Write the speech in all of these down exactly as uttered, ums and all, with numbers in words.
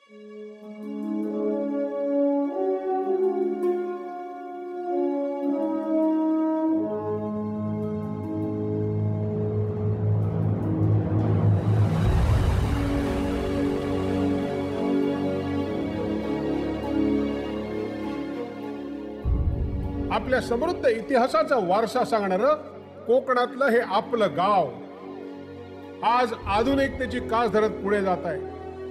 आपल्या समृद्ध इतिहासाचा वारसा सांगणारं कोकणातलं हे आपलं गाव आज आधुनिकतेची कास धरत पुढे जात आहे.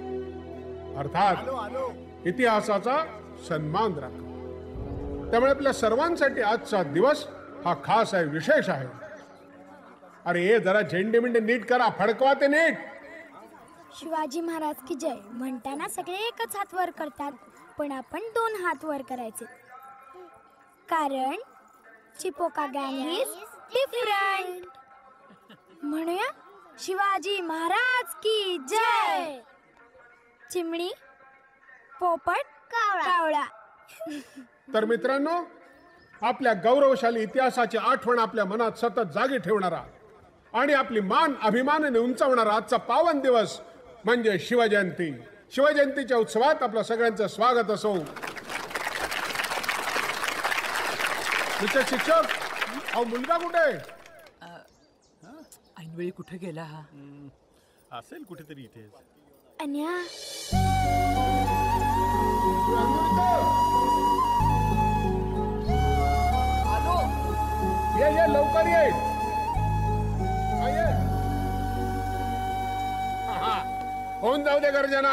अर्थात इतिहासाचा सन्मान राखा. त्यामुळे आपल्या सर्वांसाठी आजचा दिवस हा खास आहे, विशेष आहे. अरे हे जरा झेंडे मिंडे नीट करा, फडकवा ते नीट. शिवाजी महाराज की जय म्हणताना सगळे एकच हात वर करतात, पण आपण दोन हात वर करायचे, कारण चिपोका गँग इज डिफरंट. म्हणूया शिवाजी महाराज की जय. चिमणी, पोपट, कावळा. तर मित्रांनो, आपल्या गौरवशाली इतिहासाची आठवण आपल्या मनात सतत जागी ठेवणारा आणि आपली मान अभिमानाने उंचावणारा आजचा पावन दिवस म्हणजे शिवजयंती. शिवजयंतीच्या उत्सवात आपल्या सगळ्यांचं स्वागत असो. मिस्टर शिक्षक, अहो मुलगा कुठे? ऐनवेळी कुठे गेला हा? असेल कुठेतरी इथे. अन्या ये ये लवकर ये. होऊन जाऊ दे गर्जना.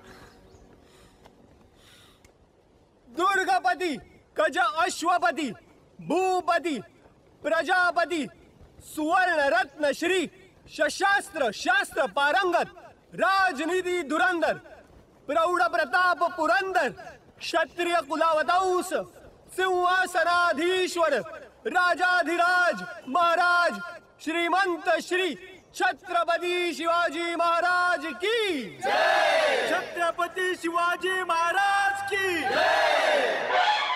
दुर्गापती, गज अश्वपती, भूपती, प्रजापती, सुवर्ण रत्न श्री, शस्त्र शास्त्र पारंगत, राजनीती धुरंधर, प्रौढ प्रताप पुरंदर, क्षत्रिय कुलावतंस, सिंहासनाधीश्वर, राजाधिराज महाराज श्रीमंत श्री छत्रपती शिवाजी महाराज की जय. छत्रपती शिवाजी महाराज की जय.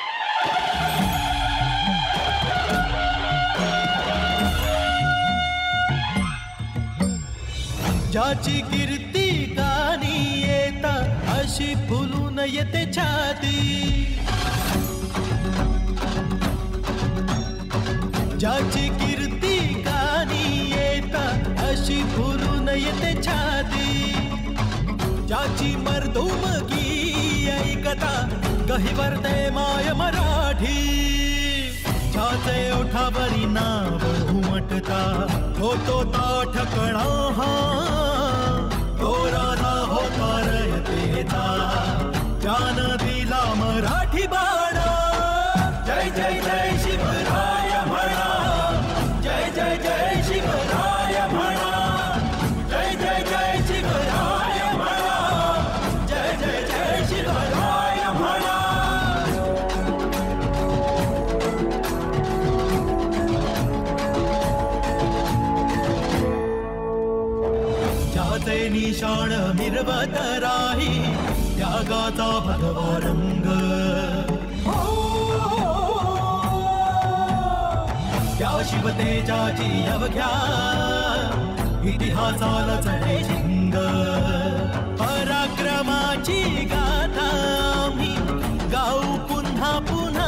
ज्याची कीर्ती गाणी येता अशी फुलून येते छाती. ज्याची कीर्ती गाणी येता अशी फुलून येते छाती. ज्याची मर्दुमकी ऐकता गहिवरते माय मराठी. ज्याचे ओठावरी नाव उमटता होतो ताठ कणा हा. गोराला होता रयतेचा जान दिला मराठी बाणा. जय जय जय शिवराय म्हणा, जय जय जय शिवराय म्हणा, जय जय जय शिवराय म्हणा, जय जय जय शिवराय म्हणा. ज्याचे निशाण मिरवत राही त्यागाचा भगवा रंग. त्या शिवतेजाची अवघ्या इतिहासाला चढे शिंग. पराक्रमाची गाथा आम्ही गाऊ पुन्हा पुन्हा.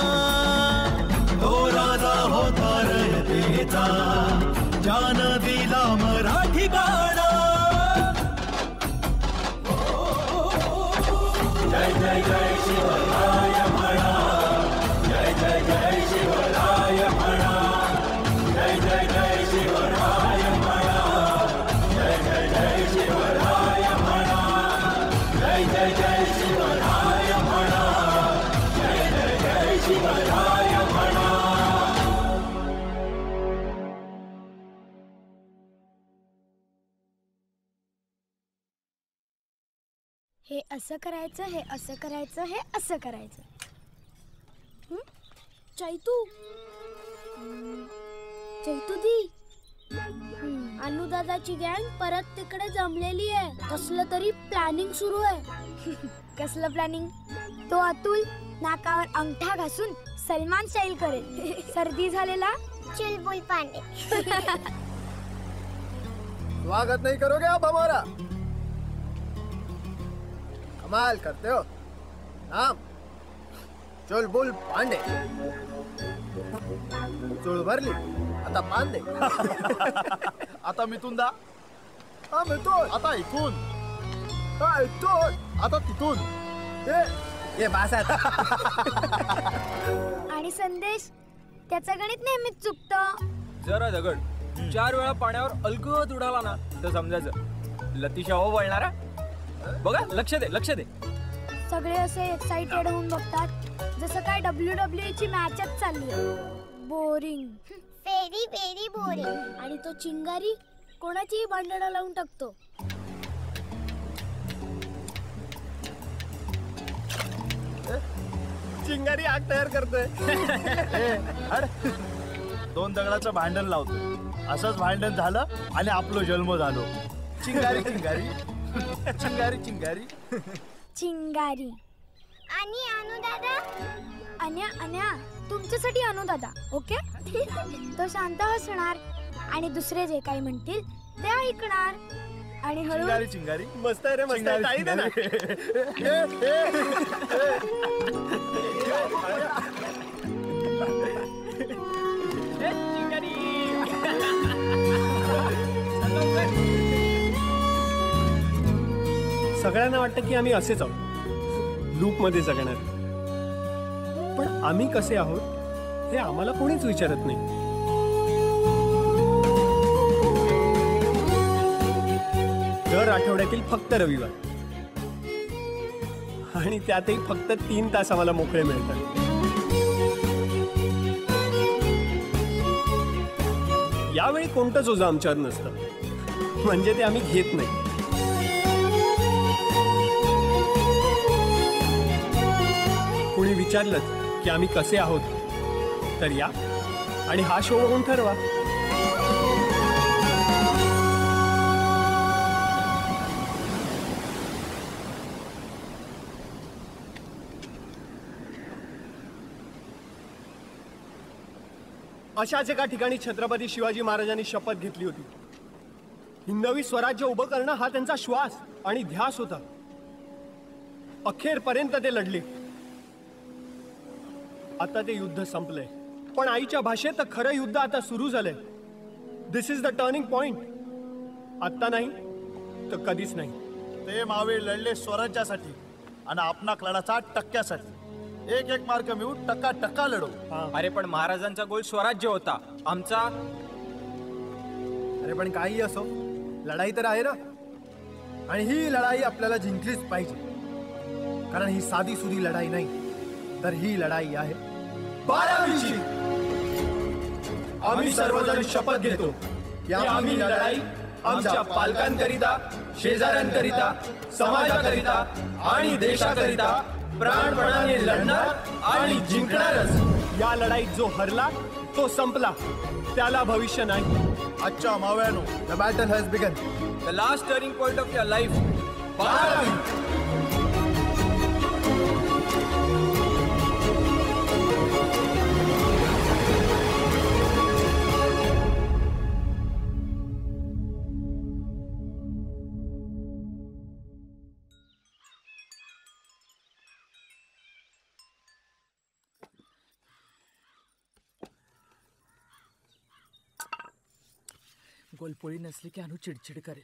तो राजा होता रयतेचा जान दिला मराठी बाणा. जय जय जय शिवराय म्हणा, जय जय जय शिवराय म्हणा, जय जय जय शिवराय म्हणा, जय जय जय शिवराय म्हणा, जय जय जय शिवराय म्हणा, जय जय जय शिवराय म्हणा. हे असं करायचं, हे असं करायचं, हे असं करायचं. चैतू चैतू दी, अनुदादाची गँग परत तिकडे जमलेली आहे. कसलं तरी प्लॅनिंग सुरू आहे. कसलं प्लॅनिंग? तो अतुल नाकावर अंगठा घासून सलमान स्टाईल करेल. सर्दी झालेला चुलबुल पांडे. स्वागत नहीं करोगे आप हमारा? कमाल करते हो. नाम चुलबुल पांडे. चूळ भरली आता पांडे. आता मिथून दा. हा मिथून. आता इथून. हा इथून. आता तिथून. हे हे बासात. आणि संदेश त्याचं गणित नेहमीच चुकतं. जरा दगड चार वेळा पाण्यावर अलगद उडाला ना तर समजायचं लतीशा हो वळणारा. बघा लक्ष दे लक्ष दे. सगळे असे एक्साइटेड होऊन बघतात जसं काय डब्ल्यू डब्ल्यू ची मॅचच चालली आहे. बोरिंग. Very very boring. आणि तो चिंगारी कोणाचीही भांडणं लावून टाकतो. चिंगारी आग तयार करतोय. दोन दगडाचं भांडण लावतो. असंच भांडण झालं आणि आपलं जन्म झालो. चिंगारी चिंगारी चिंगारी चिंगारी चिंगारी. आणि अनुदादा. अन्या अन्या तुमच्यासाठी अनुदादा. ओके. तो शांत हसणार आणि दुसरे जे काही म्हणतील ते ऐकणार आणि हळू. चिंगारी चिंगारी. मस्त आहे रे मस्त आहे. ताई दे ना. सगळ्यांना वाटतं की आम्ही असेच आहोत, लूपमध्ये जगणार. पण आम्ही कसे आहोत हे आम्हाला कोणीच विचारत नाही. दर आठवड्यातील फक्त रविवार आणि त्यातही फक्त तीन तास आम्हाला मोकळे मिळतात. यावेळी कोणतंच ओझं आमच्यावर नसतं, म्हणजे ते आम्ही घेत नाही. कुणी विचारलं की आम्ही कसे आहोत तर या आणि हा शो बघून ठरवा. अशाच एका ठिकाणी छत्रपती शिवाजी महाराजांनी शपथ घेतली होती. हिंदवी स्वराज्य उभं करणं हा त्यांचा श्वास आणि ध्यास होता. अखेरपर्यंत ते लढले. आता ते युद्ध संपलंय, पण आईच्या भाषेत तर खरं युद्ध आता सुरू झालंय. This is the turning point. आत्ता नाही तर कधीच नाही. ते मावे लढले स्वराज्यासाठी आणि आपणा लढाचा टक्क्यासाठी. एक एक मार्क मिळून टक्का टक्का लढो. अरे पण महाराजांचा गोल स्वराज्य होता, आमचा. अरे पण काही असो, लढाई तर आहे ना. आणि ही लढाई आपल्याला जिंकलीच पाहिजे, कारण ही साधी सुधी लढाई नाही, तर ही लढाई आहे बारावीची. आम्ही सर्वजण शपथ घेतो की आम्ही ही लढाई आमच्या पालकांकरिता, शेजाऱ्यांकरिता, समाजाकरिता आणि देशाकरिता प्राणपणाने लढणार आणि जिंकणारच. या लढाईत जो हरला तो संपला, त्याला भविष्य नाही. आजच्या माव्यानो, the battle has begun. The last turning point of your life. बारावी. गोलपोळी नसली की अनु चिडचिड करेल.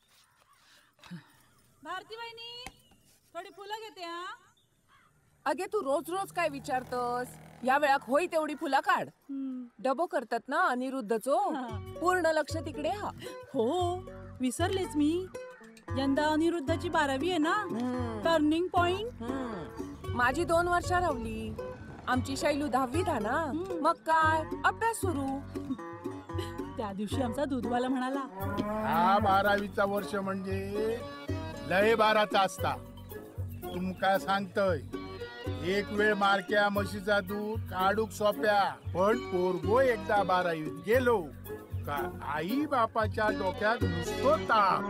भारती वहिनी थोडी फुलं घेते. हा अगे तू रोज रोज काय विचारतोस? या वेळात होई तेवढी फुला काढ. डबो करतात ना अनिरुद्धचो. पूर्ण लक्ष तिकडे. हा हो विसरलेच मी. यंदा अनिरुद्धाची बारावी आहे ना. Turning point. माझी दोन वर्ष रावली. आमची शैलू दहावीत आहे ना. मग काय अभ्यास सुरू. त्या दिवशी आमचा दूधवाला म्हणाला, हा बारावीचा वर्ष म्हणजे लय बाराचा असता. तुमका सांगतय, एक वेळ मारक्या म्हशीचा दूध काढूक सोप्या, पण पोरगो एकदा बारावीत गेलो का आई बापाच्या डोक्यात नुसतो ताप.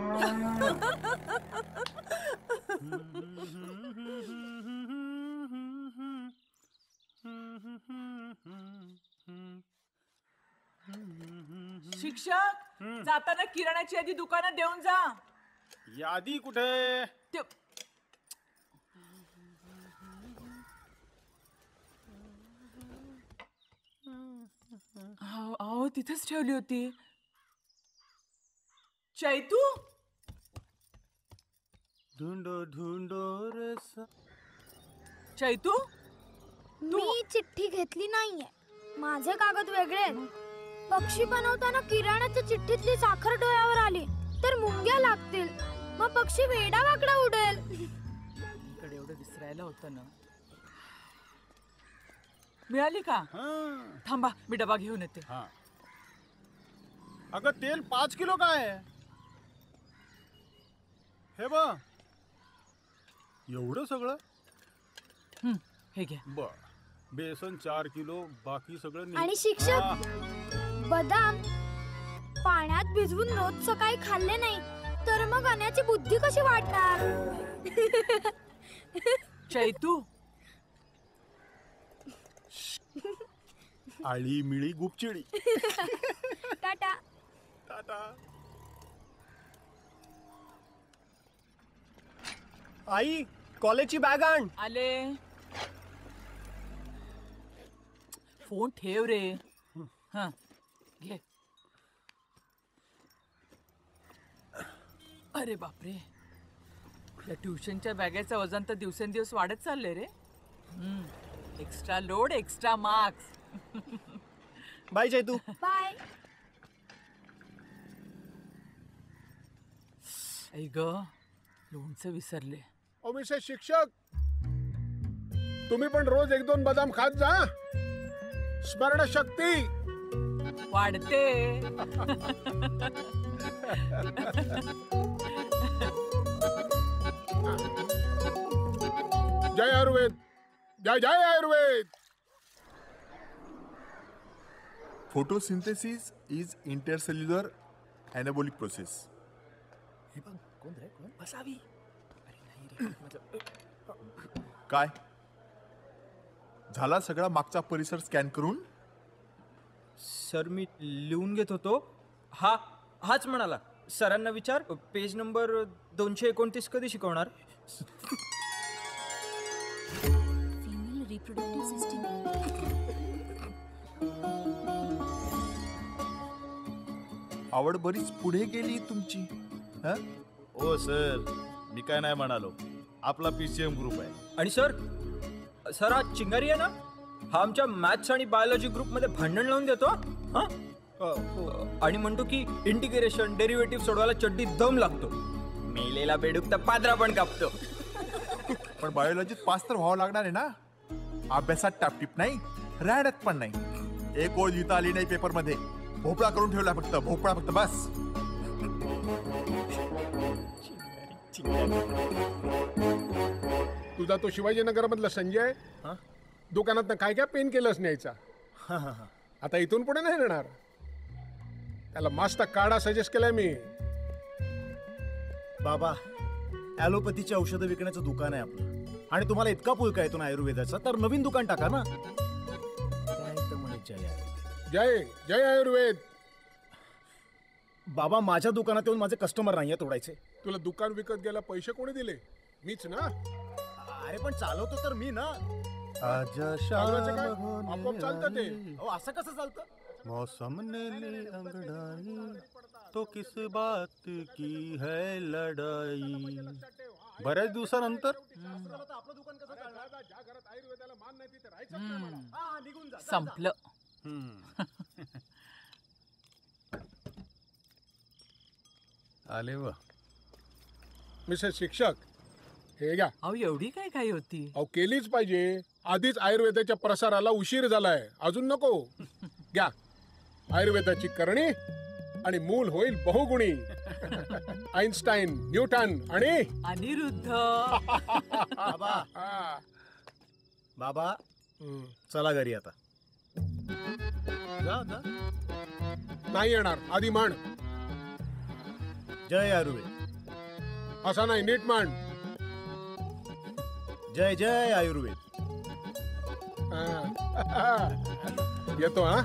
शिक्षक जाताना किराणाची यादी दुकानात देऊन जा. यादी कुठे? ते- तिथेच ठेवली होती. चैतू धुंडो धुंडो रस. चैतू मी चिठ्ठी घेतली नाहीये. माझे कागद वेगळे आहेत. पक्षी बनवताना किराण्याच्या चिठ्ठीतली साखर डोळ्यावर आली तर मुंग्या लागतील. मग पक्षी वेडा वाकडा उडेल. इकडे एवढं विसरायला होतं ना. मिळाली का? थांबा मी डबा घेऊन येते. हा. अगं तेल पाच किलो काय आहे? हे बघ एवढं सगळं. हं, हे घ्या. बर. बेसन चार किलो, बाकी सगळं नी- आणि शिक्षक हा. बदाम पाण्यात भिजवून रोज सकाळी खाल्ले नाही तर मग गाण्याची बुद्धी कशी वाढणार? चैतू आळी मिळी गुपचिडी. टाटा. टाटा. आई कॉलेजची बॅग आण. आले. फोन ठेव रे. हा घे. अरे बापरे, या ट्युशनच्या बॅगेचं वजन तर दिवसेंदिवस वाढत चाललंय रे. Extra load extra marks. Bye Chaitu. Bye. आई ग लोणचं विसरले. ओ मिसेस शिक्षक, तुम्ही पण रोज एक दोन बदाम खात जा. स्मरणशक्ती वाढते. जय आयुर्वेद, जय जय Ayurveda. Photosynthesis is intercellular anabolic process. काय झाला सगळा मागचा परिसर स्कॅन करून? सर मी लिहून घेत होतो. हा हाच म्हणाला. सरांना विचार पेज नंबर दोनशे एकोणतीस कधी शिकवणार? Female reproductive system. आवड बरीच पुढे गेली तुमची. हा? ओ सर मी काय नाही म्हणालो. आपला पीसीएम ग्रुप आहे. आणि सर सर हा चिंगारी आहे ना, हा आमच्या मॅथ्स आणि बायोलॉजी ग्रुप मध्ये भांडण लावून देतो. हा आणि म्हणतो की इंटिग्रेशन डेरिव्हेटिव्ह सोडवायला चड्डी दम लागतो. मेलेला बेडूक तर पादरा पण कापतो. पण बायोलॉजीत पास तर व्हावं लागणार आहे ना. अभ्यासात टापटीप नाही, रॅडत पण नाही. एक ओळ लिहिता आली नाही पेपर मध्ये. भोपळा करून ठेवला फक्त. भोपळा फक्त बस. तुझा तो शिवाजीनगर मधला संजय दुकानात काय काय पेन केलंच न्यायचा. आता इथून पुढे नाही येणार. त्याला मस्त काढा सजेस्ट केलाय मी. बाबा ॲलोपॅथीची औषधं विकण्याचं दुकान आहे आपलं. आणि तुम्हाला इतका पुळका येतो ना आयुर्वेदाचा, तर नवीन दुकान टाका ना. काय तर म्हणायचं आहे. जय जय आयुर्वेद. बाबा माझ्या दुकानात येऊन माझे कस्टमर नाहीये तोडायचे. तुला दुकान विकत घ्यायला पैसे कोणी दिले? मीच ना. अरे पण चालवतो तर मी ना. चालवायचं काय? आपोआप चालतं ते. अहो असं कसं चालतं? मौसम ने ली अंगड़ाई तो किस बात की है लड़ाई. बऱ्याच दिवसानंतर संपलं. आले व मिसेस शिक्षक हे घ्या. अहो एवढी काय काय होती? अहो केलीच पाहिजे. आधीच आयुर्वेदाच्या प्रसाराला उशीर झालाय. अजून नको. घ्या आयुर्वेदाची करणी आणि मूल होईल बहुगुणी. आईन्स्टाईन, न्यूटन आणि अनिरुद्ध. बाबा बाबा चला घरी आता. जा जा. नाही येणार. आधी म्हण. जय आयुर्वेद. असा नाही, नीट म्हण. जय जय आयुर्वेद. येतो हा.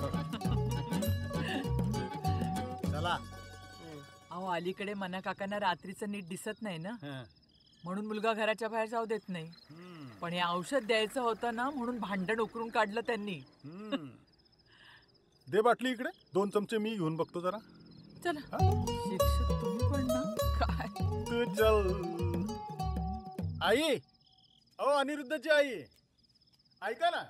चला. अहो अलीकडे मना काकांना रात्रीचं नीट दिसत नाही ना, म्हणून मुलगा घराच्या बाहेर जाऊ देत नाही. पण हे औषध द्यायचं होतं ना, म्हणून भांडण उकरून काढलं त्यांनी. दे बाटली इकडे. दोन चमचे मी घेऊन बघतो जरा. चला शिक्षक तुम्ही पण ना काय. तू चल. आई, अहो अनिरुद्धची आई, ऐका ना.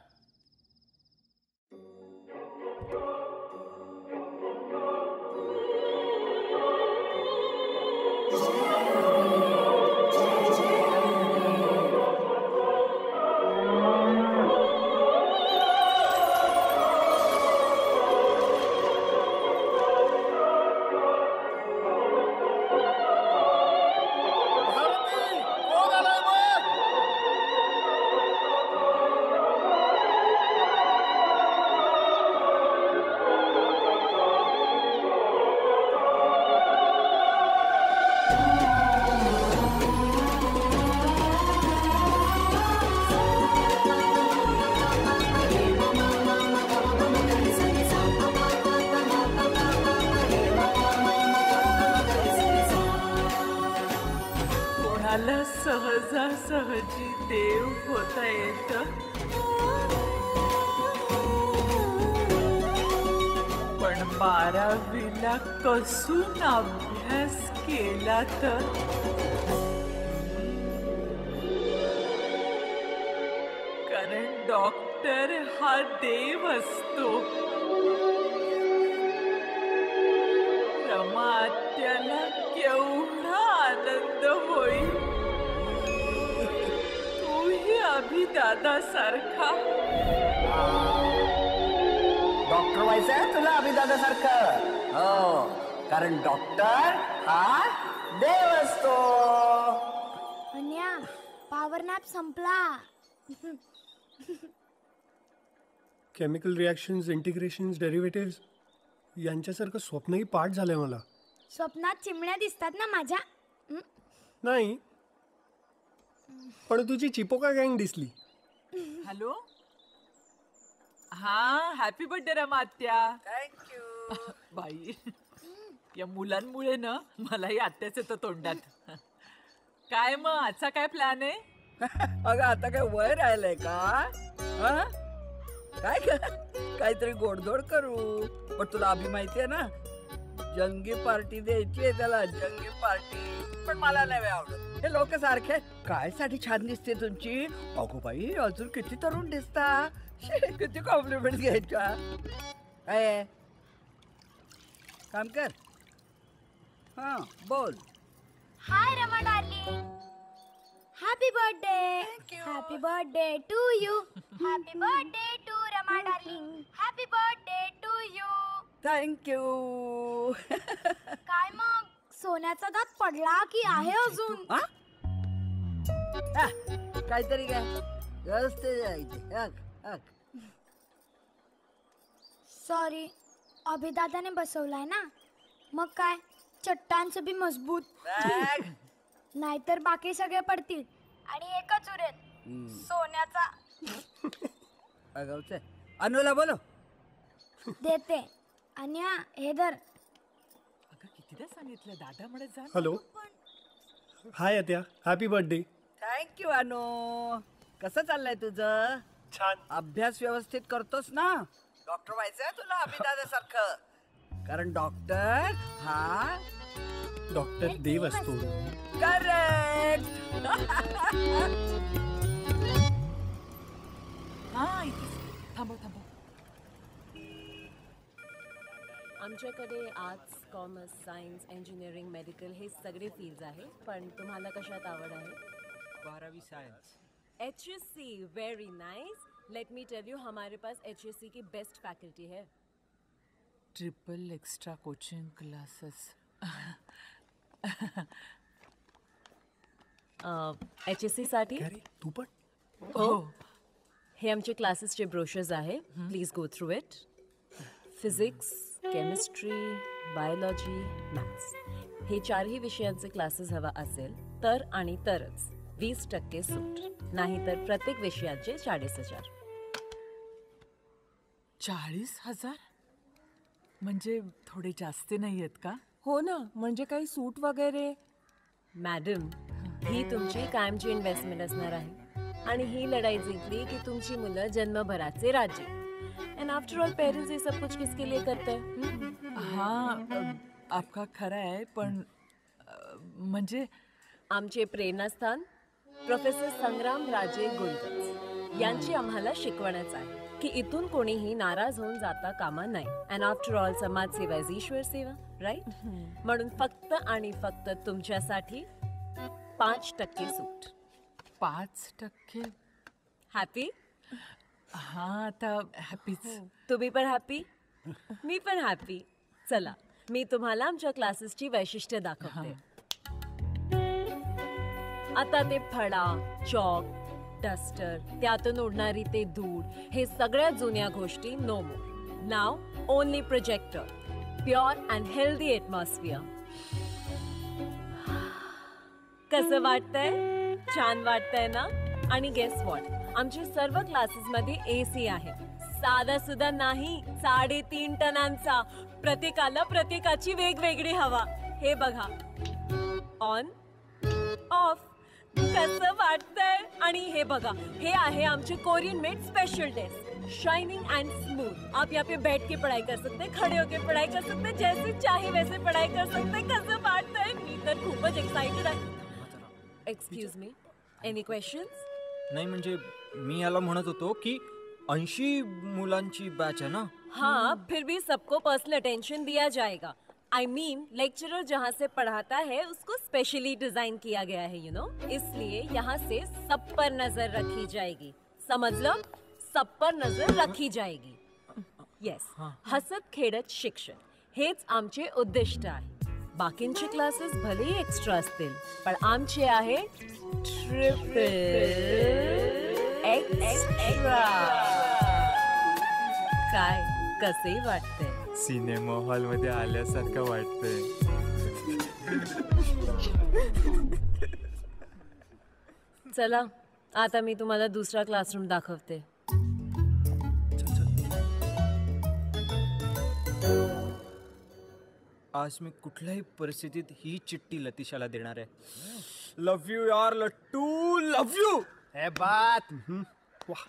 सहजासहजी देव होता येत. पण बारावीला कसून अभ्यास केला तर कारण डॉक्टर हा देव असतो. रमा आत्याला केवढा आनंद होईल. तूही अभिदादा सारखा डॉक्टर व्हायचंय तुला अभिदादा सारखं. हो, कारण डॉक्टर हा देव असतो. अन्या पॉवर नॅप संपला. केमिकल रिॲक्शन्स, इंटिग्रेशन्स, डेरिव्हेटिव्स यांच्यासारखं स्वप्नही पाठ झालंय मला. स्वप्नात चिमण्या दिसतात ना माझ्या. नाही, पण तुझी चिपोका गँग दिसली. हॅलो, हा हॅपी बर्थडे रमा आत्या. थँक्यू. बाई, या मुलांमुळे ना मलाही आत्याच येतं तोंडात. काय मग आजचा काय प्लॅन आहे? अगं आता काय वय राहिलंय का? हा? काय काहीतरी गोडधोड करू. पण तुला अभि माहितीये ना, जंगी पार्टी द्यायची आहे त्याला. जंगी पार्टी. पण मला नाही आवडत हे लोक सारखे. काय साठी छान दिसते तुमची. अगो बाई, अजून किती तरुण दिसता. किती कॉम्प्लिमेंट घ्यायच्या. काय काम कर. हा बोल. Hi Rama darling, happy birthday. Happy birthday to you. Happy birthday to Rama darling. Happy birthday to you. Thank you. काय मग सोन्याचा दात पडला की आहे अजून? काहीतरी काय व्यवस्थित जायचे. सॉरी, अभिदादाने बसवलाय ना, मग काय चट्टानचं बी मजबूत. नाहीतर बाकी सगळे पडतील आणि एकच उरेल, सोन्याचा. अगवचे अनुला बोलो. देते. आणि हे धर. कितीदा सांगितलं दादा म्हणत जा. हॅलो, हाय आत्या, हॅपी बर्थडे. थँक्यू अनु. कसं चाललंय तुझं? छान. अभ्यास व्यवस्थित करतोस ना? डॉक्टर व्हायचंय तुला अभिदादा सारखं. कारण डॉक्टर हा डॉक्टर देव असतो. करेक्ट. हा इथे थांबव थांबव. आमच्याकडे arts, commerce, science, engineering, medical हे सगळे फील्ड्स आहे. पण तुम्हाला कशात आवड आहे? बारावी science. H S C, very nice. Let me tell you, हमारे पास एच एस सी की बेस्ट फैकल्टी है. Triple extra coaching classes. H S C साठी तू पण? हो, हे आमचे क्लासेसचे ब्रोशर्स आहे. Please go through it. Physics, chemistry, biology, maths हे चारही विषयांचे क्लासेस हवा असेल तर आणि तरच वीस टक्के सूट. नाहीतर प्रत्येक विषयाचे चाळीस हजार. चाळीस हजार म्हणजे थोडे जास्त नाही आहेत का? हो ना, म्हणजे काही सूट वगैरे. मॅडम, ही तुमची कायमची इन्व्हेस्टमेंट असणार आहे आणि ही लढाई जिंकली की तुमची मुलं जन्मभराचे राजे. एंड आफ्टर ऑल पेरेंट्स ये सब कुछ किसके लिए करते हैं? हाँ अ, आपका खरं आहे पण अ, म्हणजे आमचे प्रेरणास्थान प्रोफेसर संग्राम राजे गुलगज यांची आम्हाला शिकवणच आहे की इथून कोणीही नाराज होऊन जाता कामा नाही. अँड आफ्टर ऑल समाजसेवा इज ईश्वर सेवा, राईट? म्हणून फक्त आणि फक्त तुमच्यासाठी पाच टक्के सूट. पाच टक्के हॅपी? हा आता हॅपीच. तुम्ही पण हॅपी? मी पण हॅपी. चला मी तुम्हाला आमच्या क्लासेसची वैशिष्ट्य दाखवते. आता ते फळा, चॉक, डस्टर, त्यातून उडणारी ते धूळ, हे सगळ्या जुन्या गोष्टी नो मोर. नाव only projector, pure and healthy atmosphere. कसं वाटतंय? छान वाटतंय ना? आणि गेस व्हॉट, आमचे सर्व क्लासेस मध्ये एसी आहे. साधा सुद्धा नाही, साडेतीन टनांचा. प्रत्येकाला प्रत्येकाची वेगवेगळी हवा. हे बघा, ऑन ऑफ. कसं वाटतंय? आणि हे बघा, हे आहे आमचे Korean made special desk, shining and smooth. आप यहाँ पे बैठ के पढ़ाई कर सकते हैं, खड़े होके पढ़ाई कर सकते हैं, जैसे चाहे वैसे पढ़ाई कर सकते हैं. कसं वाटतंय? मी तर खूपच एक्साइटेड आहे. Excuse me, any questions? नाही म्हणजे मी याला म्हणत होतो की ऐंशी मुलांची बॅच आहे ना. हाँ, फिर भी सबको पर्सनल अटेंशन दिया जाएगा. आई मीन लेक्चरर जहाँ से पढ़ाता है उसको स्पेशली डिजाइन किया गया है, यू नो. इसलिए यहाँ से सब पर नजर रखी जाएगी. समझ लो, सब पर नजर रखी जाएगी. येस, हसत खेळत शिक्षण हेच आमचे उद्दिष्ट आहे. बाकींचे क्लासेस भलेही एक्स्ट्रा असतील, पण आमचे आहे ट्रिपल एक्स्ट्रा. काय कसे वाटते? सिनेमा हॉल मध्ये आल्यासारखं वाटतंय. चला आता मी तुम्हाला दुसरा क्लासरूम दाखवते. आज मी कुठल्याही परिस्थितीत ही चिठ्ठी लतिशाला देणार आहे. लव्ह यू यार लट्टू, लव्ह यू. हे बात वाह,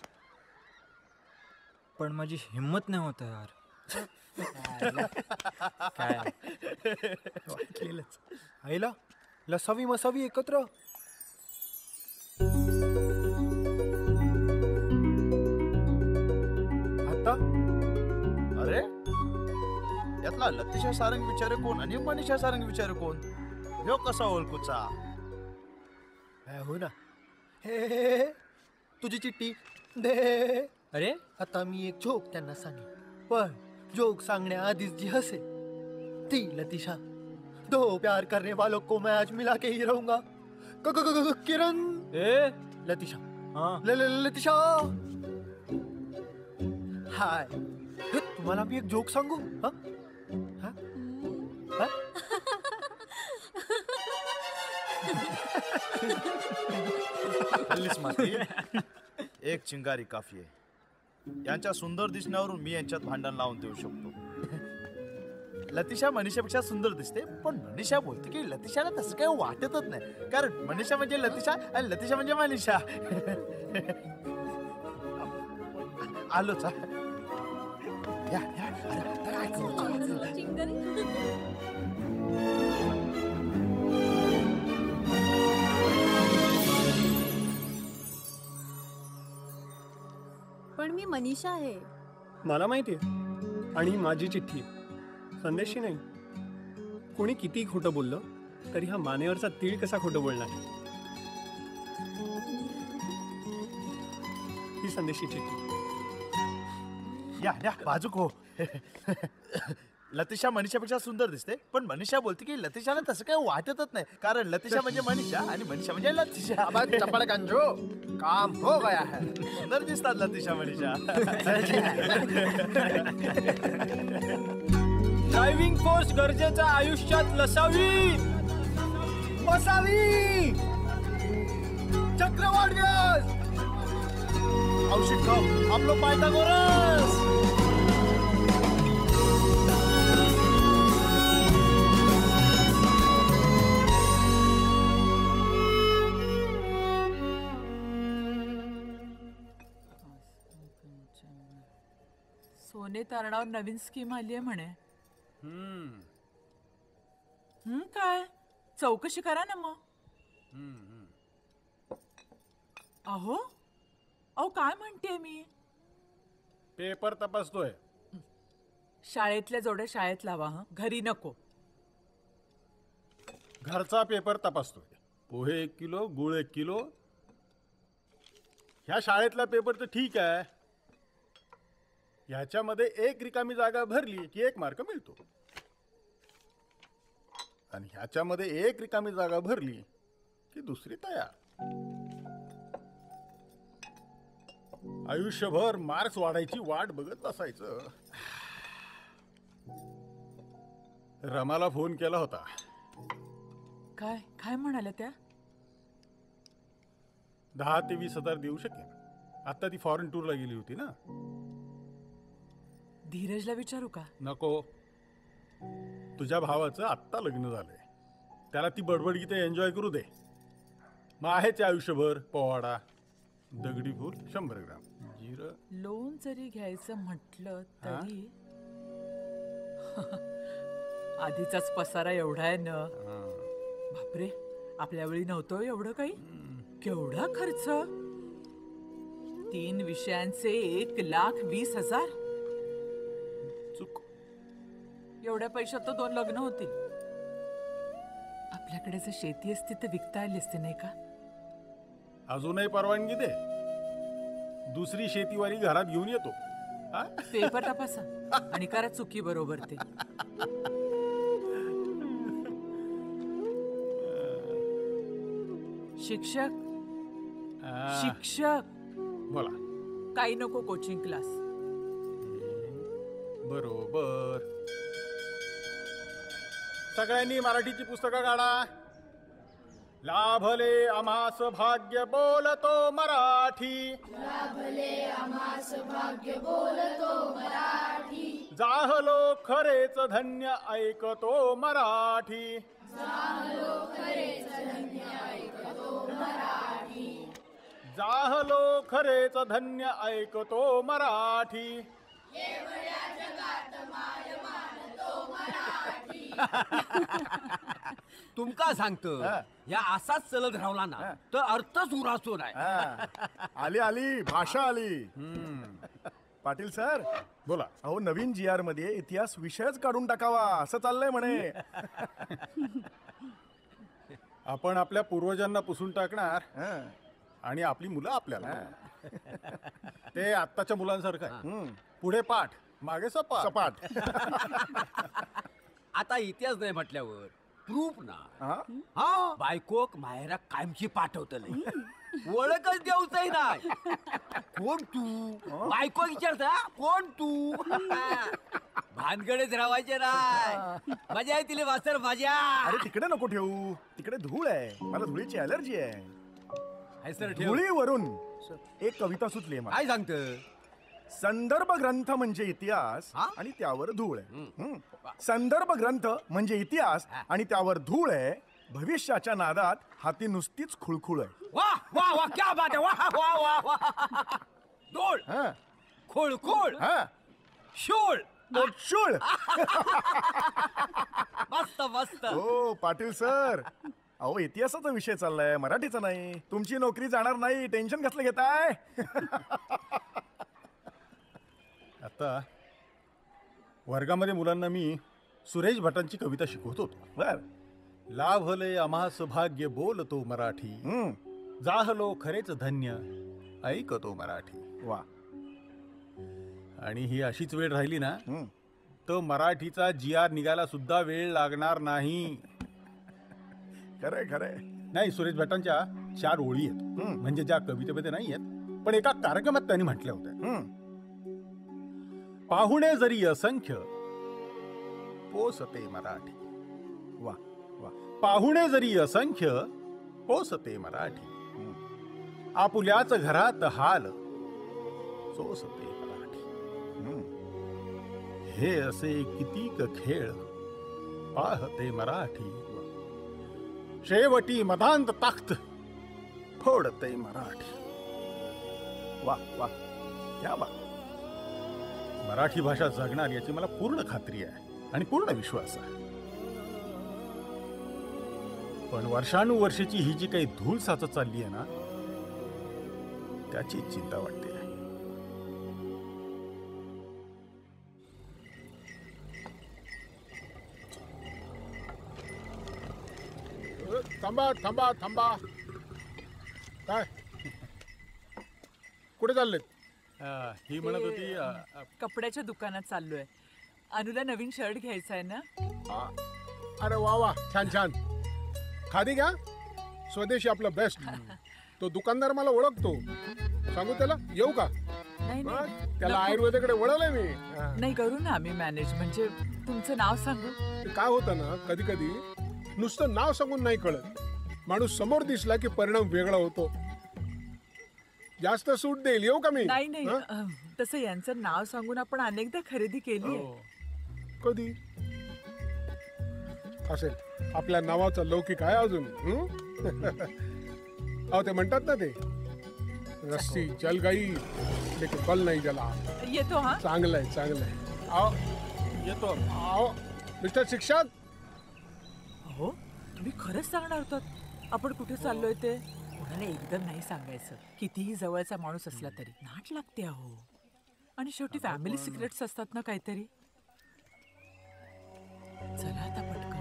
पण माझी हिम्मत नाही होत यार. काय वाटलेलंच. आईला लसावी मसावी एकत्र. आता अरे यातला लतिशा सारंग विचारे कोण आणि मनीषा सारंग विचारे कोण? ह्यो कसा ओळखूचा? हो ना. हे हे, हे, तुझी चिठ्ठी दे. अरे आता मी एक जोक त्यांना सांगेन, पण जोक सांगण्याआधीच जी हसे ती लतिशा. दो प्यार करने वालों को मैं आज मिला के ही रहूंगा. क- क- क- क- किरण. ए लतिशा. हाँ ल- ल- लतिशा. हाय, तुम्हाला मी एक जोक सांगू? हा? हा? हा? हल्लीच माती. एक चिंगारी काफी आहे. यांच्या सुंदर दिसण्यावरून मी यांच्यात भांडण लावून देऊ शकतो. लतिशा मनीषापेक्षा सुंदर दिसते, पण मनीषा बोलते की लतिशाला तसं काही वाटतच नाही, कारण मनीषा म्हणजे लतिशा आणि लतिशा म्हणजे मनीषा. आलोच. या, या. अरे, आता काय करू? पण मी मनीषा आहे. मला माहिती आहे, आणि माझी चिठ्ठी संदेशी नाही. कोणी किती खोटं बोललं तरी हा मानेवरचा तीळ कसा खोटं बोलणार? ही संदेशी चिठ्ठी. या या बाजूक हो. लतिशा मनीषापेक्षा सुंदर दिसते, पण मनीषा बोलते की लतिशाला तसं काही वाटतच नाही, कारण लतिशा म्हणजे मनीषा आणि मनीषा म्हणजे लतिशा. चपड़ गंजो काम हो गया है. सुंदर दिसतात लतिशा मनीषा. ड्रायव्हिंग फोर्स गरजेचा आयुष्यात लसावी. बसावी. चक्रवाढ व्यास. औषध खाऊ आपलं पायथागोरस. सोने तारणावर नवीन स्कीम आली आहे म्हणे. हम्म हं, काय चौकशी करा ना मग. अहो अहो काय म्हणते मी. पेपर तपासतोय. शाळेतल्या जोड्या शाळेत लावा, हं घरी नको. घरचा पेपर तपासतोय. पोहे एक किलो, गुळ एक किलो. ह्या शाळेतला पेपर तर ठीक आहे, ह्याच्यामध्ये एक रिकामी जागा भरली की एक मार्क मिळतो, आणि ह्याच्यामध्ये एक रिकामी जागा भरली की दुसरी तयार. आयुष्यभर मार्क्स वाढायची वाट बघत बसायचं. रमाला फोन केला होता. काय काय म्हणाल्या त्या. दहा ते वीस हजार देऊ शकेन. आता ती फॉरेन टूरला गेली होती ना. धीरजला विचारू का. नको, तुझ्या भावाचं आत्ता लग्न झालंय, त्याला ती बडबड एन्जॉय करू दे. मग आहेच आयुष्यभर पोवाडा. दगडी फूल शंभर ग्राम जिरं. लोन जरी घ्यायचं म्हटलं तरी आधीचाच पसारा एवढा आहे ना. बापरे, आपल्या वेळी नव्हतं एवढं काही. केवढा खर्च. तीन विषयांचे एक लाख वीस हजार. चुक. एवढ्या पैशात तो दोन लग्न होतील. आपल्याकडे जर शेती असती तर विकता आली असते नाही का. अजूनही परवानगी दे, दुसरी शेतीवारी घरात घेऊन येतो. पेपर तपासा आणि करा चुकी बरोबर ते. शिक्षक शिक्षक बोला. काही नको कोचिंग क्लास. बरोबर. सगळ्यांनी मराठीची पुस्तकं काढा. लाभले आम्हास भाग्य बोलतो मराठी. लाभले आम्हास भाग्य बोलतो मराठी. जाहलो खरेच धन्य ऐकतो मराठी. जाहलो खरेच धन्य ऐकतो मराठी. जाहलो खरेच धन्य ऐकतो मराठी. एवढ्या जगात माय मानतो मराठी. तुमका सांगतो, या असाच चलत राहला ना तर अर्थच उरासो नाही. आली आली भाषा आली. पाटील सर बोला. अहो नवीन जी आर मध्ये इतिहास विषयच काढून टाकावा असं चाललंय म्हणे. आपण आपल्या पूर्वजांना पुसून टाकणार आणि आपली मुलं आपल्याला. ते आत्ताच्या मुलांसारखं आहे. पुढे पाठ मागे सपाट सपाट. आता इतिहास नाही म्हटल्यावर प्रूफ ना. हा बायकोक माहेरा कायमची पाठवतले. ओळखच देऊचही नाही. कोण तू. बायको विचारता कोण तू. भानगडेच राहायचे नाही. मजा आहे तिला वासर मजा. अरे तिकडे नको ठेवू, तिकडे धूळ आहे. मला धुळीची अलर्जी आहे. धुळीवरून एक कविता सुचली. काय सांगत. संदर्भ ग्रंथ म्हणजे इतिहास आणि त्यावर धूळ आहे. संदर्भ ग्रंथ म्हणजे इतिहास आणि त्यावर धूळ आहे. भविष्याच्या नादात हाती नुसतीच खुळखुळ आहे. वा वा वा क्या बात आहे. वा वा वा वा. धूळ खुळखुळ शूळ शूळ. मस्त मस्त. हो पाटील सर, अहो इतिहासाचा विषय चाललाय, मराठीचा नाही. तुमची नोकरी जाणार नाही, टेन्शन कसलं घेताय. आता वर्गामध्ये मुलांना मी सुरेश भटांची कविता शिकवत होतो. बर. लाभले आम्हास भाग्य बोलतो मराठी. जाहलो खरेच धन्य ऐकतो मराठी. वा. आणि ही अशीच वेळ राहिली ना तर मराठीचा जी आर निघायला सुद्धा वेळ लागणार नाही. खरंय खरंय. नाही, सुरेश भटांच्या चार ओळी आहेत, म्हणजे ज्या कवितेमध्ये नाही आहेत पण एका कार्यक्रमात त्यांनी म्हटल्या होत्या. पाहुणे जरी असंख्य पोसते मराठी. वा वा. पाहुणे जरी असंख्य पोसते मराठी. आपुल्याच घरात हाल सोसते मराठी. हे असे कितीक खेळ पाहते मराठी. शेवटी मदांत ताकत फोडते मराठी. वा वा क्या बात. मराठी भाषा जगणार याची मला पूर्ण खात्री आहे आणि पूर्ण विश्वास आहे. पण वर्षानुवर्षीची ही जी काही धूळ साचत चालली आहे ना, त्याची चिंता वाटते. थांबा थांबा थांबा. काय कुठे चाललेत? ही म्हणत होती कपड्याच्या दुकानात चाललोय. अनुला नवीन शर्ट घ्यायचा आहे ना. अरे वा वा, छान छान. खादी घ्या, स्वदेशी आपलं बेस्ट. तो दुकानदार मला ओळखतो, सांगू त्याला येऊ का? नाही त्याला आयुर्वेदाकडे वळवलंय मी. नाही, करू ना आम्ही मॅनेज. म्हणजे तुमचं नाव सांगू? काय होतं ना, कधी कधी नुसतं नाव सांगून नाही कळत. माणूस समोर दिसला की परिणाम वेगळा होतो. जास्त सूट देईल, येऊ का मी? नाही नाही, अं, तसं यांचं नाव सांगून आपण अनेकदा खरेदी केली आहे. कधी असेल आपल्या नावाचा लौकिक आहे अजून. अहो ते म्हणतात ना, ते रस्सी चल गई लेकिन बल नाही जला. येतो. हा, चांगलं आहे चांगलं आहे. आओ येतो. आओ मिस्टर शिक्षक. हो, तुम्ही खरंच सांगणार होतात आपण कुठे चाललोय ते? कोणाला एकदम नाही सांगायचं. कितीही जवळचा माणूस असला तरी नाट लागते अहो. आणि शेवटी फॅमिली सिक्रेट्स असतात ना काहीतरी. चला आता पटकन.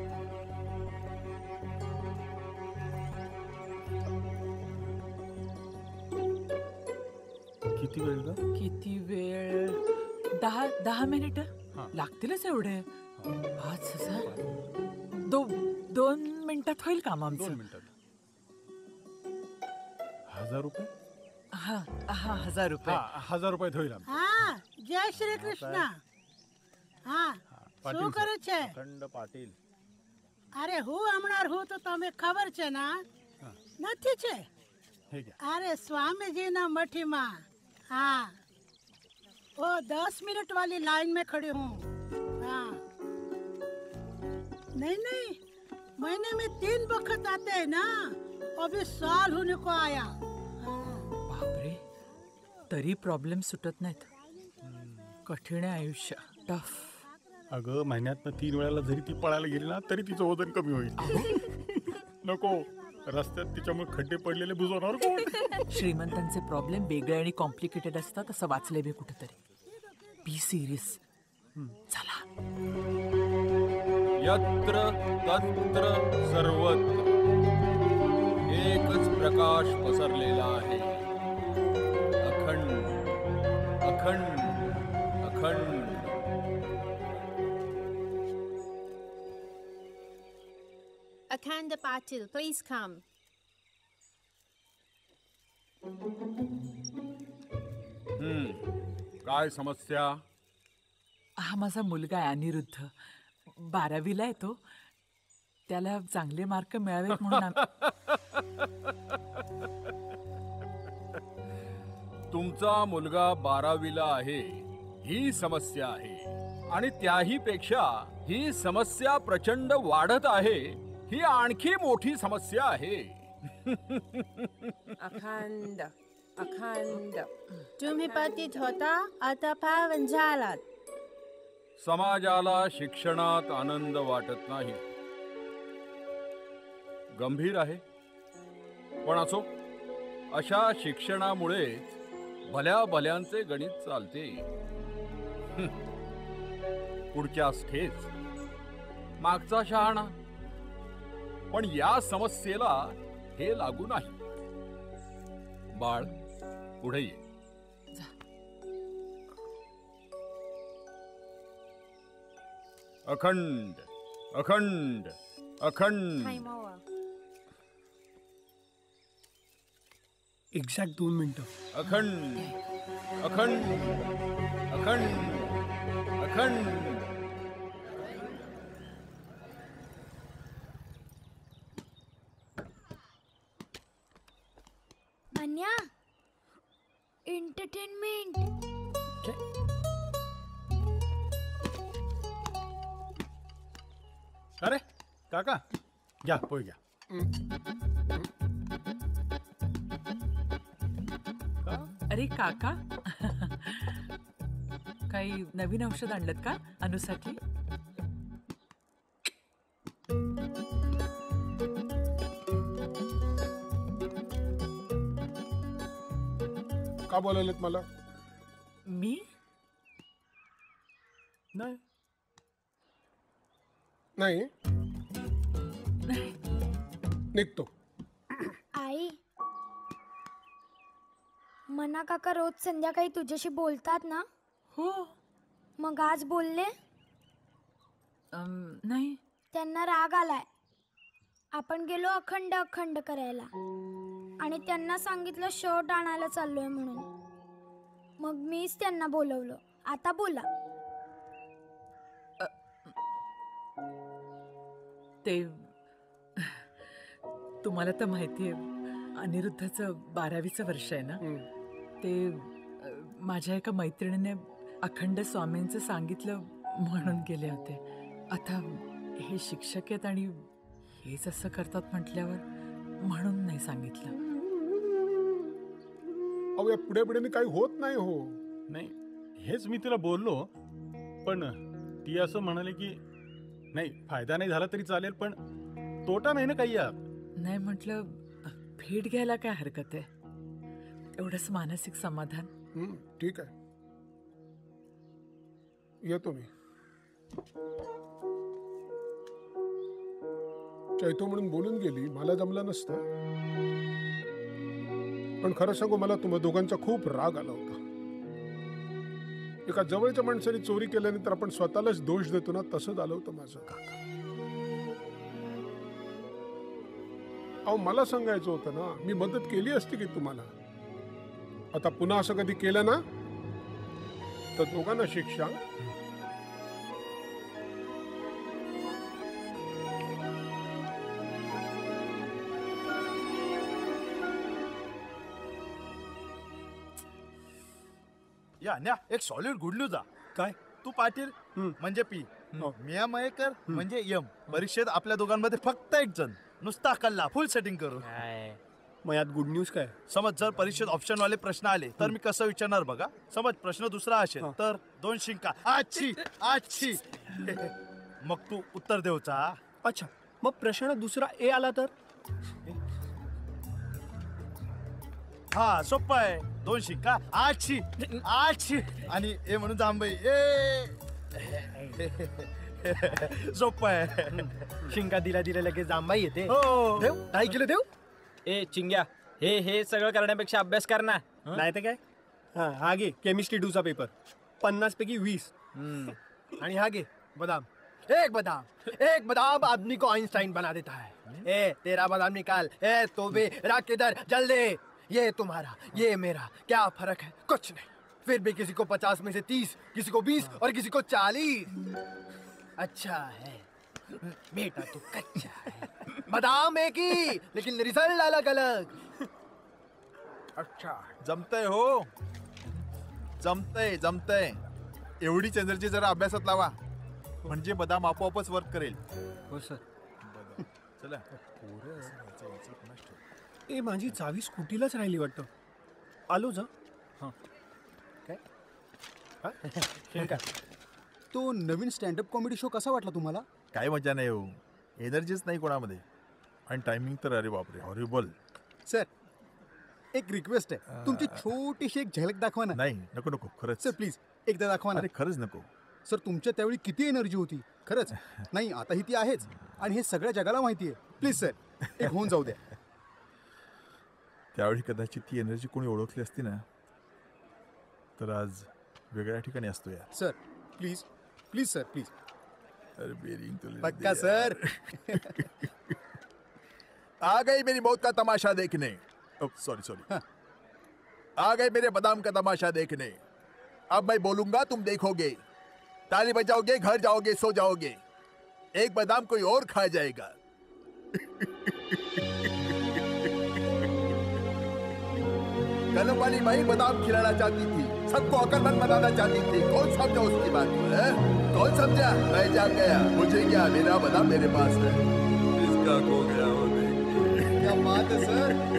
किती वेळ ग? किती वेळ? दहा दहा मिनिट लागतीलच एवढे. पाच हजार दो दोन मिनिटात होईल काम आमचं. दोन मिनिटात. हजार रुपये? हा हा हजार रुपये. हजार रुपये होईल. હા જય શ્રી કૃષ્ણ. હા શું કરે છે? ખંડ પાટીલ. અરે હું હમણાં હું તો તમે ખબર છે ના? નથી છે. અરે સ્વામીજીના મઠીમાં. હા वो दस मिनट वाली लाइन में खड़ी हूँ. हाँ नहीं नहीं, महीने में तीन वक्त आते हैं ना. अभी साल होने को आया. बापरे, तरी प्रॉब्लेम सुटत नाहीत. कठीण आहे आयुष्य. टफ. अगं महिन्यातनं तीन वेळाला जरी ती पळायला गेली ना तरी तिचं वजन कमी होईल. नको, रस्त्यात तिच्यामुळे खड्डे पडलेले बुजवणार कोण? श्रीमंतांचे प्रॉब्लेम वेगळे आणि कॉम्प्लिकेटेड असतात असं वाचले मी कुठेतरी. Be serious. चला. यत्र तत्र सर्वत्र एकच प्रकाश पसरलेला आहे. अखंड अखंड अखंड. Akhand Patil, please come. हम्म काय समस्या? हा माझा मुलगा आहे अनिरुद्ध. बारावीला आहे तो. त्याला चांगले मार्क मिळावेत म्हणून आम- तुमचा मुलगा बारावीला आहे ही समस्या आहे. आणि त्याही पेक्षा ही समस्या प्रचंड वाढत आहे. ही आणखी मोठी समस्या आहे. अखंड अखंड. तुम्ही पतित होता, आता पावन झालात. समाजाला शिक्षणात आनंद वाटत नाही. गंभीर आहे. पण असो, अशा शिक्षणामुळे भल्या भल्यांचे गणित चालते. पुढच्यास ठेच, मागचा शहाणा. पण या समस्येला हे लागू नाही. बाळ पुढे ये. अखंड अखंड अखंड. एक्झॅक्ट दोन मिनिटं. अखंड अखंड अखंड अखंड. अन्या एंटरटेनमेंट. अरे काका, घ्या पोय घ्या. अरे काका, काही नवीन औषध आणलं का अनुसाठी? का बोलायलेत मला? मी नाही नाही निघतो. आई, मना काका रोज संध्याकाळी तुझ्याशी बोलतात ना? हो. मग आज बोलले? नाही. त्यांना राग आलाय. आपण गेलो अखंड अखंड करायला आणि त्यांना सांगितलं शर्ट आणायला चाललोय म्हणून. मग मीच त्यांना बोलवलं. आता बोला. ते तुम्हाला तर माहितीये अनिरुद्धचं बारावीचं वर्ष आहे ना. ते अ, माझ्या एका मैत्रिणीने अखंड स्वामींचं सांगितलं म्हणून गेले होते. आता हे शिक्षक आहेत आणि हेच असं करतात म्हटल्यावर म्हणून नाही सांगितलं. अहो या पुढे पुढे काही होत नाही. हो नाही हेच मी तिला बोललो, पण ती असं म्हणाले की नाही फायदा नाही झाला तरी चालेल पण तोटा नाही ना काही यात. नाही म्हटलं भेट घ्यायला काय हरकत आहे. एवढंच मानसिक समाधान. ठीक आहे, येतो मी. चैतो म्हणून बोलून गेली, मला जमलं नसतं. पण खरं सांगू मला तुम्हा दोघांचा खूप राग आला होता. एका जवळच्या माणसाने चोरी केल्यानंतर आपण स्वतःलाच दोष देतो ना, तसं झालं होतं माझं. अहो मला सांगायचं होतं ना, मी मदत केली असती की तुम्हाला. आता पुन्हा असं कधी केलं ना तर दोघांना शिक्षा. या न्या एक सॉलिड गुड न्यूज आ. काय? तू पाटील म्हणजे पी, मिया मयेकर म्हणजे यम. परीक्षेत आपल्या दोघांमध्ये फक्त एक जण नुसता कल्ला फुल सेटिंग करू. मग यात गुड न्यूज काय? समज जर परीक्षेत ऑप्शन वाले प्रश्न आले तर मी कसं विचारणार बघा. समज प्रश्न दुसरा असेल तर दोन शिंका आच्छी आच्छी मग तू उत्तर देऊचा. अच्छा, मग प्रश्न दुसरा ए आला तर? हा सोप्पा आहे. दोन शिंका आच्छी आच्छी आणि ए म्हणून जांभई ए. सोप्पा आहे. शिंका दिला दिला लगेच जांबाई येते. हो. देव काय केलं देव? ए चिंग्या, हे हे सगळं करण्यापेक्षा अभ्यास कर ना. नाही तर काय. हा हा घे केमिस्ट्री टूचा पेपर, पन्नास पैकी वीस. आणि हा घे बदाम. एक बदाम एक बदाम आदमी को आइंस्टाइन बना देता है. ए तेरा बदाम निकाल. ए तो भी रख किधर जल्दी. ये तुम्हारा ये मेरा क्या फर्क है? कुछ नहीं. फिर भी किसी को पचास में से तीस, किसी को बीस और किसी को चालीस. अच्छा है बेटा, तू कच्चा है. बदाम एक ही लेकिन रिजल्ट अलग अलग. अच्छा जमतंय हो, जमतंय जमतंय. एवढीच एनर्जी जरा अभ्यासात लावा म्हणजे बदाम आपोआपच वर्क करेल. हो सर. चला. ए माझी चावी स्कूटीलाच राहिली वाटतं. आलो जा. काय तो नवीन स्टँडअप कॉमेडी शो कसा वाटला तुम्हाला? काय मजा नाही हो, एनर्जीच नाही कोणामध्ये. आणि टायमिंग तर अरे बापरे हॉरिबल. सर एक रिक्वेस्ट आहे, तुमची छोटीशी एक झलक दाखवा ना. नाही नको नको खरंच सर प्लीज एकदा दाखवा ना. अरे खरंच नको सर. तुमच्या त्यावेळी किती एनर्जी होती खरंच. नाही आताही ती आहेच आणि हे सगळ्या जगाला माहिती आहे. प्लीज सर एक होऊन जाऊ द्या. त्यावेळी कदाचित ती एनर्जी कोणी ओळखली असती ना तर आज वेगळ्या ठिकाणी असतो यार. Sir please please sir please. अरे बेरिंग तो पक्का सर. आ गई मेरी मौत का तमाशा देखने. सॉरी सॉरी आ गए मेरे बादाम का तमाशा देखने. अब मैं बोलूंगा तुम देखोगे, ताली बजाओगे, घर जाओगे, सो जाओगे. एक बादाम कोई और खा जाएगा. कलम वाली माई बादाम खिलाना चाहती थी, सबको अकलमंद बनाना चाहती थी. कौन समझा उसकी बात को? है कौन समझा? मैं जाग गया. मुझे क्या, मेरा बादाम मेरे पास है. इसका खो गया वो देखिए. क्या बात है सर.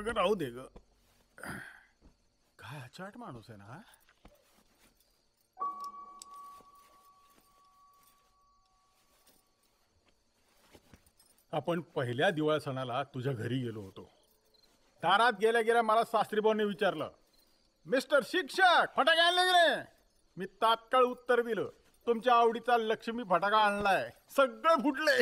अगं राहू दे ग. काय अचाट माणूस आहे ना. आपण पहिल्या दिवाळी सणाला तुझ्या घरी गेलो होतो. दारात गेल्या गेल्या मला सासरीबाऊंनी विचारलं, मिस्टर शिक्षक फटाके आणले गेले. मी तात्काळ उत्तर दिलं, तुमच्या आवडीचा लक्ष्मी फटाका आणलाय. सगळं फुटले.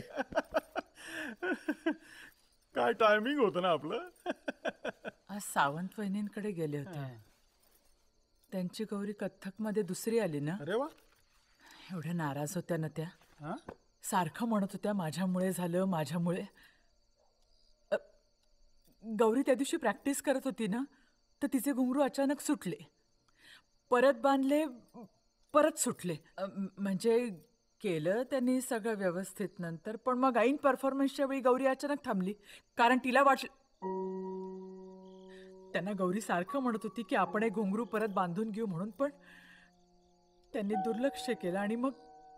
काय टायमिंग होतं ना आपलं. आज सावंत वहिनींकडे गेले होते. त्यांची गौरी कथ्थक मध्ये दुसरी आली ना. अरे वा. एवढ्या नाराज होत्या ना त्या. सारखं म्हणत होत्या माझ्यामुळे झालं माझ्यामुळे. अ, गौरी त्या दिवशी प्रॅक्टिस करत होती ना, तर तिचे घुंगरू अचानक सुटले. परत बांधले, परत सुटले. अ, म्हणजे केलं त्यांनी सगळं व्यवस्थित नंतर, पण मग ऐन परफॉर्मन्सच्या वेळी गौरी अचानक थांबली. कारण तिला वाटलं, त्यांना गौरी सारखं म्हणत होती की आपण एक घुंगरू परत बांधून घेऊ म्हणून, पण त्यांनी दुर्लक्ष केलं आणि मग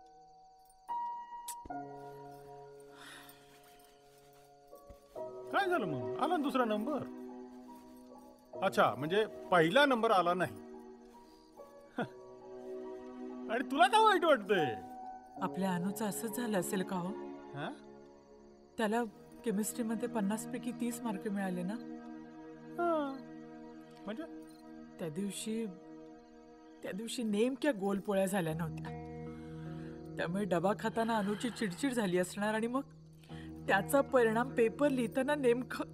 काय झालं मग. आला ना दुसरा नंबर. अच्छा, म्हणजे पहिला नंबर आला नाही. आणि तुला काय वाईट वाटतंय. आपल्या अनुचं असंच झालं असेल का हो. त्याला केमिस्ट्रीमध्ये पन्नास पैकी तीस मार्क मिळाले ना. म्हणजे त्या दिवशी त्या दिवशी नेमक्या गोलपोळ्या झाल्या नव्हत्या. त्यामुळे डबा खाताना अनुची चिडचिड झाली असणार आणि मग त्याचा परिणाम पेपर लिहिताना नेमकं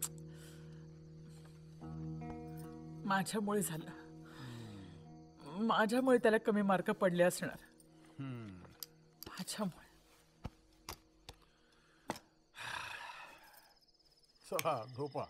माझ्यामुळे झालं. माझ्यामुळे त्याला कमी मार्क पडले असणार. माझ्यामुळे. चला झोपा.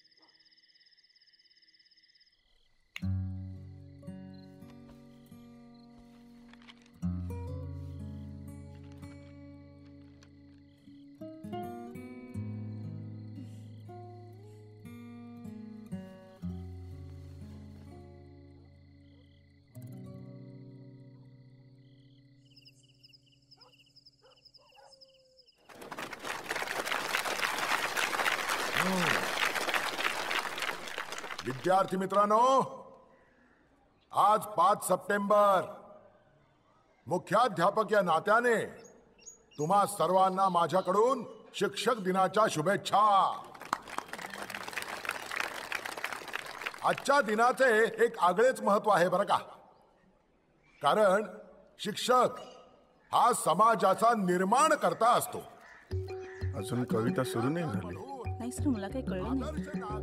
विद्यार्थी मित्रांनो, आज पाच सप्टेंबर, मुख्याध्यापक या नात्याने तुम्हा सर्वांना माझ्याकडून शिक्षक दिनाच्या शुभेच्छा. आजच्या दिनाचे एक आगळेच महत्व आहे बरं का. कारण शिक्षक हा समाजाचा निर्माण करता असतो. अजून कविता सुरू नाही झाली. नाही सर, मला काही कळलं नाही.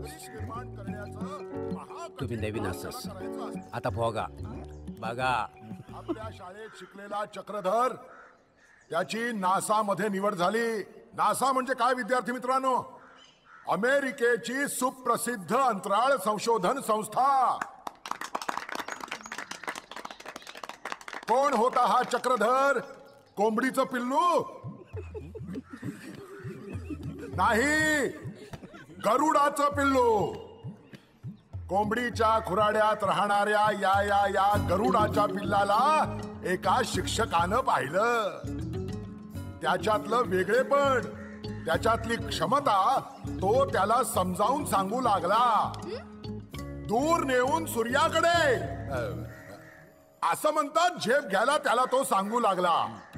तुम्ही नवीन असस आता भोगा बघा. आपल्या शाळेत शिकलेला चक्रधर, त्याची नासा मध्ये निवड झाली. नासा म्हणजे काय विद्यार्थी मित्रांनो? अमेरिकेची सुप्रसिद्ध अंतराळ संशोधन संस्था. कोण होता हा चक्रधर? कोंबडीचं पिल्लू नाही, गरुडाचं पिल्लू. कोंबडीच्या खुराड्यात राहणाऱ्या या या या गरुडाच्या पिल्लाला एका शिक्षकानं पाहिलं. त्याच्यातलं वेगळेपण, त्याच्यातली क्षमता तो त्याला समजावून सांगू लागला. दूर नेऊन सूर्याकडे असं म्हणतात झेप घ्यायला त्याला तो सांगू लागला.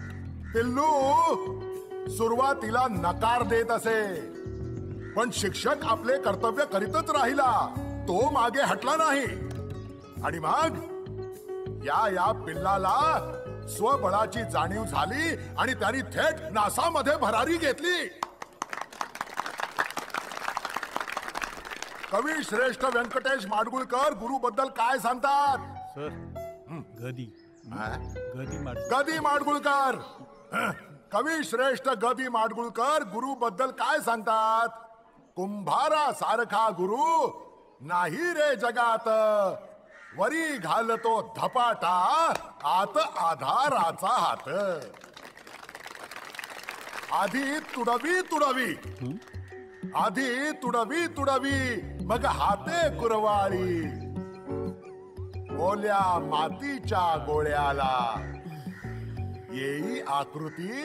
पिल्लू सुरुवातीला नकार देत असे, पण शिक्षक आपले कर्तव्य करीतच राहिला. तो मागे हटला नाही. आणि मग या या पिल्लाला स्वबळाची जाणीव झाली आणि त्यांनी थेट नासामध्ये भरारी घेतली. कवी श्रेष्ठ व्यंकटेश माडगुळकर गुरु बद्दल काय सांगतात? सर, गदी गदी गदी माडगुळकर. कवी श्रेष्ठ गदी माडगुळकर गुरु बद्दल काय सांगतात? कुंभारा सारखा गुरु नाही रे जगात, वरी घालतो धपाटा आत आधाराचा हात. आधी तुडवी तुडवी आधी तुडवी तुडवी मग हाते कुरवाळी. ओल्या मातीच्या गोळ्याला येई आकृती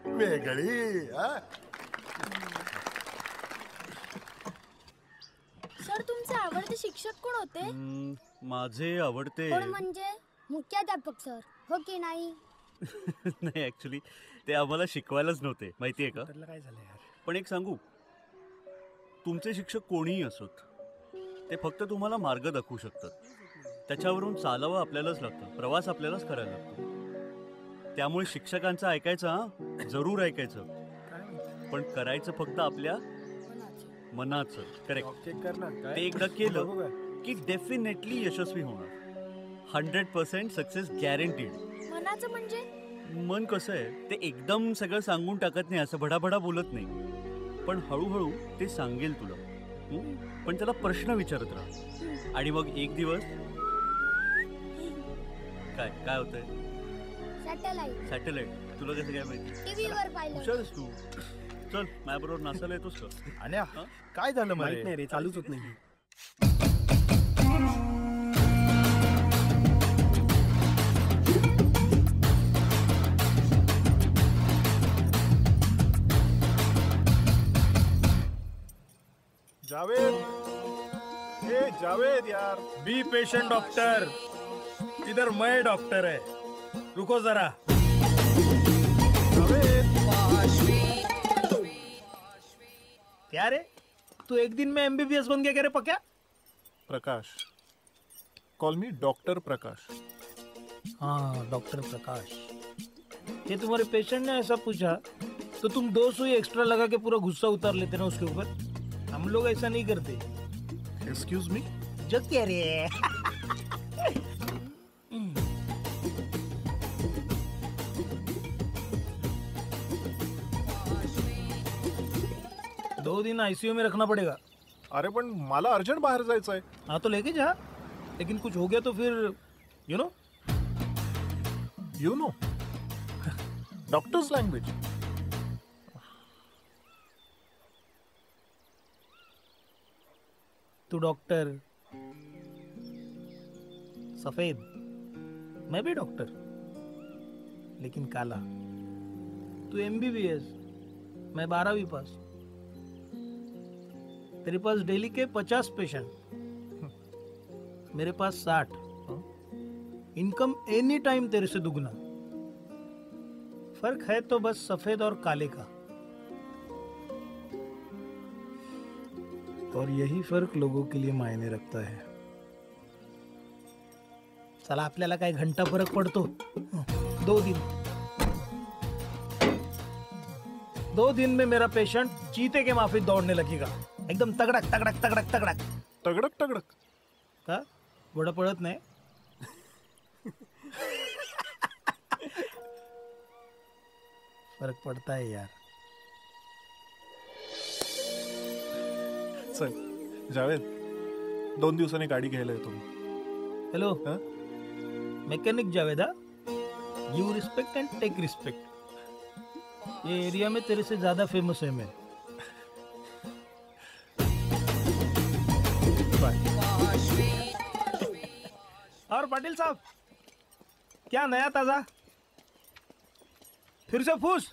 वेगळी. सर तुमचे आवडते शिक्षक कोण होते? हम्म, माझे आवडते कोण म्हणजे मुख्याध्यापक सर हो की नाही? नाही ऍक्च्युली ते आम्हाला शिकवायलाच नव्हते माहितीये का. काय झालं यार? पण एक सांगू, तुमचे शिक्षक कोणीही असोत ते फक्त तुम्हाला मार्ग दाखवू शकतात. त्याच्यावरून चालावं आपल्यालाच लागतं, प्रवास आपल्यालाच करायला लागतो. त्यामुळे शिक्षकांचं ऐकायचं, हा जरूर ऐकायचं, पण करायचं फक्त आपल्या मनाचं. करेक्ट. ते एकदा केलं की डेफिनेटली यशस्वी होणार. Hundred percent success guaranteed. मनाचं म्हणजे? मन कसं आहे ते एकदम सगळं सांगून टाकत नाही, असं भडाभडा बोलत नाही, पण हळूहळू ते सांगेल तुला. हं? पण त्याला प्रश्न विचारत राहा. आणि मग एक दिवस काय काय होतंय? सॅटेलाइट. सॅटेलाइट तुला कसं काय माहिती? टीव्हीवर पाहिलं. हुशारच तू. चल माझ्याबरोबर नाचायला येतोस का? आणि काय झालं माहित नाही रे, चालूच होत नाही. जावेद, ए जावेद यार. बी पेशेंट डॉक्टर, इधर मैं डॉक्टर है, रुको जरा. क्या रे, तू एक दिन में एमबीबीएस बन गया क्या रे Pakya? Prakash, call me doctor Prakash. हाँ डॉक्टर प्रकाश. ये तुम्हारे पेशेंट ने ऐसा पूछा तो तुम दो सुई एक्स्ट्रा लगा के पूरा गुस्सा उतार लेते ना उसके ऊपर. हम लोग ऐसा नहीं करते. Excuse me. जो कह रहे हैं. दो दिन आईसीयू में रखना पड़ेगा. अरे पण मला अर्जंट बाहेर जायचं आहे. हाँ तो लेके जा, लेकिन कुछ हो गया तो फिर you know you know doctors language. तू डॉक्टर सफेद, मैं भी डॉक्टर लेकिन काला. तू एमबीबीएस, मैं बारहवीं पास. तेरे पास डेली के पचास पेशेंट, मेरे पास साठ. इनकम एनी टाइम तेरे से दुगना. फर्क है तो बस सफेद और काले का, और यही फर्क लोगों के लिए मायने रखता है. चला आपल्याला काय घंटा फरक पड़तो. दो दिन दो दिन में मेरा पेशेंट चीते के माफी दौड़ने लगेगा. एकदम तगड़क तगड़क तगड़क तगड़क तगड़क तगड़क. का घोड़ा पड़त नाही. फरक पड़ता है यार. चल जावेद, दोन दिवसांनी गाडी घ्यायला येतो मी. Hello mechanic Javed. You respect and take respect. ये एरिया में तेरे से ज्यादा फेमस है मैं. और पाटिल साहब, क्या नया ताजा? फिर से फूस.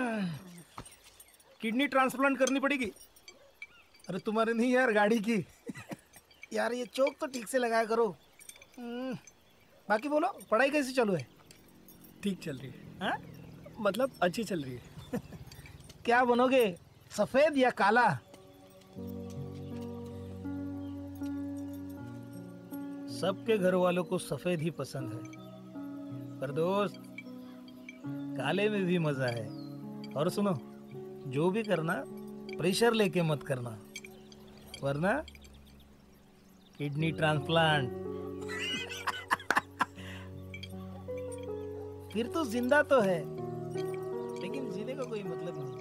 किडनी ट्रांसप्लांट करनी पड़ेगी. अरे तुम्हारे नहीं यार, गाड़ी की. यार ये चौक तो ठीक से लगाया करो. बाकी बोलो, पढ़ाई कैसी चालू है? ठीक चल रही है. हाँ? मतलब अच्छी चल रही है. क्या बनोगे, सफेद या काला? सबके घर वालों को सफेद ही पसंद है, पर दोस्त काले में भी मजा है. और सुनो, जो भी करना प्रेशर लेके मत करना, वरना किडनी ट्रांसप्लांट. फिर तो जिंदा तो है, लेकिन जीने का कोई मतलब नहीं.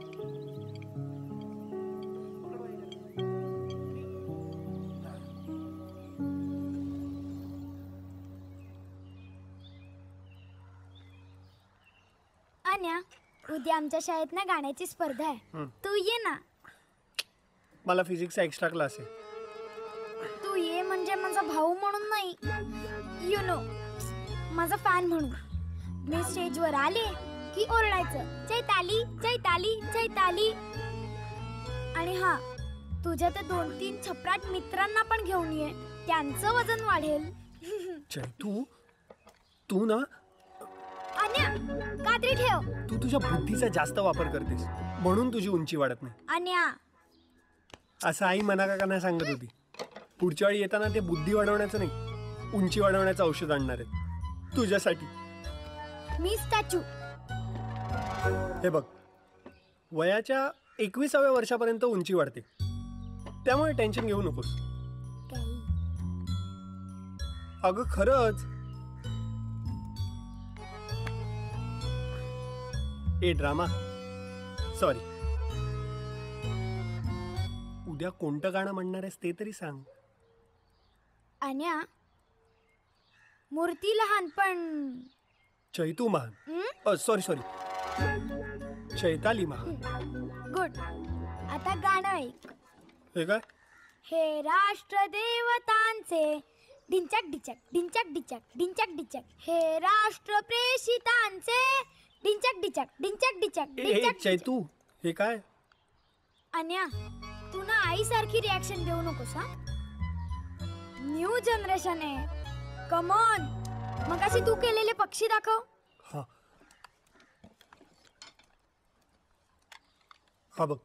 अन्या, उद्या आमच्या शाळेत ना गाण्याची स्पर्धा आहे. तू ये ना. मला फिजिक्सचा एक्स्ट्रा क्लास आहे. तू ये म्हणजे माझा भाऊ म्हणून नाही, यु नो, माझा फॅन म्हणून. मी स्टेजवर आले की ओरडायचं, चैताली चैताली चैताली. आणि हा, तुझ्या त्या दोन तीन छपराट मित्रांना पण घेऊन ये, त्यांचं वजन वाढेल. तू तू ना अन्या कात्री ठेव. तू तुझ्या बुद्धीचा जास्त वापर करतेस म्हणून तुझी उंची वाढत नाही. अन्या असं आई मना काकांना सांगत होती. पुढच्या वेळी येताना ते बुद्धी वाढवण्याचं नाही, उंची वाढवण्याचं औषध आणणार आहेत तुझ्यासाठी. मी स्टॅच्यू. हे बघ, वयाच्या एकविसाव्या वर्षापर्यंत उंची वाढते, त्यामुळे टेन्शन घेऊ नकोस. अगं खरंच. ए ड्रामा सॉरी, उद्या कोणतं गाणं म्हणणार आहेस ते तरी सांग. अन्या मूर्ती लहान पण चैतू महान, सॉरी सॉरी चैताली महान. गुड. आता गाणं ऐक. हे काय? हे राष्ट्र देवतांचे डिंचक डिचक डिंचक डिचक डिंचक डिचक, हे राष्ट्र प्रेषितांचे डिंचक डिचक डिंचक डिचक डिंचक. चैतू हे काय? अन्या तू ना आई सारखी रिॲक्शन देऊ नकोस हा. न्यू जनरेशन आहे, कम ऑन. मग अशी तू केलेले पक्षी दाखव. हा हा बघ.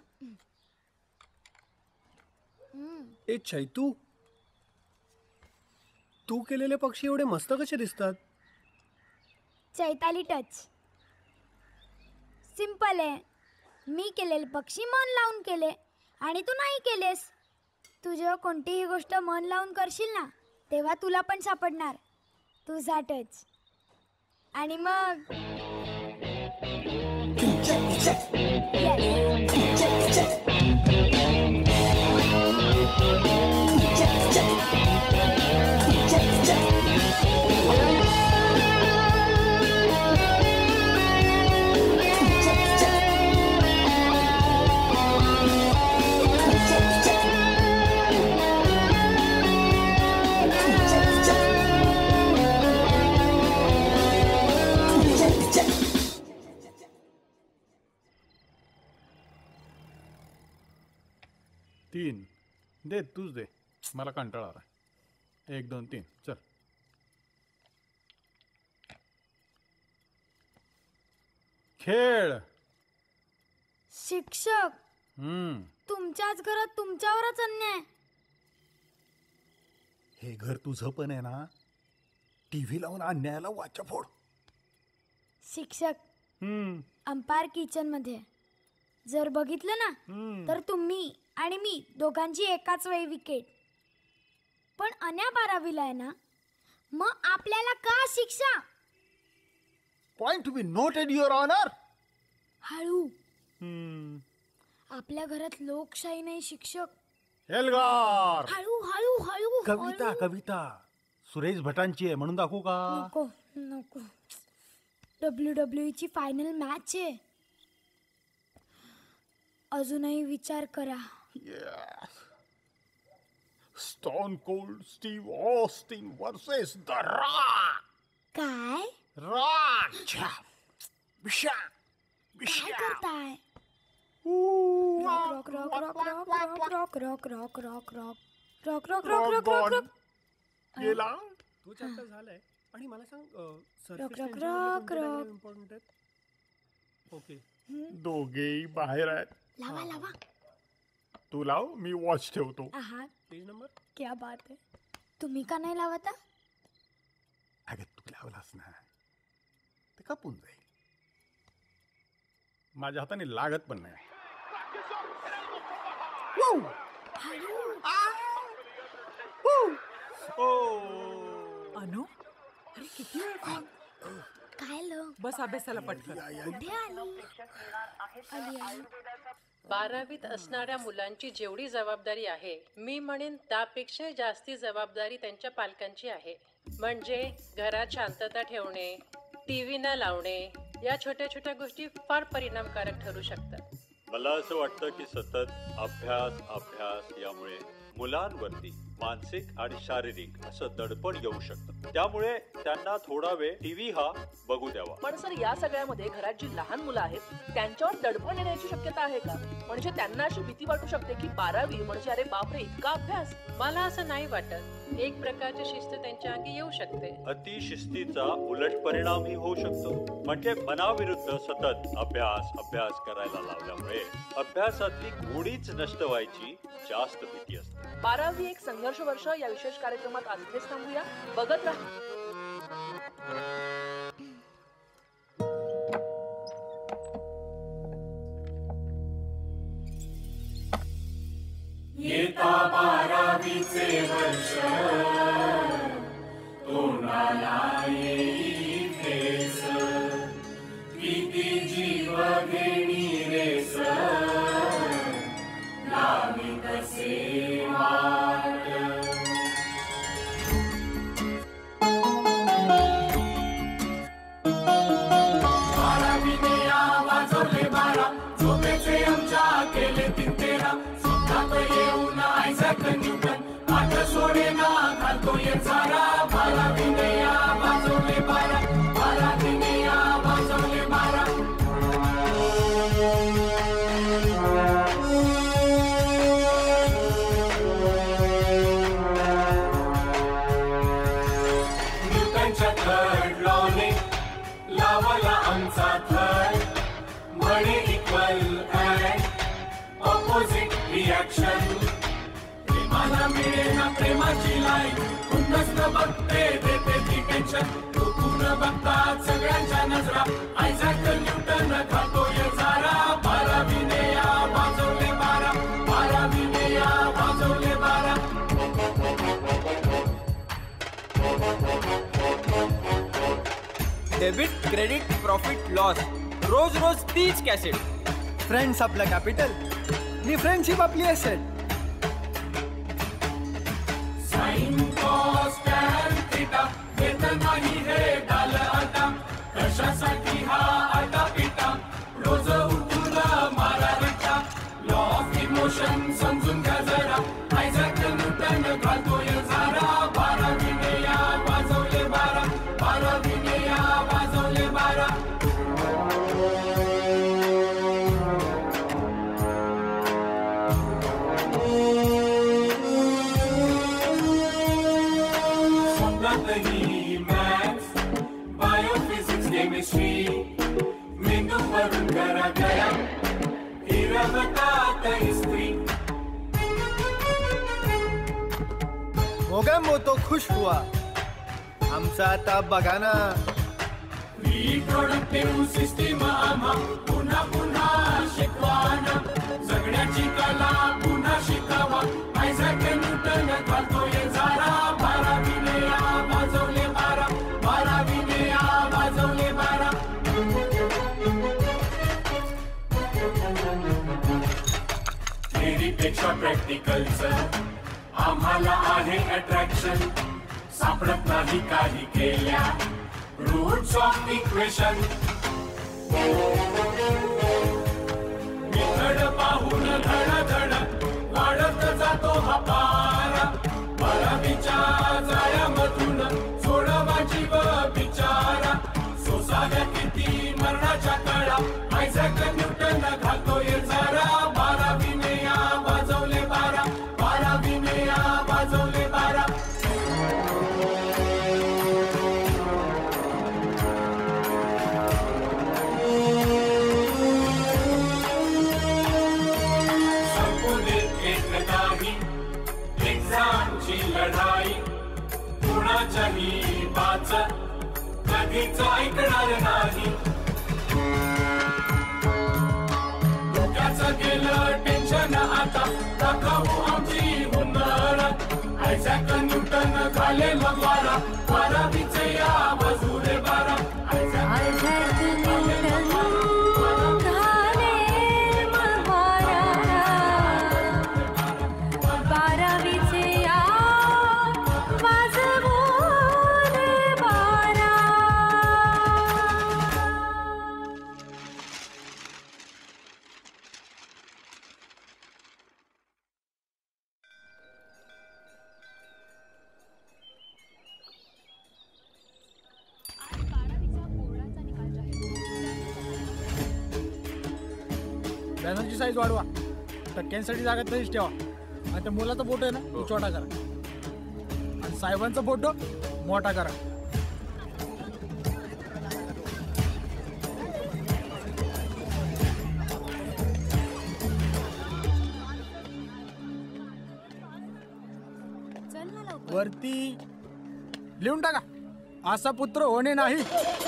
ए चैतू, तू केलेले पक्षी एवढे मस्त कसे दिसतात? चैताली टच. सिंपल आहे. मी केलेले पक्षी मन लावून केले आणि तू नाही केलेस. तू जेव्हा कोणतीही गोष्ट मन लावून करशील ना, तेव्हा तुला पण सापडणार तुझा टच. आणि मग तीन दे, तूच दे, मला कंटाळा आला. एक दोन तीन चल. खेळ. शिक्षक हम्म तुमच्याच घरात तुमच्यावरच अन्याय. हे घर तुझं पण आहे ना, टीव्ही लावून अन्यायाला वाचा फोड. शिक्षक अंपायर किचन मध्ये जर बघितलं ना, तर तुम्ही आणि मी दोघांची एकाच वेळी विकेट. पण अन्या बारावीला आहे ना, मग आपल्याला का शिक्षा? Point to be noted your honour. हळू. आपल्या घरात लोकशाही नाही शिक्षक. एल्गार. हळू हळू हळू. कविता कविता सुरेश भटांची आहे म्हणून दाखवू का? नको नको. डब्ल्यू डब्ल्यू ची फायनल मॅच आहे. अजूनही विचार करा. Stone Cold Steve Austin versus the Rock. काय? रॉक. काय करताय? Rock Rock Rock Rock Rock Rock Rock Rock Rock Rock Rock Rock Rock Rock Rock Rock. गेला. तू चॅप्टर झालाय आणि मला सांग Rock Rock Rock Rock. Important आहे. ओके. दोघेही बाहेर आहेत. लावा लावा. तू लाव, मी वॉच ठेवतो. आहात. Page number. क्या बात आहे. तुम्ही का नाही लावता? अगं तू लावलास ना, ते कापून जाईल. माझ्या हाताने लागत पण नाही. अनु, अरे किती वेळ फोन? काय लो? बस अभ्यासाला पटकन. कुठे आली? आली आली. बारावीत असणाऱ्या मुलांची जेवढी जबाबदारी आहे, मी म्हणेन त्यापेक्षा जास्ती जबाबदारी त्यांच्या पालकांची आहे. म्हणजे घरात शांतता ठेवणे, टी व्ही न लावणे, या छोट्या छोट्या गोष्टी फार परिणामकारक ठरू शकतात. मला असं वाटतं की सतत अभ्यास अभ्यास यामुळे मुलांवरती मानसिक आणि शारीरिक असं दडपण येऊ शकतं. त्यामुळे त्यांना थोडा वेळ टीव्ही हा बघू द्यावा. पण सर या सगळ्यामध्ये घरात जी लहान मुलं आहेत त्यांच्यावर दडपण येण्याची शक्यता आहे का? म्हणजे त्यांना अशी भीती वाटू शकते की बारावी म्हणजे अरे बापरे इतका अभ्यास. मला असं नाही वाटत. एक प्रकारची शिस्त त्यांच्या अंगी येऊ शकते. अतिशिस्तीचा उलट परिणामही होऊ शकतो. म्हणजे मनाविरुद्ध सतत अभ्यास अभ्यास करायला लावल्यामुळे अभ्यासातली गोडीच नष्ट व्हायची जास्त भीती असते. बारावी एक संघर्ष वर्ष या विशेष कार्यक्रमात आज इथेच थांबूया. बघत राहा. येता बारावीचे वर्ष तोंडाला येई फेस किती जीव घेणी रेस लावी कसे वाट बारावीने वाजवले बारा झोपेचे आमच्या केले तीन तेरा येऊन आयझॅक न्यूटन पाठ सोडे ना घालतोय चारा बारावीने वाजवले बारा बारावीने वाजवले बारा न्यूटनच्या थर्ड लॉने लावला आमचा थर्ड म्हणे इक्वल अँड ऑपोजिट रिॲक्शन प्रेमाला मिळे ना प्रेमाची लाईन कुणच न बघते देते ती टेन्शन चुकून बघतात सगळ्यांच्या नजरा आयझॅक न्यूटन खातोय जारा बारावीने वाजवले बारा बारावीने वाजवले बारा डेबिट क्रेडिट प्रॉफिट लॉस रोज रोज तीच कॅसेट. फ्रेंड्स आपलं कॅपिटल आणि फ्रेंडशिप आपली असेल. साइन कॉस टॅन थिटा येत नाही हे डाल आता कशासाठी हा आता पिटा रोज उठून मारा रट्टा लॉ ऑफ इमोशन समजून घ्या जरा आयझॅक न्यूटन घालतोय जारा बारावीने वाजवले बारा बारावीने वाजवले बारा मॅथ्स बायोफिजिक्स केमिस्ट्री मेंदूवरून करा गया हिरवतात स्त्री मोगा मोतो खुश हुआ आमचा आता बघा ना रिप्रोडक्टिव्ह सिस्टीम आम्हा पुन्हा पुन्हा शिकवाना जगण्याची कला पुन्हा शिकावा आयझॅक न्यूटन घालतोय जारा बारावीने वाजवले बारा बारावीने वाजवले बारा थेरीपेक्षा प्रॅक्टिकलच आम्हाला आहे अट्रॅक्शन सापडत नाही काही केल्या रूट्स ऑफ इक्वेशन मेथड पाहून धड धड वाढत जातो हा पारा बारावीच्या जाळ्यामधून सोडवा जीव बिचारा सोसाव्या किती मरणाच्या कळा आयझॅक न्यूटन घालतोय जरा बारावीने वाजवले बारा बारावीने वाजवले बारा एक्झामची लढाई कुणाच्याही बाच कधीच ऐकणार नाही डोक्याचं गेलं टेन्शन आता दाखवू आमची हुनर आयझॅक न्यूटन घाले मग वारा बारावीचे या बाजूले बारा आयझॅक न्यूटन बोर्डची साईज वाढवा, टक्क्यांसाठी जागा तशीच ठेवा. आणि त्या मुलाचा फोटो आहे ना तो छोटा करा आणि साहेबांचा फोटो मोठा करा. वरती लिहून टाका, असा पुत्र होणे नाही.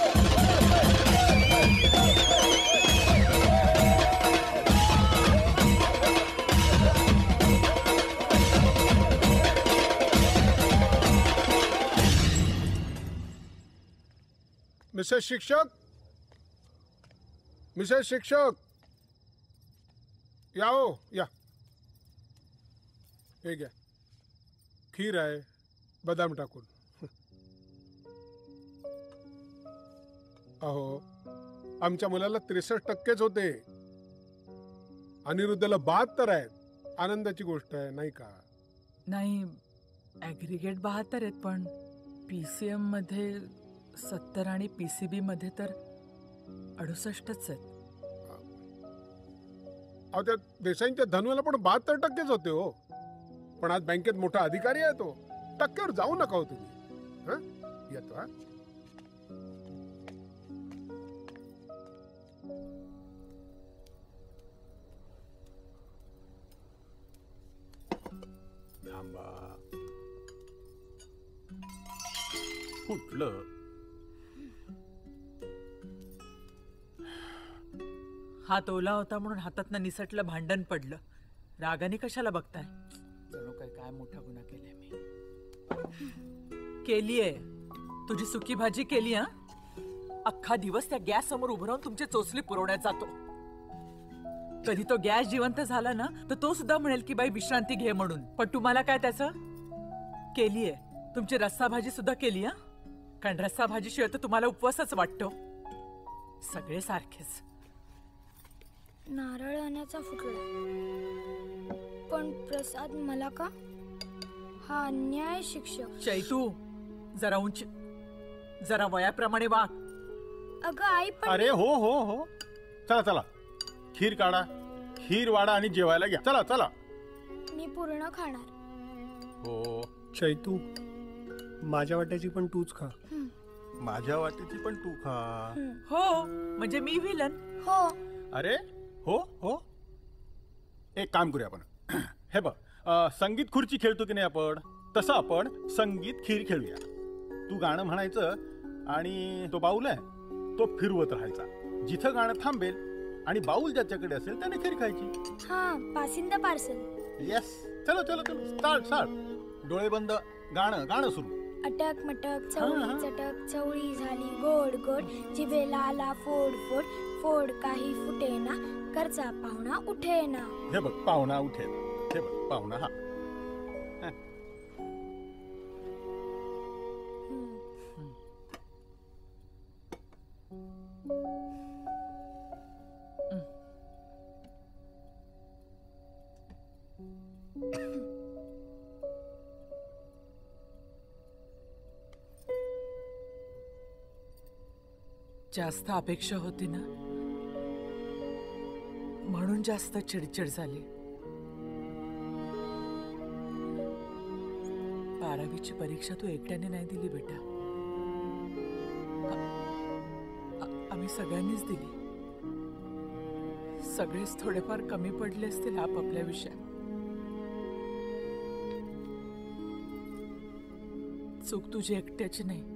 मिसेस शिक्षक, मिसेस शिक्षक, या हो या. हे घ्या, खीर आहे बदाम टाकून. अहो, आमच्या मुलाला त्रेसष्ट टक्केच होते, अनिरुद्धला बहात्तर आहेत. आनंदाची गोष्ट आहे नाही का? नाही, ॲग्रिगेट बहात्तर आहेत, पण पी सी एम मध्ये सत्तर आणि पी सी बी मध्ये तर अडुसष्टच आहेत. अहो, त्या देसाईंच्या धनुला पण बहात्तर टक्केच होते हो. पण आज बँकेत मोठा अधिकारी आहे तो. टक्क्यावर जाऊ नका हो तुम्ही. हा, येतो हा. थांबा, कुठलं हात ओला होता म्हणून हातातनं निसटलं भांडण पडलं. रागाने कशाला बघताय? जणू काय काय मोठा गुन्हा केलाय मी. केलीये, तुझी सुकी भाजी केली. हा, अख्खा दिवस त्या गॅस समोर उभं राहून तुमची चोचली पुरवण्यात जातो. कधी तो गॅस जिवंत झाला ना तर तो सुद्धा म्हणेल की बाई विश्रांती घे म्हणून. पण तुम्हाला काय त्याचं? केलीये, तुमची रस्सा भाजी सुद्धा केली. हा, कारण रस्सा भाजी शिवाय तर तुम्हाला उपवासच वाटतो. सगळे सारखेच. नारळ आण्याचा फुटला, पण प्रसाद मला का? हा अन्याय शिक्षक. चैतू, जरा उंच, जरा वयाप्रमाणे वाग. अगं आई पण. अरे हो हो हो, चला चला, खीर काढा, खीर वाढा आणि जेवायला घ्या. चला चला. मी पूर्ण खाणार. हो चैतू, माझ्या वाट्याची पण तूच खा. माझ्या वाटेची पण तू खा. हो, म्हणजे मी विलन. हो. अरे हो हो, एक काम करूया आपण. हे बघ, अ, संगीत खुर्ची खेळतो की नाही आपण, तसं आपण संगीत खीर खेळूया. तू गाणं म्हणायचं आणि तो बाऊल आहे तो फिरवत राहायचा. जिथं गाणं थांबेल आणि बाऊल ज्याच्याकडे असेल त्याने खीर खायची. हा, पासिंदा पार्सल. येस, चलो चलो चलो, स्टार्ट स्टार्ट. डोळे बंद, गाणं गाणं सुरू. अटक मटक चवळी चटक, चवळी झाली गोड गोड, जिभेला आला फोड फोड, फोड काही फुटेना, करचा पाहुणा उठेना. हे बघ, पाहुणा उठेना. हे बघ, पाहुणा. हा, जास्त अपेक्षा होती ना म्हणून जास्त चिडचिड झाली. बारावीची परीक्षा तू एकट्याने नाही दिली बेटा, आ- आम्ही सगळ्यांनीच दिली. सगळेच थोडेफार कमी पडले असतील आपापल्या विषयात. चूक तुझी एकट्याची नाही.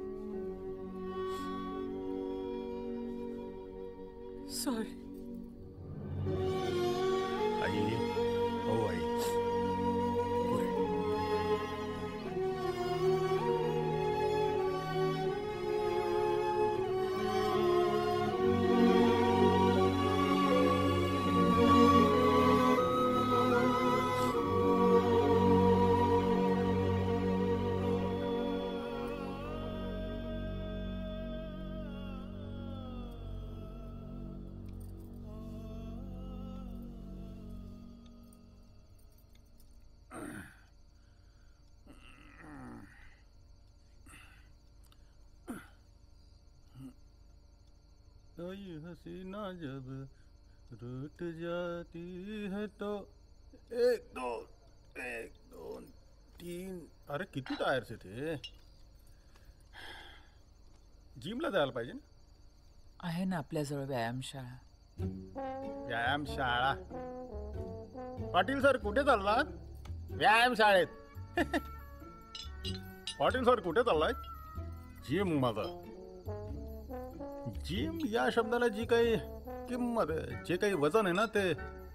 सॉरी. आई, हो आई. हसीना जब रूठ जाती है तो एक दोन एक दोन तीन. अरे किती टायर्स आहे ते. जिमला जायला पाहिजे ना. आहे ना आपल्याजवळ व्यायामशाळा. व्यायामशाळा. पाटील सर कुठे चाललात? व्यायामशाळेत. पाटील सर कुठे चाललाय? जिम मध्ये. जिम या शब्दाला जी काही किंमत आहे, जे काही वजन आहे ना, ते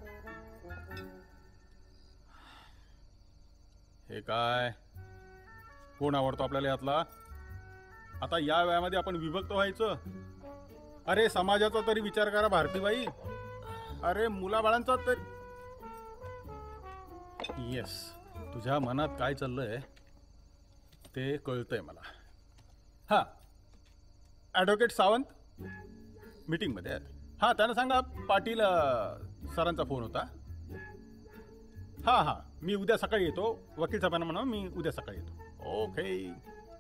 हे काय कोण आवडतो आपल्याला यातला? आता या वयामध्ये आपण विभक्त व्हायचं? अरे समाजाचा तरी विचार करा भारतीबाई. अरे मुलाबाळांचा तर. येस, तुझ्या मनात काय चाललंय ते कळतंय मला. हा, ॲडव्होकेट सावंत मीटिंग मध्ये आहेत. हा, त्यांना सांगा पाटील अ, सरांचा फोन होता. हा हा मी उद्या सकाळी येतो. वकील साहेबांना म्हणा मी उद्या सकाळी येतो. ओके.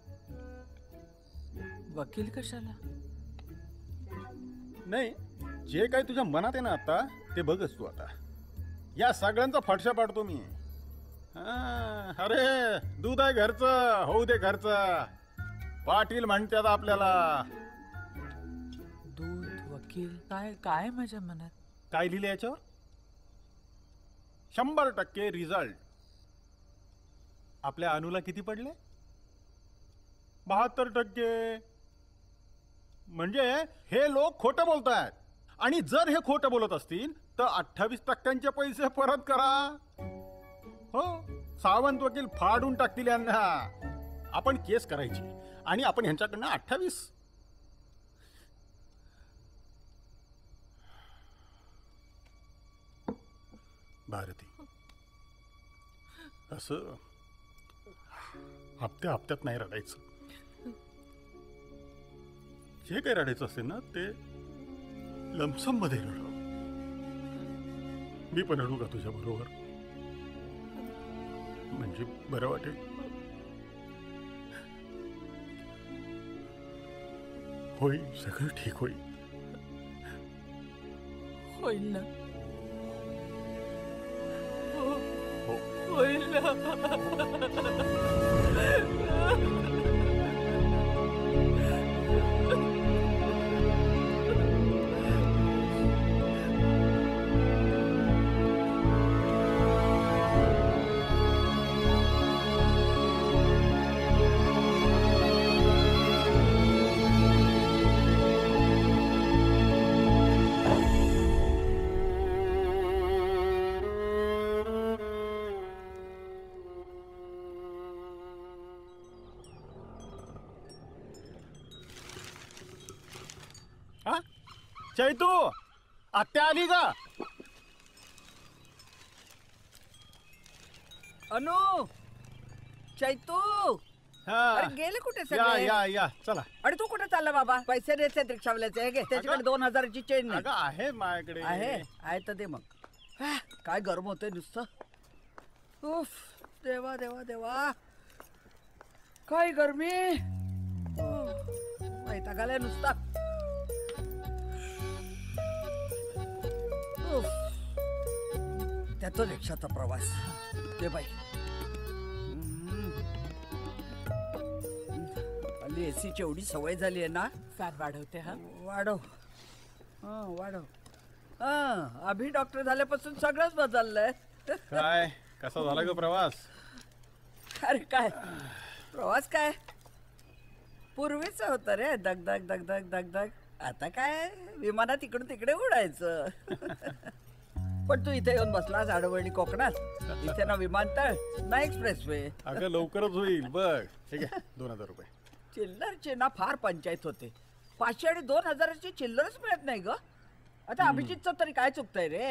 वकील कशाला? नाही, जे काही तुझ्या मनात आहे ना आता ते बघच तू. आता या सगळ्यांचा फडशा पाडतो मी. हा, अरे दूध आहे घरचं, होऊ दे घरचं. पाटील म्हणतात आपल्याला. दूध, वकील, काय काय माझ्या मनात? काय लिहिले याच्यावर? शंभर टक्के रिझल्ट. आपल्या अनुला किती पडले? बहात्तर टक्के. म्हणजे हे लोक खोटं बोलतायत. आणि जर हे खोटं बोलत असतील तर अठ्ठावीस टक्क्यांचे पैसे परत करा. हो, सावंत वकील फाडून टाकतील यांना. आपण केस करायची आणि आपण ह्यांच्याकडनं अठ्ठावीस. भारती, असं हप्त्या हप्त्यात नाही रडायचं. जे काही रडायचं असेल ना ते लमसम मध्ये रडव. मी पण रडू का तुझ्या बरोबर? म्हणजे बरं वाटेल. होईल, सगळं ठीक होईल. होईल ना. हो, होईल ना. चैतू, आत्या आली का? अनु, चैतू, अरे गेले कुठे या सगळे? या या चला. अरे तू कुठे चालला बाबा? पैसे द्यायचे रिक्षावाल्याचे. हे घे, त्याच्याकडे दोन हजाराची चेन नाही. आहे माझ्याकडे. आहे आहे तर दे मग. हा, काय गरम होतंय नुसतं. उफ, देवा देवा देवा, काय गरमी. वैताग आलाय नुसता. उफ, त्यात रिक्षाचा प्रवास. दे बाई. हल्ली एसीची एवढी सवय झाली आहे ना. फॅन वाढवते. हा, वाढव. हा, वाढव. हा, अभि डॉक्टर झाल्यापासून सगळंच बदललंय. काय कसा झाला ग प्रवास? अरे काय प्रवास, काय पूर्वीच होतं रे. दग दग दग दग दग दग. आता काय विमानात इकडून तिकडे उडायचं. पण तू इथे येऊन बसलास आडवळणी कोकणात. इथे ना विमानतळ ना एक्सप्रेसवे. अगं लवकरच होईल बघ. ठीक आहे, दोन हजार रुपये. चिल्लरची ना फार पंचायत होते. पाचशे आणि दोन हजाराची चिल्लरच मिळत नाही ग. आता अभिजितचं तरी काय चुकतंय रे.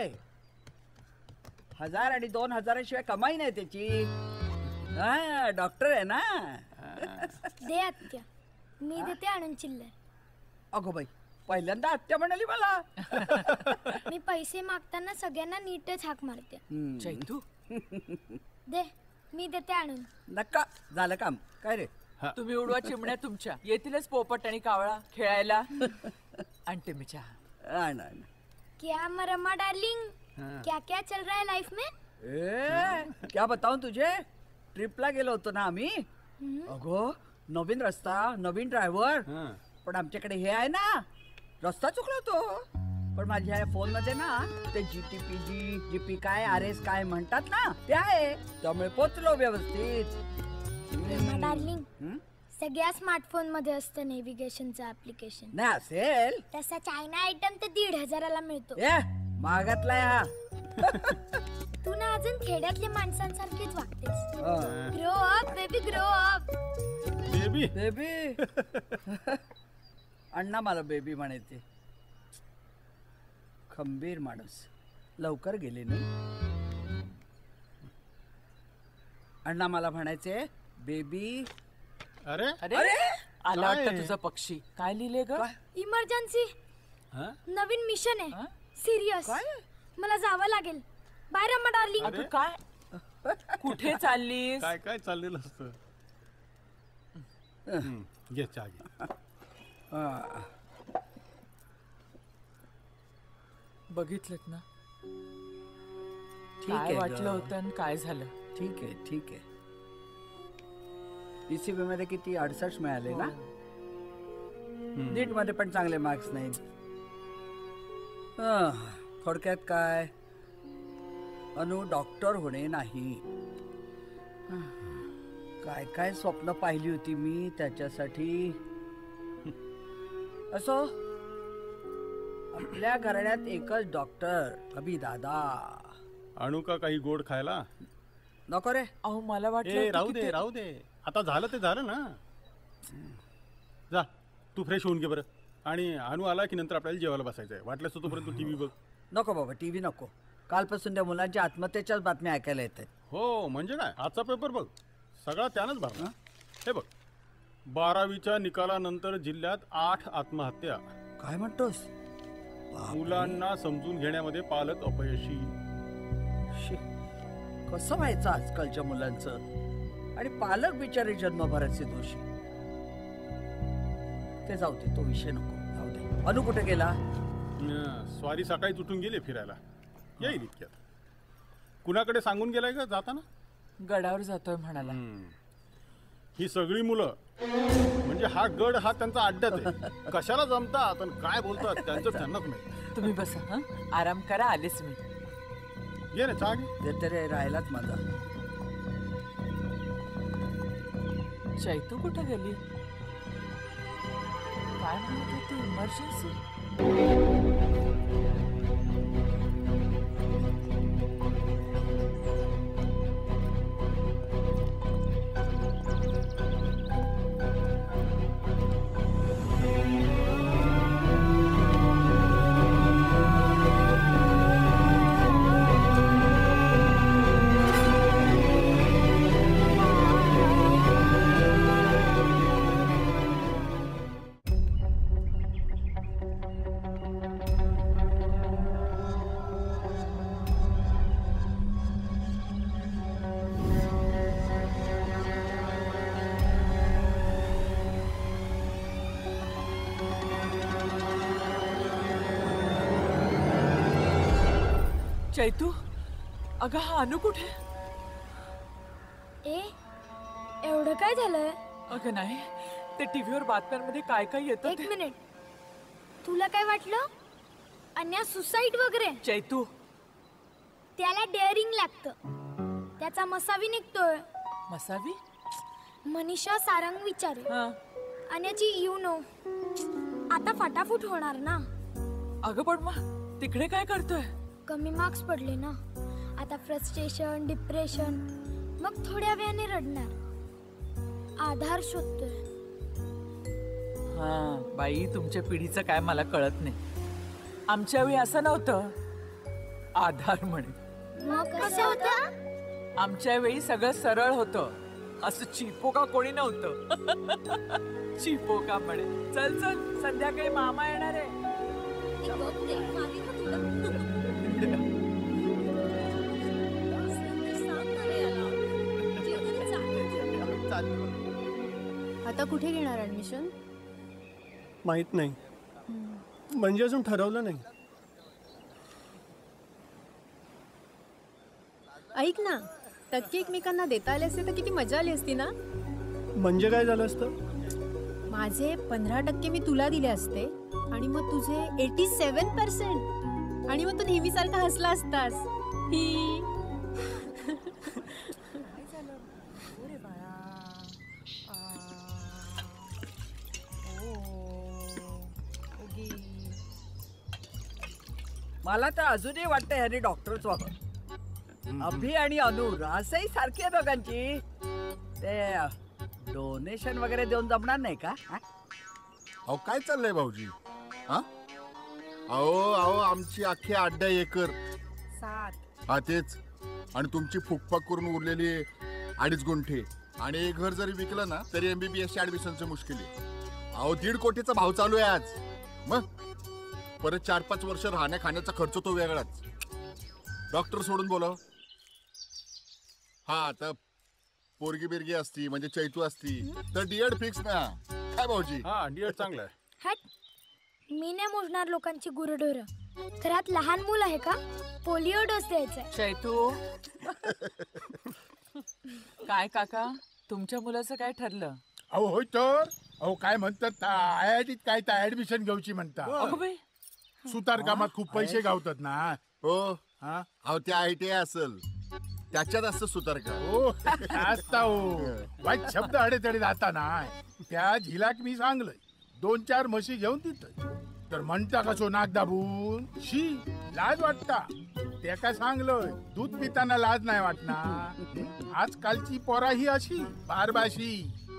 हजार आणि दोन हजाराशिवाय कमाई नाही त्याची. हा, डॉक्टर आहे ना. दे आत्या, मी देते आणून चिल्लर. अगो बाई, पहिल्यांदा आत्या म्हणाली मला. मी पैसे मागताना सगळ्यांना नीटच हाक मारते. चैतू, दे, मी देते आणून. नक्का, झालं काम. काय रे? तुम्ही उडवा चिमण्या तुमच्या. येतीलच पोपट आणि कावळा खेळायला. आणते मी चहा. आण आण. क्या मरमा डार्लिंग, क्या क्या चल रहा है लाइफ में? ए क्या बताऊं तुझे, ट्रिपला गेलो होतो ना आम्ही. अगो नवीन रस्ता, नवीन ड्रायव्हर, पण आमच्याकडे हे आहे ना, रस्ता चुकलो तो. पण माझ्या फोन मध्ये ना ते जीटीपीजी जीपी काय आर एस काय म्हणतात ना ते आहे, त्यामुळे पोचलो व्यवस्थित. मरमा डार्लिंग, सगळ्या स्मार्टफोन मध्ये असतं नेव्हिगेशनचं ऍप्लिकेशन. नाही असेल तसा चायना आयटम तर दीड हजाराला मिळतो. ए महागातला हा. तू ना अजून खेड्यातल्या माणसांसारखीच वागतेस. हा. Grow up baby, grow up. Baby baby अण्णा मला बेबी म्हणायचे. खंबीर माणूस, लवकर गेले नाही. अण्णा मला म्हणायचे बेबी. अरे अरे आला वाटतं तुझा पक्षी. काय लिहिले ग? इमर्जन्सी, नवीन मिशन आहे, सिरियस. मला जावं लागेल. Bye Rama darling. काय कुठे चाललीस? काय काय चाललेलं असतं. घे चहा घे. बघितलं ना ठीक काय आहे वाटलं होतं आणि काय झालं. ठीक आहे ठीक आहे. ईसीबी मध्ये किती अडसष्ट मिळाले ना. नीट मध्ये पण चांगले मार्क्स नाही. थोडक्यात काय, अनु डॉक्टर होणे नाही. काय काय स्वप्न पाहिली होती मी त्याच्यासाठी. असो, आपल्या घराण्यात एकच डॉक्टर, अभि दादा. आणू का काही गोड खायला? नको रे. अहो मला वाटलं ए राहू दे राहू दे, आता झालं ते झालं ना. जा तू फ्रेश होऊन घे बरं. आणि आणू आला की नंतर आपल्याला जेवायला बसायचं आहे. वाटल्यास तोपर्यंत तू टीव्ही बघ. नको बाबा टीव्ही नको. कालपासून त्या मुलांच्या आत्महत्येच्याच बातम्या ऐकायला येत आहेत. हो म्हणजे काय, आजचा पेपर बघ, सगळा त्यानंच भरला. हे बघ, बारावीच्या निकालानंतर जिल्ह्यात आठ आत्महत्या. काय म्हणतोस? मुलांना समजून घेण्यामध्ये पालक अपयशी. कसं व्हायचं आजकालच्या मुलांचं. आणि पालक बिचारे जन्मभराचे दोषी. ते जाऊ दे, तो विषय नको. जाऊ दे. अनु कुठे गेला? स्वारी सकाळी उठून गेले फिरायला. येईल इतक्यात. कुणाकडे सांगून गेलाय का जाताना? गडावर जातोय म्हणाला. ही सगळी मुलं म्हणजे हा गड हा त्यांचा अड्डाच आहे. कशाला जमतात आणि काय बोलतात त्यांचं त्यांनाच माहिती. तुम्ही बसा, हा आराम करा, आलेच मी. ये ना चहा घे. ते तरी राहिलाच माझा. चैतू कुठे गेली? काय म्हणत होती? इमर्जन्सी. चैतू, अगं हा अनु कुठे? ए एवढं काय झालंय? अगं नाही, ते टीव्हीवर बातम्यांमध्ये काय काय येतं. एक मिनिट, तुला काय वाटलं? अन्या सुसाईड वगैरे? चैतू, त्याला डेअरिंग लागतं. त्याचा मसावी निघतोय. मसावी? मनीषा सारंग विचारे. अन्याची यू नो आता फटाफट होणार ना. अगं पण मग तिकडे काय करतोय? कमी मार्क्स पडले ना, आता फ्रस्ट्रेशन, डिप्रेशन, मग थोड्या वेळाने रडणार. आधार शोधतोय. हा बाई, तुमच्या पिढीचं काय मला कळत नाही. आमच्या वेळी असं नव्हतं. आधार म्हणे. मग कसं होतं? आमच्या वेळी सगळं सरळ होतं. असं चिपोका कोणी नव्हतं. चिपोका म्हणे. चल चल, संध्याकाळी मामा येणार आहे. आता कुठे घेणार ऍडमिशन? माहित नाही, म्हणजे अजून ठरवलं नाही. ऐक ना, टक्के एकमेकांना देता आले असते तर किती मजा आली असती ना. म्हणजे काय झालं असतं? माझे पंधरा टक्के मी तुला दिले असते आणि मग तुझे एटी सेव्हन पर्सेंट आणि मग तू नेहमीसारखा हसला असतास. ही मला तर अजूनही वाटतं ह्याने डॉक्टरच व्हावं. अभि आणि अनु असंही सारखी आहे दोघांची. ते डोनेशन वगैरे देऊन जमणार नाही का? अहो काय चाललंय भाऊजी? हा अहो अहो आमची अख्खी अड्डा एकर सात हा तेच, आणि तुमची फुकफाक करून उरलेली अडीच गुंठे, आणि एक घर जरी विकलं ना तरी एमबीबीएस च्या ऍडमिशनचं मुश्किल आहे. अहो दीड कोटीचा भाव चालू आहे आज. मग परत चार पाच वर्ष राहण्या खाण्याचा खर्च तो वेगळाच. डॉक्टर सोडून बोलाव. हा आता पोरगी बिरगी असती म्हणजे चैतू असती तर डीएड फिक्स ना. काय भाऊजी? हा डीएड चांगलं आहे. हट, मी नाही मोजणार लोकांची गुरढोर. घरात लहान मूल आहे का? पोलिओ डोस द्यायचा. चैतू काय काका, तुमच्या मुलाचं काय ठरलं? अहो होय तर. अहो काय म्हणतात आय आय टीत काय तर ऍडमिशन घेऊची म्हणतात. अगं बाई, सुतार कामात खूप पैसे गावतात ना. हो अहो ते आय टी आय असेल त्याच्यात असतं सुतार का. हो असता हो वाईट शब्द अडेतडे जाता नाही. त्या झिलाक मी सांगलंय दोन चार म्हशी घेऊन तिथं तर म्हणता कसो नाक दाबून शी लाज वाटता. ते का सांगलोय दूध पिताना लाज नाही वाटणार. आजकालची पोरा ही अशी बारबाशी.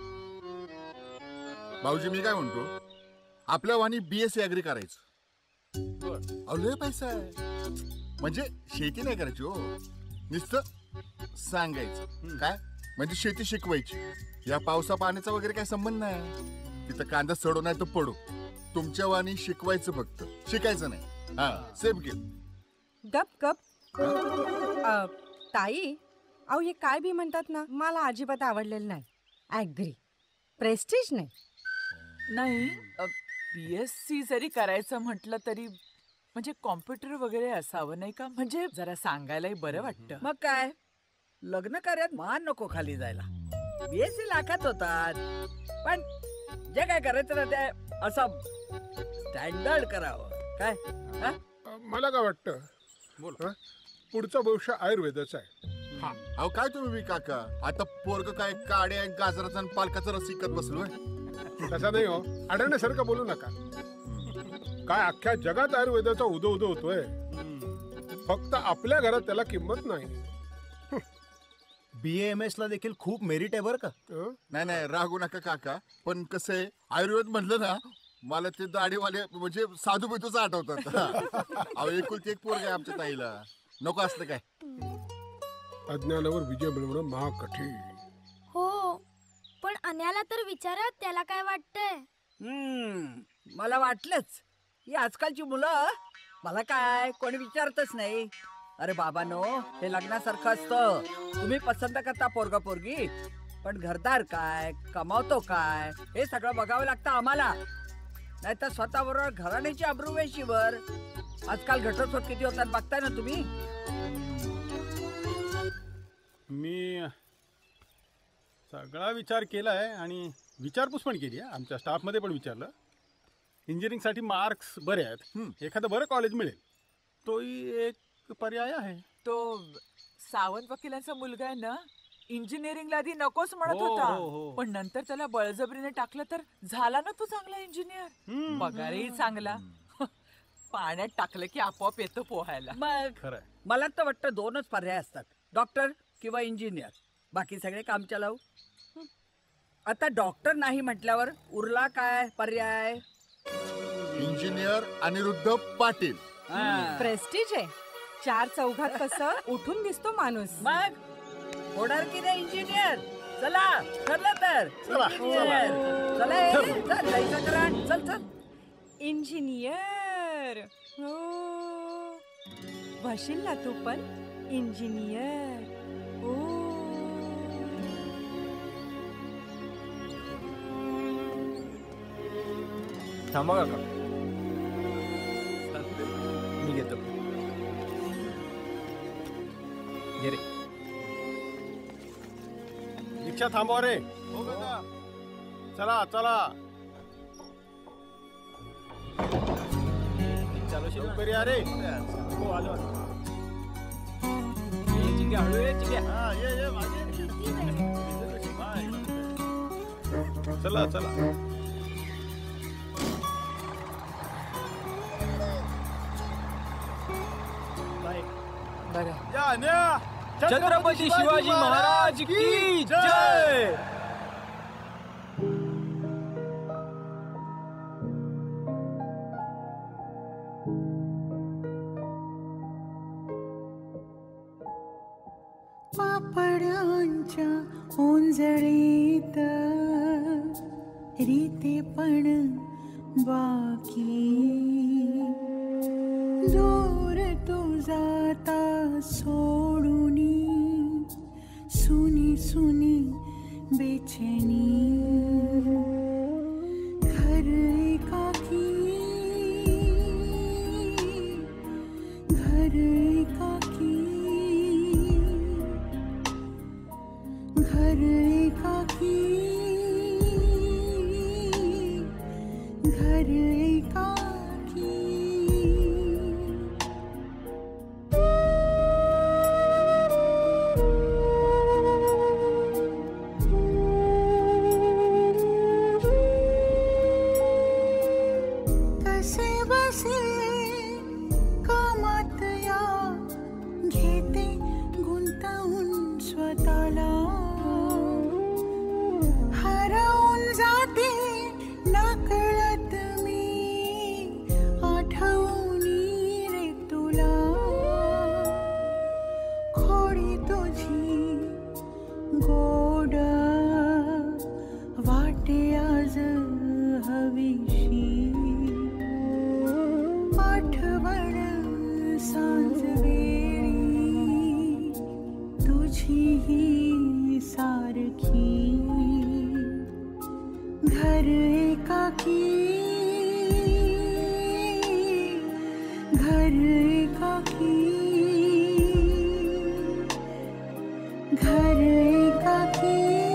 भाऊजी मी काय म्हणतो, आपल्या वाणी बीएससी अग्री करायचं. अहो लय पैसा आहे. म्हणजे शेती नाही करायची हो, नुसतं सांगायचं. काय म्हणजे शेती शिकवायची. या पावसा पाण्याचा वगैरे काय संबंध नाही. तिथं कांदा सडो नाही तर पडो, तुमच्या वाणी शिकवायचं फक्त, शिकायचं नाही. हा सेम केलं. गप गप अ, ताई, अहो हे काय बी म्हणतात ना, मला अजिबात आवडलेलं नाही. ॲग्री प्रेस्टिज नाही. नाही बीएससी जरी करायचं म्हटलं तरी म्हणजे कॉम्प्युटर वगैरे असावं नाही का, म्हणजे जरा सांगायलाही बरं वाटतं. मग काय लग्न कार्यात मान नको खाली जायला. बीएससी लाखात होतात, पण जे काय करायचं ना ते असं स्टँडर्ड करावं. काय हा? मला काय वाटतं बोल, पुढचं भविष्य आयुर्वेदाचं आहे. हा अहो काय तुम्ही बी काका, आता पोरग काय काड्या गाजराचा आणि पालकाचा रस शिकत बसलोय. तसा नाही हो, अडवण्यासारखं बोलू नका. काय अख्ख्या जगात आयुर्वेदाचा उदो उदो होतोय, फक्त आपल्या घरात त्याला किंमत नाही. बीएमएस ला देखील खूप मेरिट आहे बरं का. नाही नाही रागू नका काका, पण कसं आहे आयुर्वेद म्हणलं ना मला ते दाढीवाले म्हणजे साधू बिधूच आठवतात. अहो एकुलती एक पोरग आहे आमच्या ताईला, नको असलं काय. अज्ञानावर विजय मिळवणं महाकठीण. हो, पण अन्याला तर विचारा त्याला काय वाटतंय. हम्म मला वाटलंच. ही आजकालची मुलं मला काय कोणी विचारतच नाही. अरे बाबांनो, हे लग्नासारखं असतं. तुम्ही पसंत करता पोरगा पोरगी, पण घरदार काय, कमावतो काय, हे सगळं बघावं लागतं आम्हाला. नाही तर स्वतःबरोबर घराण्याची अब्रुवेशीवर. आजकाल घटस्फोट किती होतात बघताय ना तुम्ही. मी सगळा विचार केलाय आणि विचारपूस पण केली आहे. आमच्या स्टाफमध्ये पण विचारलं. इंजिनिअरिंगसाठी मार्क्स बरे आहेत, एखादं बरं कॉलेज मिळेल तोही एक पर्याय आहे. तो सावंत वकिलांचा मुलगा आहे ना, इंजिनिअरिंगला आधी नकोच म्हणत हो, होता, हो, हो. पण नंतर त्याला बळजबरीने टाकलं तर झाला ना तो चांगला इंजिनियर. पगारही चांगला. पाण्यात टाकलं की आपोआप येतो पोहायला. मग मला तर वाटतं दोनच पर्याय असतात, डॉक्टर किंवा इंजिनियर. बाकी सगळे काम चालवू. आता डॉक्टर नाही म्हटल्यावर उरला काय पर्याय? इंजिनियर अनिरुद्ध पाटील. प्रेस्टिज आहे. चार चौघात कसं उठून दिसतो माणूस. मग होणार की नाही इंजिनियर? चला ठरलं तर इंजिनियर. चला ए, चल जायचं करा. चल चल इंजिनियर. हो व्हाशील ना तू पण इंजिनियर. ओ थांबा काका, मी घेतो. घे रे. रिक्षा थांबवा रे. चला चला. लवकर या रे. हो आलो. हा ये ये मागे. चला चला. या न्या. छत्रपती शिवाजी महाराज की जय. पापड्यांच्या ओंजळीत रीते पण बाकी दूर तू जाता सोडूनी सुनी सुनी बेचैनी घर एकाकी घर एकाकी घर एकाकी घर एकाकी. कसे बसे कामात या घेते गुंतवून स्वतःला हरवून जाते नकळत मी आठवून रे तुला खोडी तुझी गोड वाटे आज हवीशी आठवण सांज वेळी तुझी ही सारखी घर एकाकी घर एकाकी घर एकाकी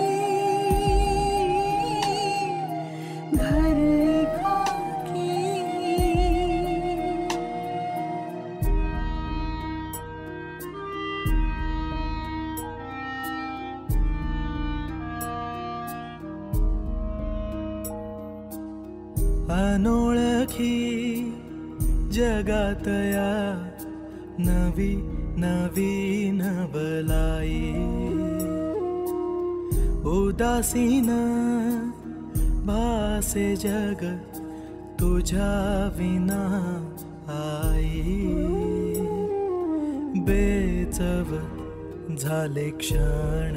घर एकाकी. अनोळखी जगात या नवी नवीन बलाई उदासीन भासे जग तुझ्या विना आई बेचव झाले क्षण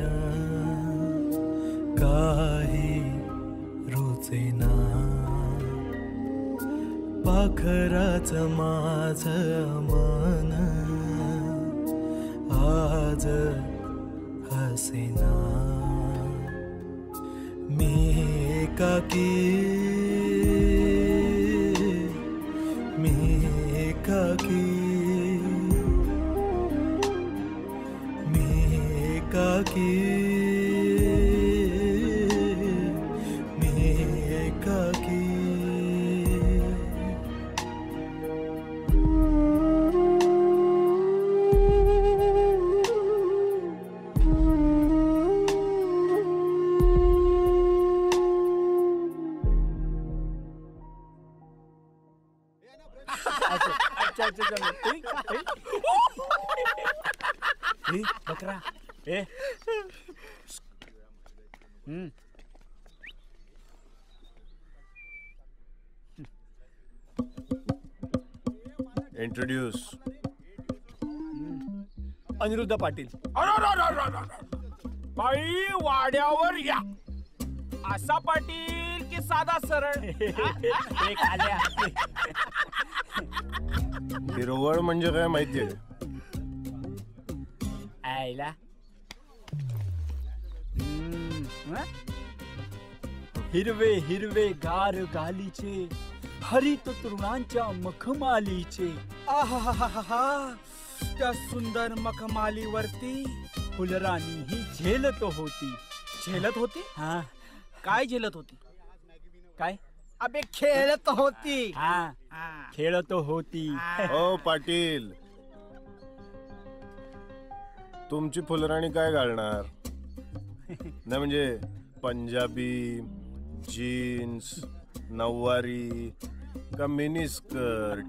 काही रुचेना पाखराच माझ मन आज हसेना मी एकाकी मी एकाकी मी एकाकी मी एकाकी. अच्छा अच्छा चलो ठीक ए बकरा ए हम्म इंट्रोड्यूस अनिरुद्ध पाटील. बाई वाड्यावर या. असा पाटील की साधा सरळ. एक आल्या हिरोवळ म्हणजे काय माहितीये? आयला हिरवे हिरवे गार गालीचे हरित तरुणांच्या मखमालीचे. आहाहाहा त्या सुंदर मखमालीवरती फुलराणी ही झेलत होती झेलत होती हा काय झेलत होती काय अबे खेळत होती हा खेळत होती. ओ पाटील, तुमची फुलराणी काय घालणार? नाही म्हणजे पंजाबी, जीन्स, नऊवारी का मिनी स्कर्ट?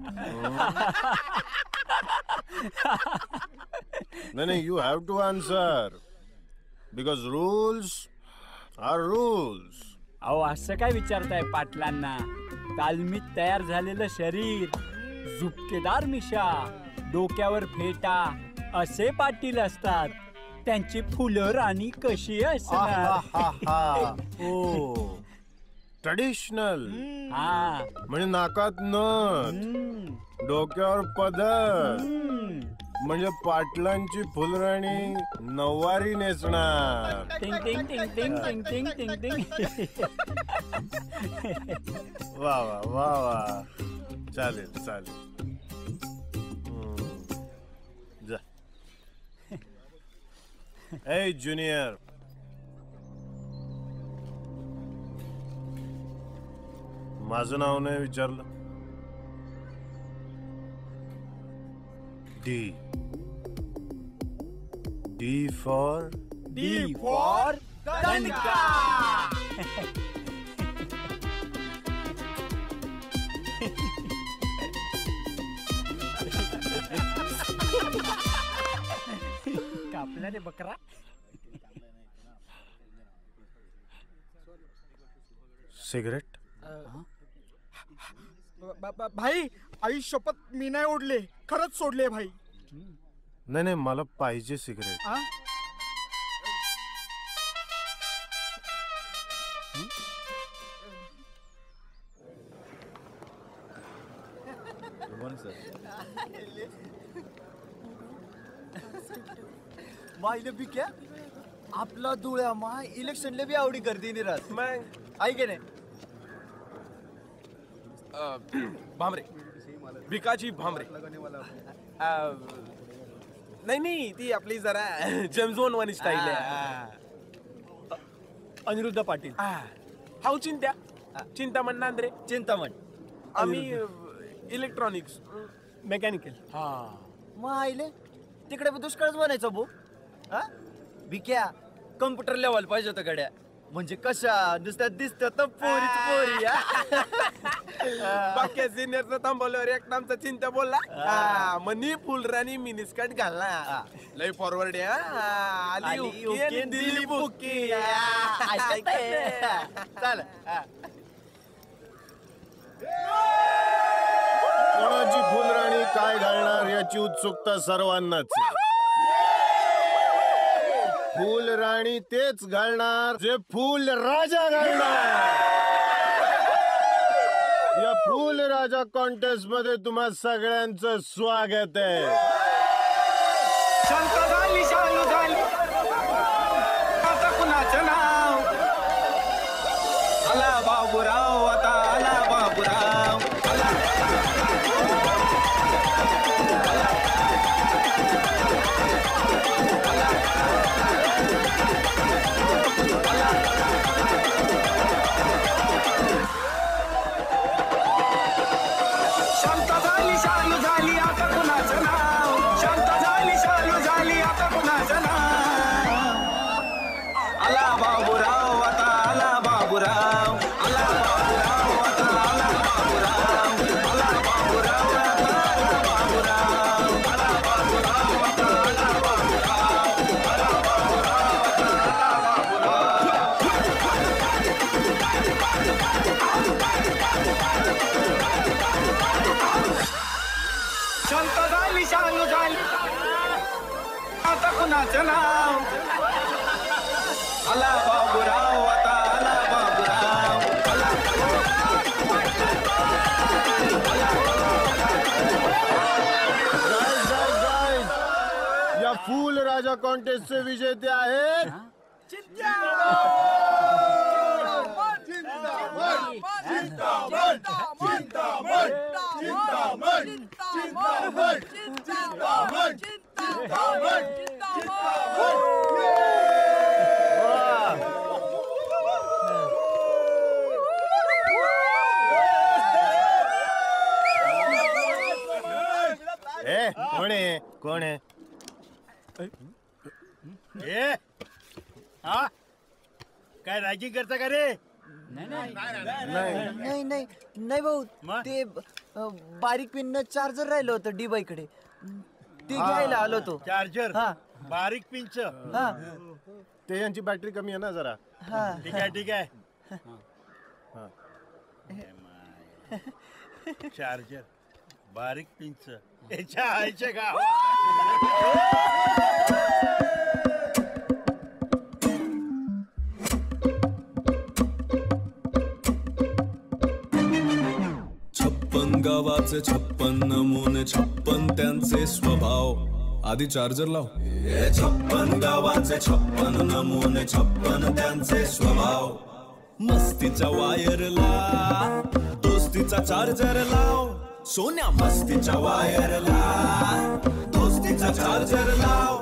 नाही नाही, you have to answer because rules are rules. अहो असं काय विचारताय पाटलांना? तालमीत तयार झालेलं शरीर, झुपकेदार मिशा, डोक्यावर फेटा असे पाटील असतात. त्यांची फुलं राणी कशी असणार? Oh traditional. हा म्हणजे नाकात नथ, डोक्यावर पदर, म्हणजे पाटलांची फुलराणी नऊवारी नेसणार. टिंग टिंग टिंग टिंग टिंग टिंग टिंग टिंग. वा वा वा वा, चालेल चालेल. हम्म. जा. ए ज्युनियर, माझं नाव नाही विचारलं. D D for D for दणका. कापला रे बकरा. सिगरेट? भाई आई शपथ मी नाही ओढले, खरंच सोडले भाई. नाही नाही, मला पाहिजे सिगरेट. आ? मायले बिक्या आपला धुळ्या मा इलेक्शनले बी आवडी गर्दी नाही राहत. मग आई के नाही भामरे, भिकाजी भामरे. नाही नाही, ती आपली जरा जेम्स बॉन्ड वाली स्टाईल आहे. अनिरुद्ध पाटील. हाऊ चिंत्या, चिंतामण नांद्रे. चिंतामण. आम्ही इलेक्ट्रॉनिक्स मेकॅनिकल. हा मग आईले तिकडे बी दुष्काळच बनायचं भो. हा भिक्या कम्प्युटर लेवल पाहिजे होतं गड्या, म्हणजे कशा नुसत्या दिसत्या तर पोरीच पोरी. बाकी सिनियरचं थांबवल्यावर एक नामचा चिंता बोलला, हा, मनी फुलराणी मिनिस्कर्ट घालना. लय फॉरवर्ड आली उकी दिली बुकी. चाल कोणाची फुलराणी काय घालणार याची उत्सुकता सर्वांनाच. फुल राणी तेच घालणार जे फुल राजा घालणार. या फुल राजा कॉन्टेस्ट मध्ये तुम्हा सगळ्यांचं स्वागत आहे. शांत झाली शालू झाली, आता कुणाचं नाव? आला बाबूराव, आता आला बाबूराव. शांत झाली शालू झाली, आता कुणाचं नाव? शांत झाली शालू झाली, आता कुणाचं नाव? आला बाबूराव, आता आला बाबूराव. आला बाबूराव, आता आला बाबूराव. आला बाबूराव, आता आला बाबूराव. आला बाबूराव, आता आला बाबूराव. आला बाबूराव, आता शांत झाली शालू झाली, आता कुणाचं नाव? आला बाबूराव, आता आला बाबूराव. Guys, guys, guys, या फुल राजा कॉन्टेस्टचे विजेते आहेत ए कोण आहे कोण आहे ए हा काय रॅगिंग करता का रे नाही नाही नाही भाऊ ते अ, बारीक पिन चार्जर राहिलं होतं डी बाई कडे ते घ्यायला आलो तो चार्जर हा बारीक पिंच हा ते यांची बॅटरी कमी आहे ना जरा हा ठीक आहे ठीक आहे चार्जर बारीक पिंच याच्या आईच्या का छप्पन गावाचे छप्पन नमुने छप्पन त्यांचे स्वभाव आधी चार्जर लाव हे छप्पन गावाचे छप्पन नमुने छप्पन त्यांचे स्वभाव मस्तीच्या वायरला दोस्तीचा चार्जर लाव सोन्या मस्तीच्या वायरला दोस्तीचा चार्जर लाव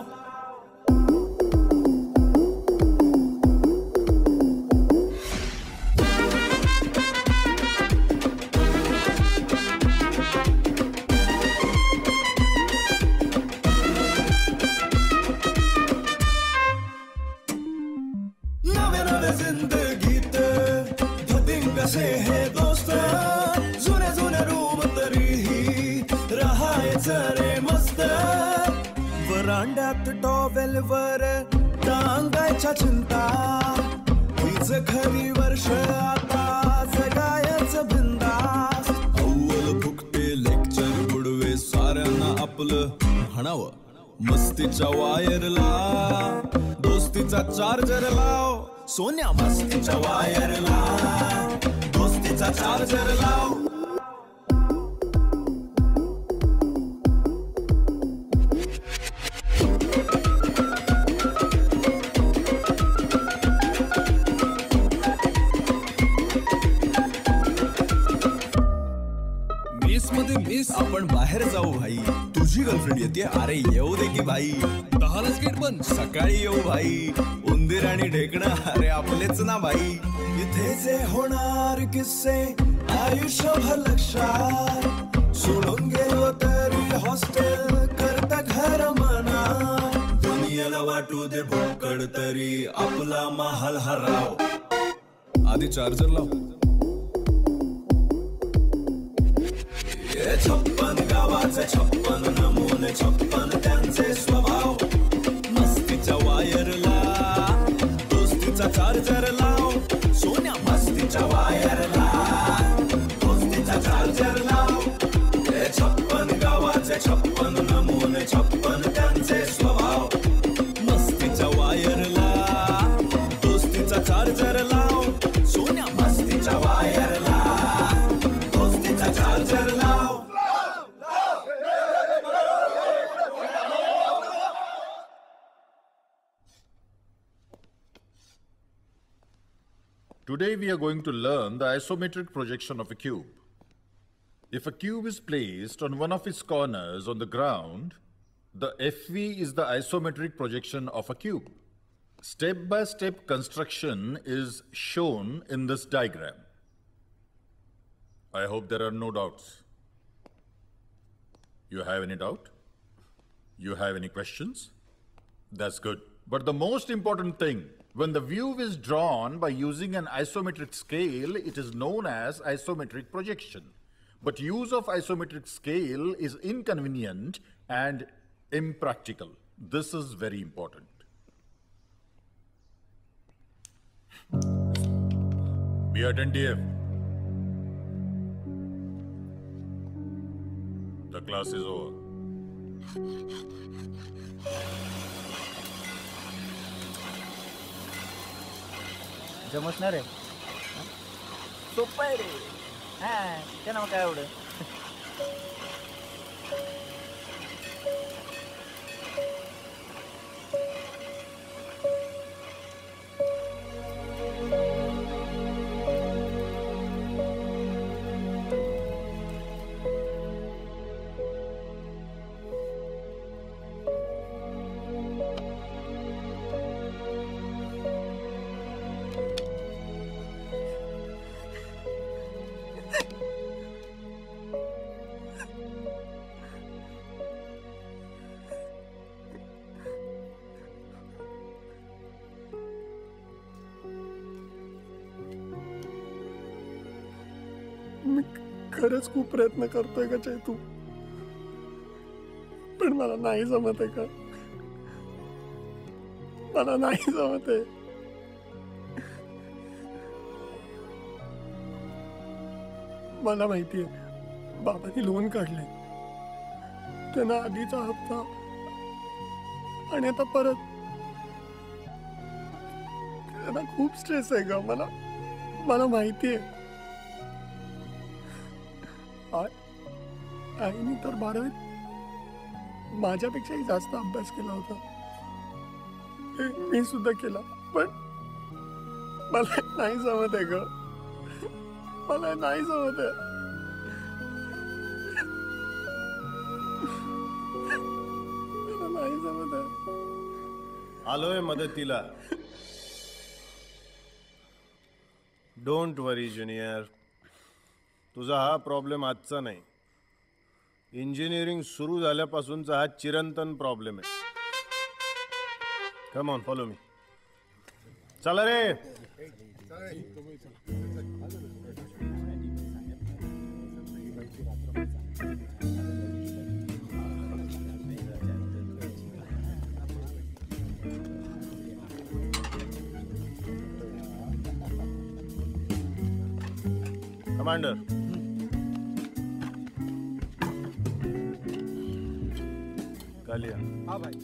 नवे नवे जिंदगीत धतिंग से हे दोस्त जुने जुने रूप तरीही राहायचं रे मस्त वरांड्यात टॉवेल वर टांगायच्या चिंता हीच खरी वर्ष आता जगायचं बिंदास अव्वल फुकटे लेक्चर बुडवे साऱ्यांना आपलं म्हणावं मस्तीच्या वायरला दोस्तीचा चार्जर लाव सोन्या मस्तीच्या वायरला दोस्तीचा चार्जर लाव मिस मध्ये मिस आपण बाहेर जाऊ भाई तुझी गर्लफ्रेंड येते अरे येऊ दे की भाई दहालाच गेट बंद सकाळी येऊ भाई उंदीर आणि ढेकणं अरे आपलेच ना भाई इथे जे होणार किस्से आयुष्यभर लक्षात सोडून गेलो तरी हॉस्टेल करता घर मना दुनियाला वाटू दे भोकड तरी आपला महाल हराव आधी चार्जर लाव हे छप्पन गावाचे छप्पन नमुने छप्पन त्यांचे स्वभाव मस्तीच्या वायरला दोस्तीचा चार्जर लाव सोन्या मस्तीच्या वायरला दोस्तीचा चार्जर लाव हे छप्पन गावाचे छप्पन नमुने छप्पन त्यांचे स्वभाव मस्तीच्या वायरला दोस्तीचा चार्जर लाव सोन्या मस्तीच्या वायरला दोस्तीचा चार्जर लाव Today we are going to learn the isometric projection of a cube. If a cube is placed on one of its corners on the ground, the F V is the isometric projection of a cube. Step-by-step construction is shown in this diagram. I hope there are no doubts. You have any doubt? You have any questions? That's good. But the most important thing, when the view is drawn by using an isometric scale, it is known as isometric projection. But use of isometric scale is inconvenient and impractical. This is very important. Be attentive. The class is over. जमसणार आहे सोपं आहे रे हा त्यांना मग काय एवढं मी खरंच खूप प्रयत्न करतोय का चैतू, पण मला नाही जमत आहे का, मला नाही जमत आहे. मला माहितीये बाबांनी लोन काढले, त्यांना आधीचा हप्ता आणि आता परत. त्यांना खूप स्ट्रेस आहे ग, मला मला माहितीये. आईने तर बारावीत माझ्यापेक्षाही जास्त अभ्यास केला होता, हे मी सुद्धा केला, पण मला नाही जमत आहे ग, मला नाही जमत आहे. मला नाही जमत आहे. आलोय मदतीला. डोंट वरी ज्युनियर, तुझा हा प्रॉब्लेम आजचा नाही, इंजिनिअरिंग सुरू झाल्यापासूनचा हा चिरंतन प्रॉब्लेम आहे. Come on, follow me. चला रे. कमांडर, कालिया. हाँ भाई.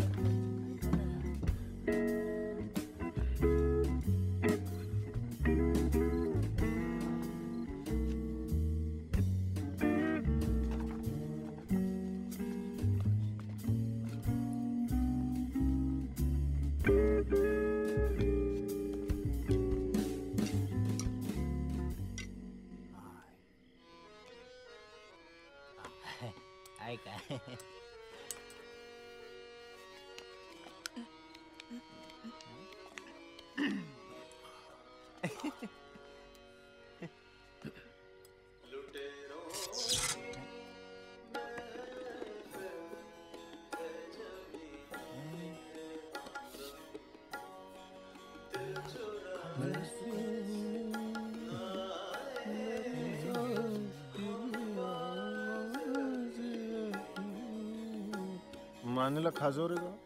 मानेला खाजव रे का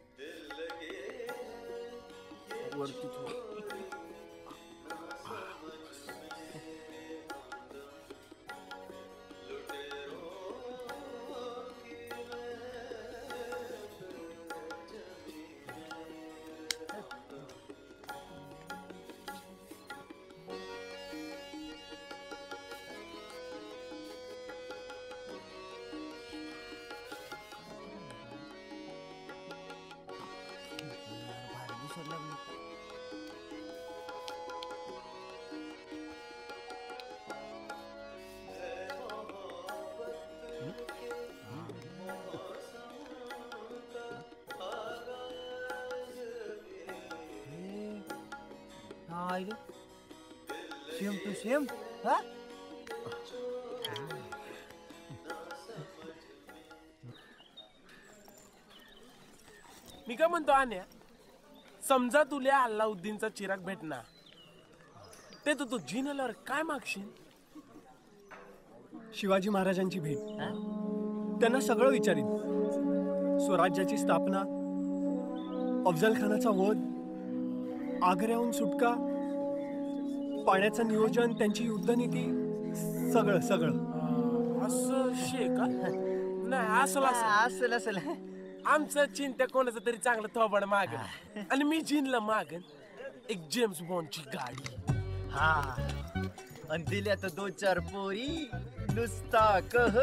वरती थोडं. Same to same. हा मी काय म्हणतो आण्या, समजा तुला अल्लाउद्दीनचा चिराग भेटणार, ते तू तू जिनल्यावर काय मागशील? शिवाजी महाराजांची भेट, त्यांना सगळं विचारीन. स्वराज्याची स्थापना, अफजल खानाचा वध, आग्र्याहून सुटका, पाण्याचं नियोजन, त्यांची युद्धनीती, सगळं सगळं. असं शे का? नाही असलं असेल असेल. आमचं चिंता कोणाचं तरी चांगलं थोबड मागन, आणि मी जिनला मागन एक जेम्स बॉन्डची गाडी. हा, आणि दिल्या तर दोन चार पोरी नुसता कह.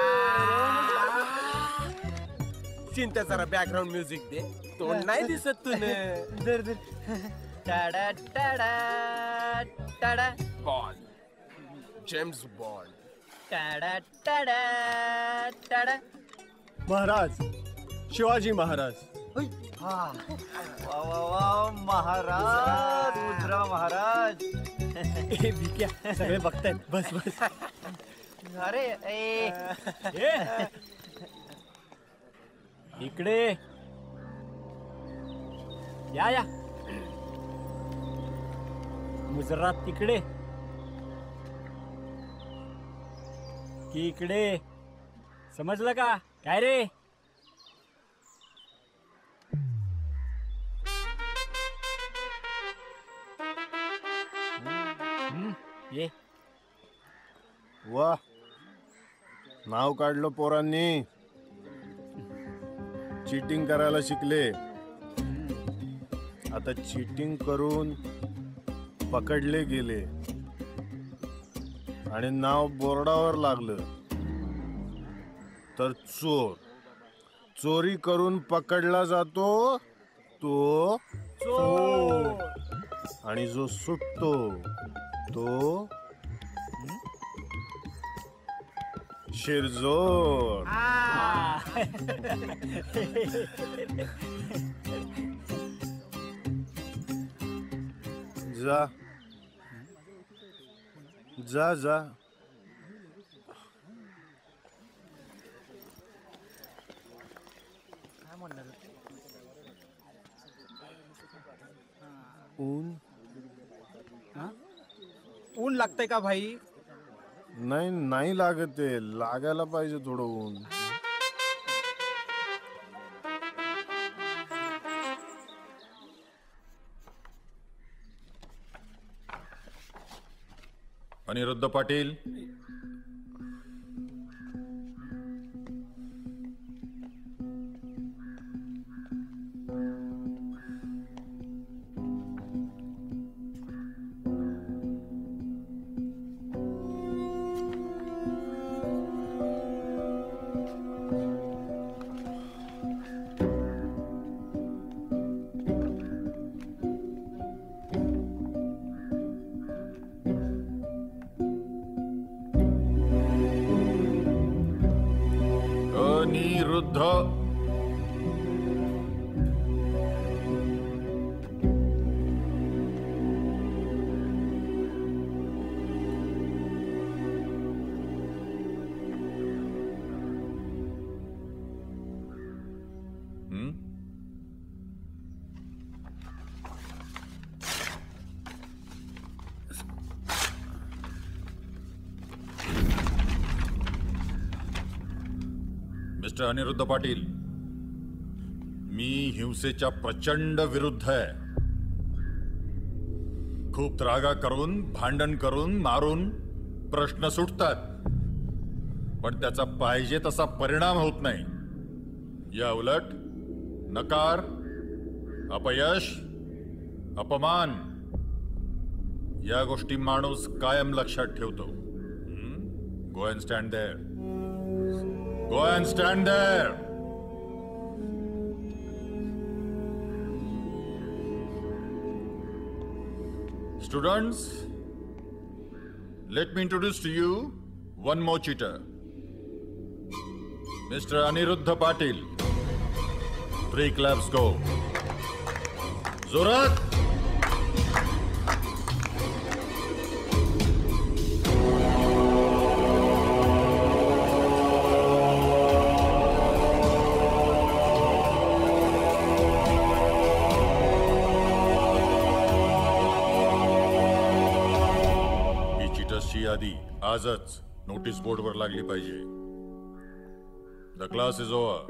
चिंता जरा बॅकग्राऊंड म्युझिक दे, तोंड नाही दिसत तुने. दर दर. Tada tada tada. Bond, James Bond. Tada tada टाडा. महाराज, शिवाजी महाराज. हा, वा वा वा, महाराज, रुद्रा महाराज. ए भिक्या, सगळे बघतायत, बस बस. अरे ए इकडे या या. मुजरात तिकडे. की इकडे. समजलं का काय रे? ये. वा, नाव काढलं पोरांनी. चीटिंग करायला शिकले. आता चीटिंग करून पकडले गेले आणि नाव बोर्डावर लागलं तर चोर. चोरी करून पकडला जातो तो चोर, आणि जो सुटतो तो शिरजोर. जा जा जा. ऊन ऊन लागतंय का भाई? नाही नाही लागत आहे. लागायला पाहिजे थोडं ऊन. अनिरुद्ध पाटील, अनिरुद्ध. हम्म मिस्टर अनिरुद्ध पाटील, मी हिंसेच्या प्रचंड विरुद्ध आहे. खूप त्रागा करून, भांडण करून, मारून प्रश्न सुटतात, पण त्याचा पाहिजे तसा परिणाम होत नाही. या उलट नकार, अपयश, अपमान या गोष्टी माणूस कायम लक्षात ठेवतो. Go and stand there. Go and stand there. Students, let me introduce to you one more cheater, Mister Aniruddha Patil. Three claps go. Zorat. यादी आजच नोटीस बोर्डवर लागली पाहिजे. The class is over.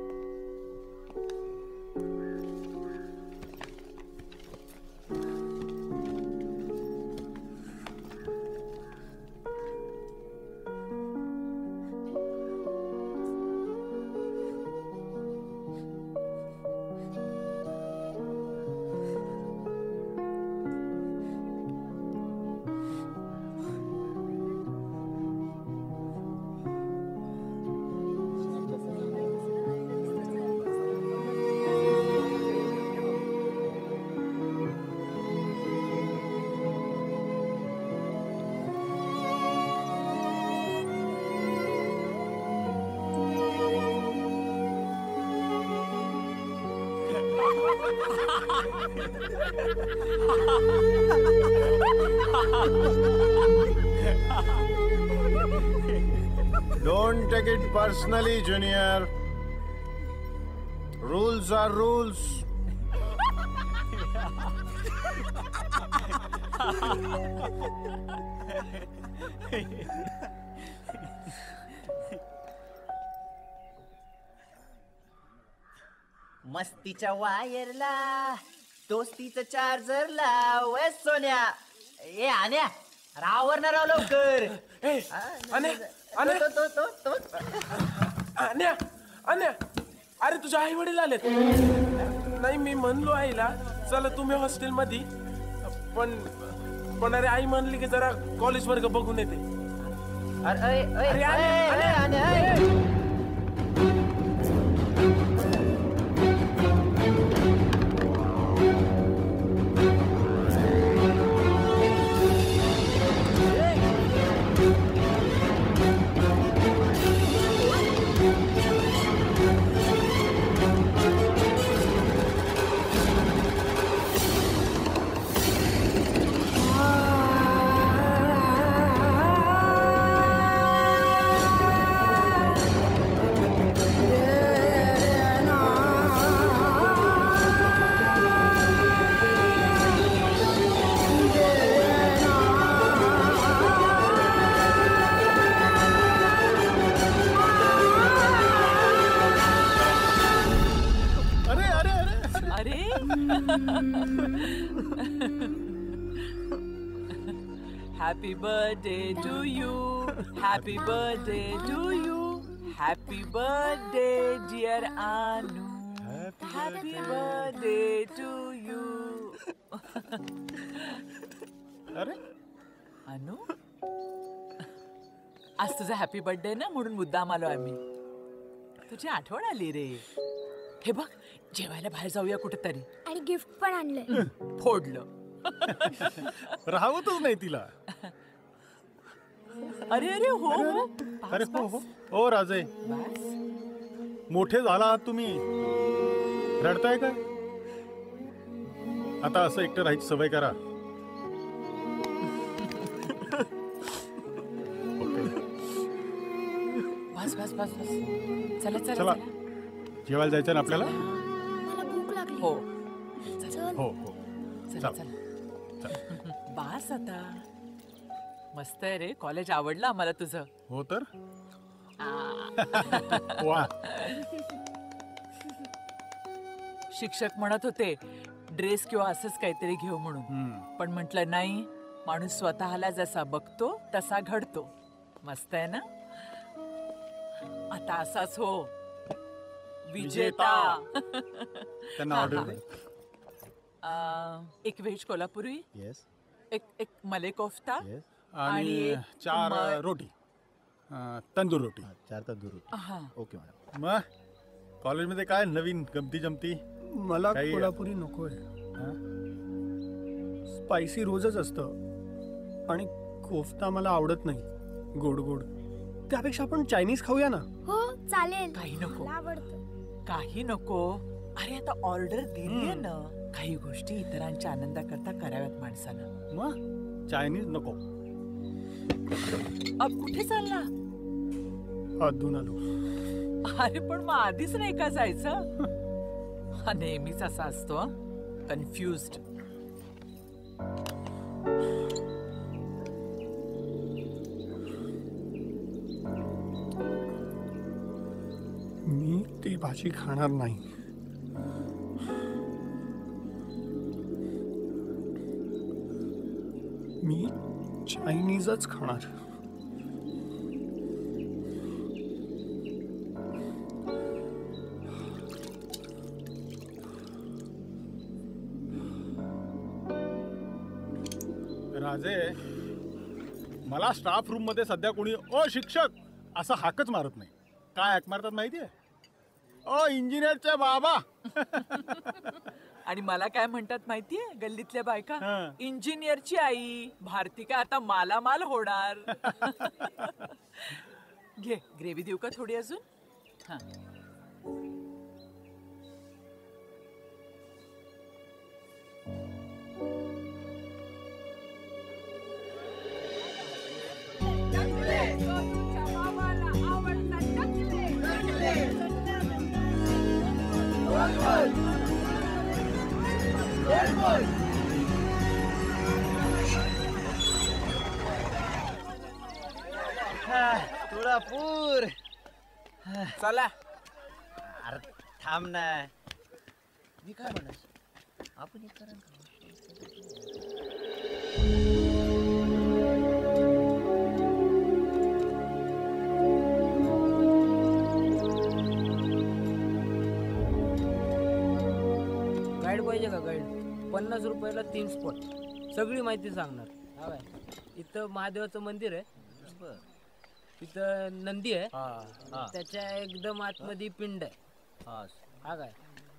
Don't take it personally, Junior. Rules are rules. मस्तीच्या वायरला दोस्तीचं चार्जर लाव ए सोन्या. ए आण्या रावर ना राव लवकर. आण्या, आण्या. तो- तो- तो- तो- अन्या अन्या अरे तुझे आई वडील आलेत. नाही मी म्हणलो आईला चला तुम्ही हॉस्टेल मध्ये, पण पण अरे आई म्हणली की जरा कॉलेज वर्ग बघून येते. अरे अरे अरे आण्या, आण्या. आण्या Happy birthday to you. Happy birthday to you. Happy birthday, dear Anu. Happy birthday to you. अरे अनु, आज तुझा हॅपी बर्थडे ना म्हणून मुद्दाम आलो आम्ही. तुझी आठवण आली रे. हे बघ जेवायला बाहेर जाऊया कुठेतरी. आणि गिफ्ट पण आणलंय. फोडलं. राहवतच नाही तिला. अरे अरे हो हो. अरे हो हो हो राजे, मोठे झाला आहात तुम्ही, रडताय काय? आता असं एकटं राहायची सवय करा. बस बस बस बस. चला चला चला चला. जेवायला जायचं ना आपल्याला. मला भूक लागली. हो चल. हो हो चला चला. बास आता. मस्त आहे रे कॉलेज. आवडलं आम्हाला तुझं. हो तर वा. शिक्षक म्हणत होते ड्रेस किंवा असंच काहीतरी घेऊ म्हणून, पण म्हटलं नाही, माणूस स्वतःला जसा बघतो तसा घडतो. मस्त आहे ना. आता असाच हो विजेता. त्यांना हा, ऑर्डर हा. दे. अं, एक व्हेज कोल्हापुरी, येस. एक एक मले कोफ्ता आणि एक चार म- रोटी, अं, तंदूर रोटी. चार तंदूर रोटी. हा. Okay madam. मग कॉलेजमध्ये काय नवीन गमती जमती? मला काही- कोल्हापुरी नकोय. स्पायसी रोजच असतं आणि कोफ्ता मला आवडत नाही गोड गोड. त्यापेक्षा आपण चायनीज खाऊया ना. हो चालेल. काही नको. मला आवडतं. काही नको. अरे आता ऑर्डर दिली ना. काही गोष्टी इतरांच्या आनंदाकरता कराव्यात माणसानं. मग चायनीज नको. अब कुठे चालला? अधून आलो. अरे पण मग आधीच नाही का जायचं? हा नेहमीच असा असतो, कन्फ्युज्ड. मी ती भाजी खाणार नाही. मी चायनीजच खाणार. राजे, मला स्टाफ रूम मध्ये सध्या कोणी ओ शिक्षक असं हाकच मारत नाही. काय हाक मारतात माहितीये? ओ इंजिनियरच्या बाबा. आणि मला काय म्हणतात माहितीये गल्लीतल्या बायका? इंजिनियरची आई भारती काय आता मालामाल होणार. घे ग्रेव्ही देऊ का थोडी अजून? हा. तुळापूर चला. अरे थांब ना. मी काय म्हणत आपण एक करा. गाईड पाहिजे का? गाईड पन्नास रुपयाला तीन स्पॉट, सगळी माहिती सांगणार. हा काय, इथं महादेवाचं मंदिर आहे, इथं नंदी आहे, त्याच्या एकदम आतमध्ये पिंड आहे. हा काय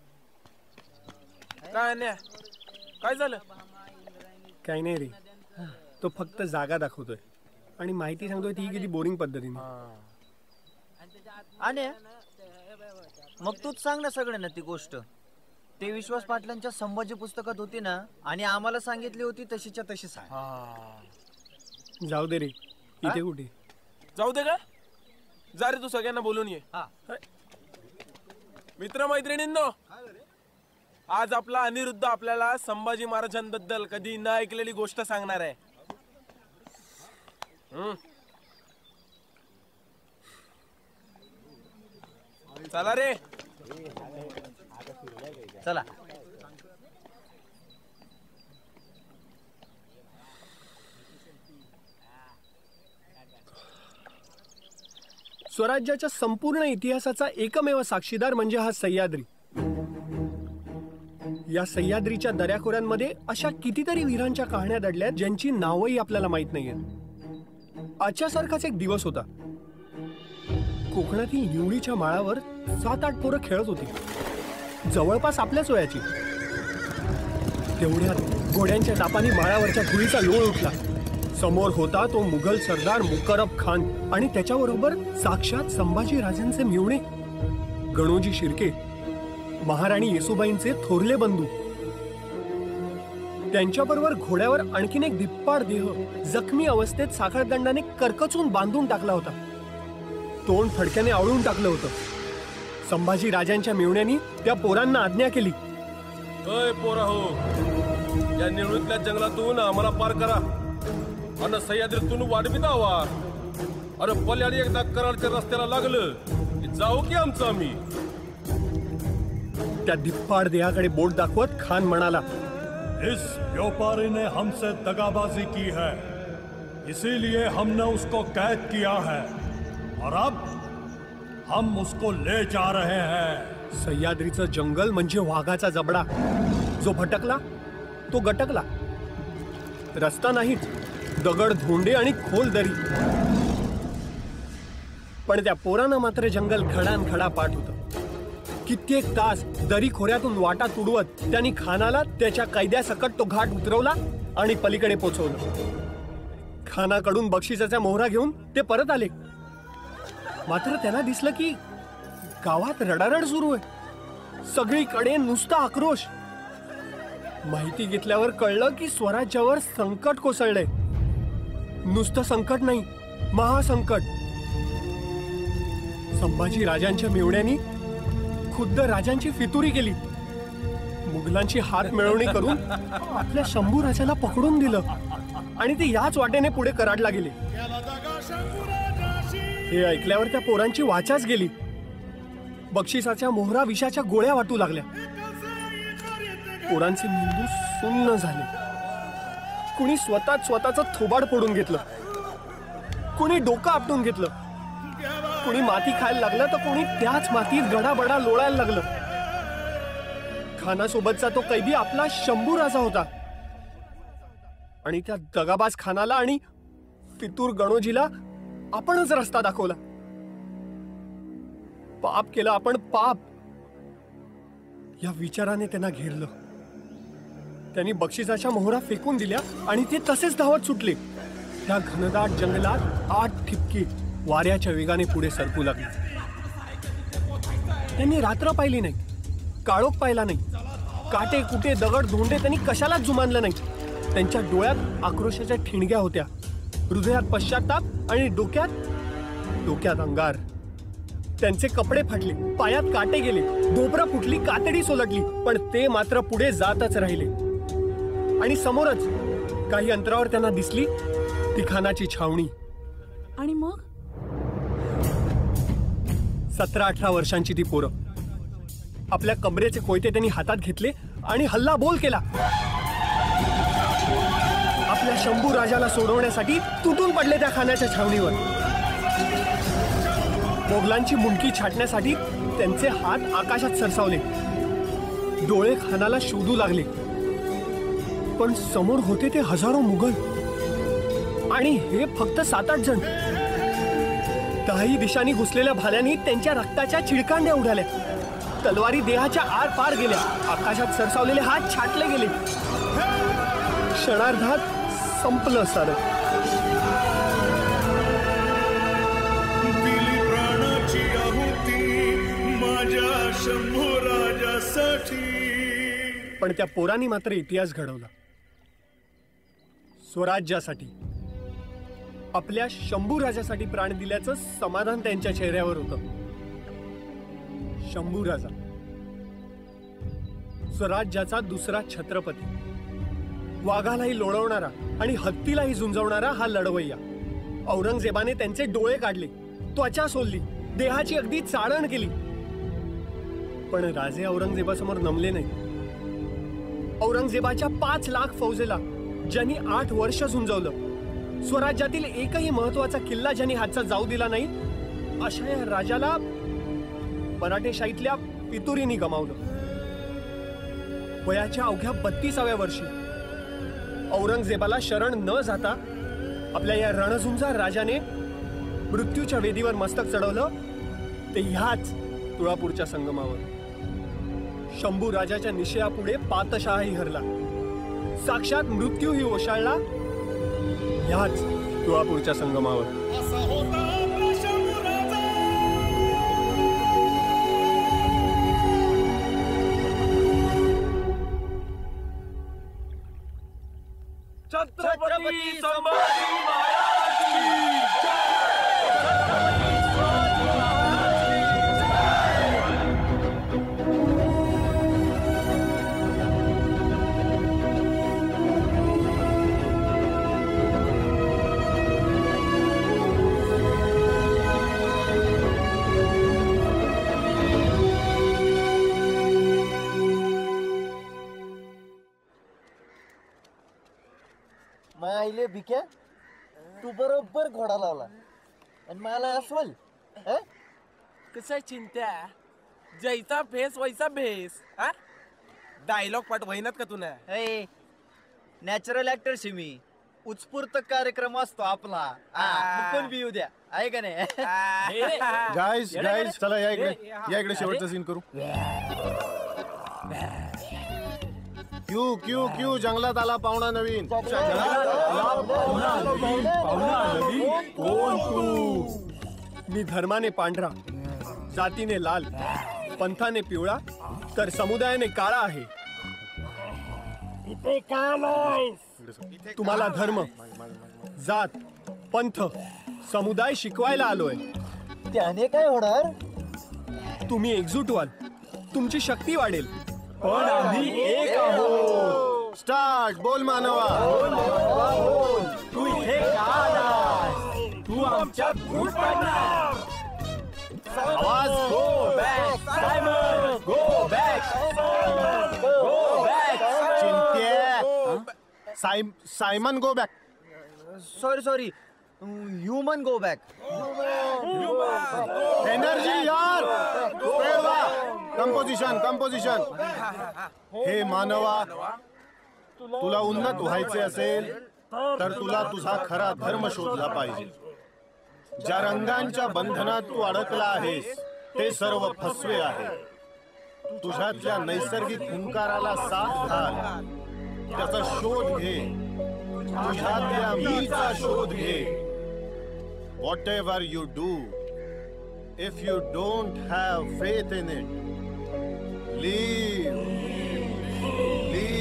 काय नाही, काय झालं? काही नाही रे, तो फक्त जागा दाखवतोय आणि माहिती सांगतोय ती किती बोरिंग पद्धतीने. आणि मग तूच सांग ना सगळ्यांना ती गोष्ट. ते विश्वास पाटलांच्या संभाजी पुस्तकात होती ना, आणि आम्हाला सांगितली होती तशीच्या तशी सांग. जाऊ दे रे, इथे कुठे जाऊ दे का? जा रे, तू सगळ्यांना बोलून ये. मित्र मैत्रिणींनो, आज आपला अनिरुद्ध आपल्याला संभाजी महाराजांबद्दल कधी न ऐकलेली गोष्ट सांगणार आहे. हम्म. चला रे, चला. स्वराज्याच्या संपूर्ण इतिहासाचा एकमेव साक्षीदार म्हणजे हा सह्याद्री. या सह्याद्रीच्या दऱ्याखोऱ्यांमध्ये अशा कितीतरी वीरांच्या कहाण्या दडल्यात ज्यांची नावही आपल्याला माहित नाहीयेत. आजच्यासारखाच एक दिवस होता. कोकणातील निवळीच्या माळावर सात आठ पोरं खेळत होती, जवळपास आपल्याच वयाची. तेवढ्यात घोड्यांच्या तापाने माळावरच्या धुळीचा लोळ उठला. समोर होता तो मुघल सरदार मुकरब खान आणि त्याच्याबरोबर साक्षात संभाजी राजांचे मिवणे गणोजी शिर्के, महाराणी येसुबाईंचे थोरले बंधू. त्यांच्याबरोबर घोड्यावर आणखीन एक धिप्पाड देह जखमी अवस्थेत साखळदंडाने करकचून बांधून टाकला होता. तोंड फडक्याने आवळून टाकलं होतं. संभाजी राजांच्या मिवण्यांनी त्या पोरांना आज्ञा केली, अय पोरा हो, या निवडीतल्या जंगलातून आम्हाला पार करा आणि सह्याद्रीतून वाढवीत आवा. अरे पल्याने एकदा कराडच्या रस्त्याला लागलं की जाऊ की आमचं आम्ही. त्या धिप्पाड देहाकडे बोट दाखवत खान म्हणाला, इस व्यापारी ने हमसे दगाबाजी की है, इसीलिए हमने उसको कैद किया है और अब हम उसको ले जा रहे हैं. सह्याद्रीचं जंगल म्हणजे वाघाचा जबडा. जो भटकला तो गटकला. रस्ता नाहीच, दगड धोंडे आणि खोल दरी. पण त्या पोरानं मात्र जंगल खडानखडा पाठ होतं. कित्येक तास दरी खोऱ्यातून वाटा तुडवत त्यांनी खानाला त्याच्या कैद्यासकट तो घाट उतरवला आणि पलीकडे पोचवलं. खानाकडून बक्षिसाचा मोहरा घेऊन ते परत आले. मात्र त्यांना दिसलं की गावात रडारड सुरू आहे. सगळीकडे नुसता आक्रोश. माहिती घेतल्यावर कळलं की स्वराज्यावर संकट कोसळलंय. नुसतं संकट नाही, महासंकट. संभाजी राजांच्या मिवण्यांनी खुद्द राजांची फितुरी केली. मुघलांची हात मिळवणी करून आपल्या शंभू राजाला पकडून दिलं आणि ते याच वाटेने पुढे कराडला गेले. हे ऐकल्यावर त्या पोरांची वाचाच गेली. बक्षिसाच्या मोहरा विषाच्या गोळ्या वाटू लागल्या. पोरांचे मेंदू सुन्न झाले. कुणी स्वतःच स्वतःचं थोबाड फोडून घेतलं, कुणी डोकं आपटून घेतलं, कुणी माती खायला लागलं तर कुणी त्याच मातीत गडाबडा लोळायला लागलं. खानासोबतचा तो कैदी आपला शंभू राजा होता आणि त्या दगाबाज खानाला आणि फितूर गणोजीला आपणच रस्ता दाखवला. पाप केलं आपण, पाप. या विचाराने त्यांना घेरलं. त्यांनी बक्षिसाच्या मोहरा फेकून दिल्या आणि ते तसेच धावत सुटले. त्या घनदाट जंगलात आठ ठिपके वाऱ्याच्या वेगाने पुढे सरकू लागले. त्यांनी रात्र पाहिली नाही, काळोख पाहिला नाही. काटे कुटे दगड धोंडे त्यांनी कशालाच जुमानलं नाही. त्यांच्या डोळ्यात आक्रोशाच्या ठिणग्या होत्या, हृदयात पश्चाताप आणि डोक्यात डोक्यात अंगार. त्यांचे कपडे फाटले, पायात काटे गेले, ढोबरा फुटली, कातडी सोलटली, पण ते मात्र पुढे जातच राहिले. आणि समोरच काही अंतरावर त्यांना दिसली ती खानाची छावणी. आणि मग सतरा अठरा वर्षांची ती पोरं आपल्या कमरेचे कोयते त्यांनी हातात घेतले आणि हल्ला बोल केला. आपल्या शंभू राजाला सोडवण्यासाठी तुटून पडले त्या खानाच्या छावणीवर. मोगलांची मुंडकी छाटण्यासाठी त्यांचे हात आकाशात सरसावले. डोळे खानाला शोधू लागले, पण समोर होते ते हजारो मुघल आणि हे फक्त सात आठ जण. दहाही दिशांनी घुसलेल्या भाल्यांनी त्यांच्या रक्ताच्या चिळकांड्या उडाल्या. तलवारी देहाच्या आर पार गेल्या. आकाशात सरसावलेले हात छाटले गेले. क्षणार्धात संपलं सारं. दिली प्राणाची आहुती माझ्या शंभू राजासाठी. पण त्या पोरांनी मात्र इतिहास घडवला. स्वराज्यासाठी, आपल्या शंभू राजासाठी प्राण दिल्याचं समाधान त्यांच्या चेहऱ्यावर होतं. शंभू राजा, स्वराज्याचा दुसरा छत्रपती, वाघालाही लोळवणारा आणि हत्तीलाही झुंजवणारा हा लढवय्या. औरंगजेबाने त्यांचे डोळे काढले, त्वचा सोलली, देहाची अगदी चाळण केली, पण राजे औरंगजेबासमोर नमले नाही. औरंगजेबाच्या पाच लाख फौजेला ज्यांनी आठ वर्ष झुंजवलं, स्वराज्यातील एकही महत्वाचा किल्ला ज्यांनी हातचा जाऊ दिला नाही, अशा या राजाला मराठेशाहीतल्या पितुरींनी गमावलं. वयाच्या अवघ्या बत्तीसाव्या वर्षी औरंगजेबाला शरण न जाता आपल्या या रणझुंजार राजाने मृत्यूच्या वेदीवर मस्तक चढवलं, ते ह्याच तुळापूरच्या संगमावर. शंभू राजाच्या निश्चयापुढे पातशाही हरला, साक्षात मृत्यूही ओशाळला ह्याच तुळापूरच्या संगमावर. छत्रपती संभाजी महाराज की मायले भिक्या, तू बरोबर घोडा लावला आणि मला अस्वल. कसं चिंत्या, जैसा फेस वैसा भेस. हा डायलॉग पाठ वहिनात का तुला? नॅचरल ऍक्टर शी मी. उत्स्फूर्त कार्यक्रम असतो आपला, मग कोण बी येऊ द्या, आहे का नाही? गाईज गाईज चला या इकडे, या इकडे शेवटचा सीन करू. क्यू क्यू क्यू जंगलात आला पाहुणा नवीन. मी धर्माने पांढरा, जातीने लाल, पंथाने पिवळा, तर समुदायाने काळा आहे. इथे का नाही? तुम्हाला धर्म, जात, पंथ, समुदाय शिकवायला आलोय. त्याने काय होणार? तुम्ही एकजूट व्हाल, तुमची शक्ती वाढेल, पण आम्ही एक आहोत. स्टार्ट. बोल मानवा. तू इथे का आलास? तू आमच्या फूट पडणार. आवाज. Go back Simon, go back, go back. Chintya. सायम Simon go back. Sorry sorry human go back. Energy यार. Composition composition. हे मानवा, तुला उन्नत व्हायचे असेल तर तुला तुझा खरा धर्म शोधला पाहिजे. ज्या रंगांच्या बंधनात तू अडकला आहेस ते सर्व फसवे आहे. तुझ्यातल्या नैसर्गिक हुंकाराला साथ घाल, त्याचा शोध घे, तुझ्यातल्या मीचा शोध घे. Whatever you do, if you don't have faith in it, leave leave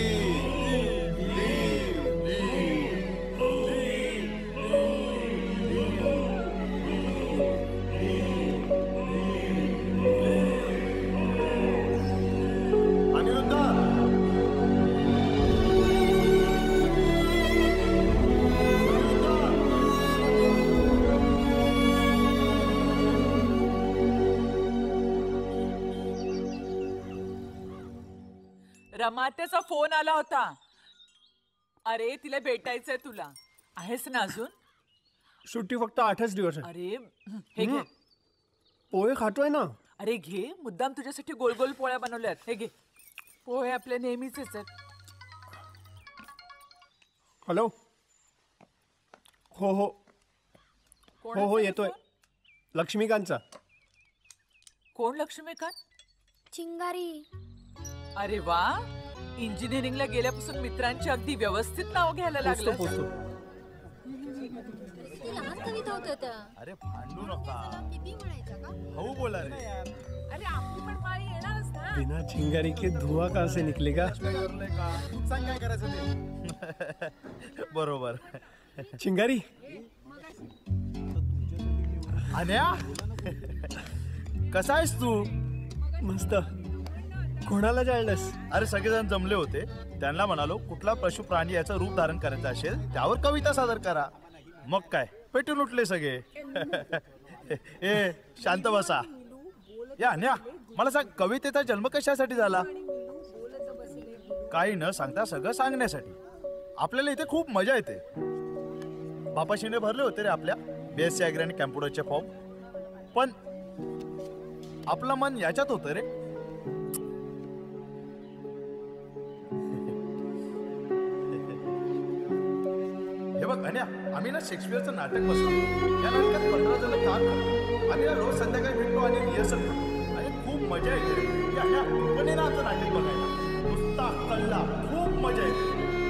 रमात्याचा फोन आला होता. अरे तिला भेटायचंय तुला. आहेस ना अजून? सुट्टी फक्त आठच दिवस आहे. अरे हे घे. पोहे खातोय ना. अरे घे, मुद्दाम तुझ्यासाठी गोल गोल पोळ्या बनवल्यात. हे घे. पोहे आपले नेहमीचेच आहेत. हॅलो. हो हो हो हो येतोय. लक्ष्मीकांतचा. कोण लक्ष्मीकांत? चिंगारी. अरे वा, इंजिनिअरिंगला गेल्यापासून मित्रांची अगदी व्यवस्थित नाव घ्यायला लागलं. लहान कविता होत्या त्या. अरे भांडू नका. भाऊ बोला रे. अरे आपली पण माळी येणारच ना. बिना चिंगारी के धुआं कहाँ से निकलेगा? सांग काय करायचं ते. बरोबर. चिंगारी. आन्या कसा आहेस तू? मस्त. कोणाला जाळलंस? अरे सगळेजण जमले होते. त्यांना म्हणालो कुठला पशु प्राणी याचं रूप धारण करायचं असेल त्यावर कविता सादर करा. मग काय पेटून उठले सगळे. ए शांत बसा. या अन्या मला सांग, कवितेचा जन्म कशासाठी झाला? काही न सांगता सगळं सांगण्यासाठी. आपल्याला इथे खूप मजा येते. बापाशीने भरले होते रे आपल्या बीएससी ॲग्री आणि कॅम्प्युटरचे फॉर्म. पण आपलं मन याच्यात होतं रे. हे बघ अन्या, आम्ही ना शेक्सपियरचं नाटक बसवलं. या नाटकात पंधरा जण काम करतो. आम्ही ना रोज संध्याकाळी भेटतो आणि रिहर्सल करतो आणि खूप मजा येते रे. अन्या पण ना आता नाटक बघायला नुसता कल्ला. खूप मजा येते.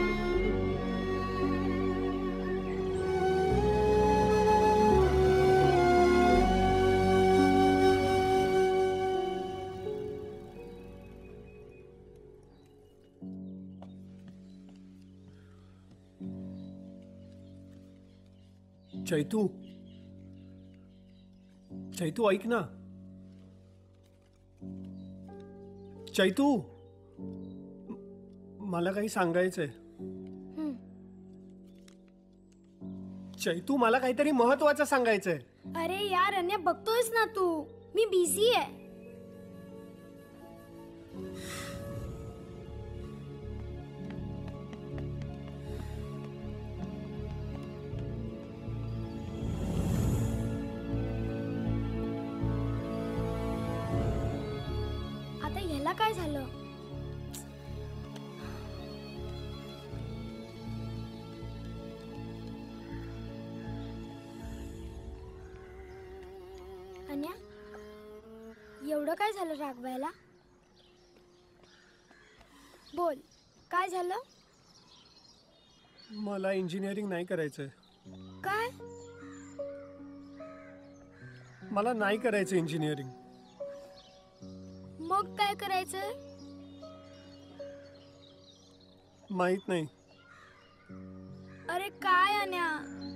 चैतू. चैतू ऐक ना. चैतू मला काही सांगायचंय. चैतू मला काहीतरी महत्वाचं सांगायचंय. अरे यार अन्या, बघतोयस ना तू मी बिझी आहे. आता ह्याला काय झालं? अन्या, एवढं काय झालं रागवायला? बोल, काय झालं? मला इंजिनिअरिंग नाही करायचंय. काय? मला नाही करायचं इंजिनिअरिंग. मग काय करायचंय? माहित नाही. अरे काय अन्या?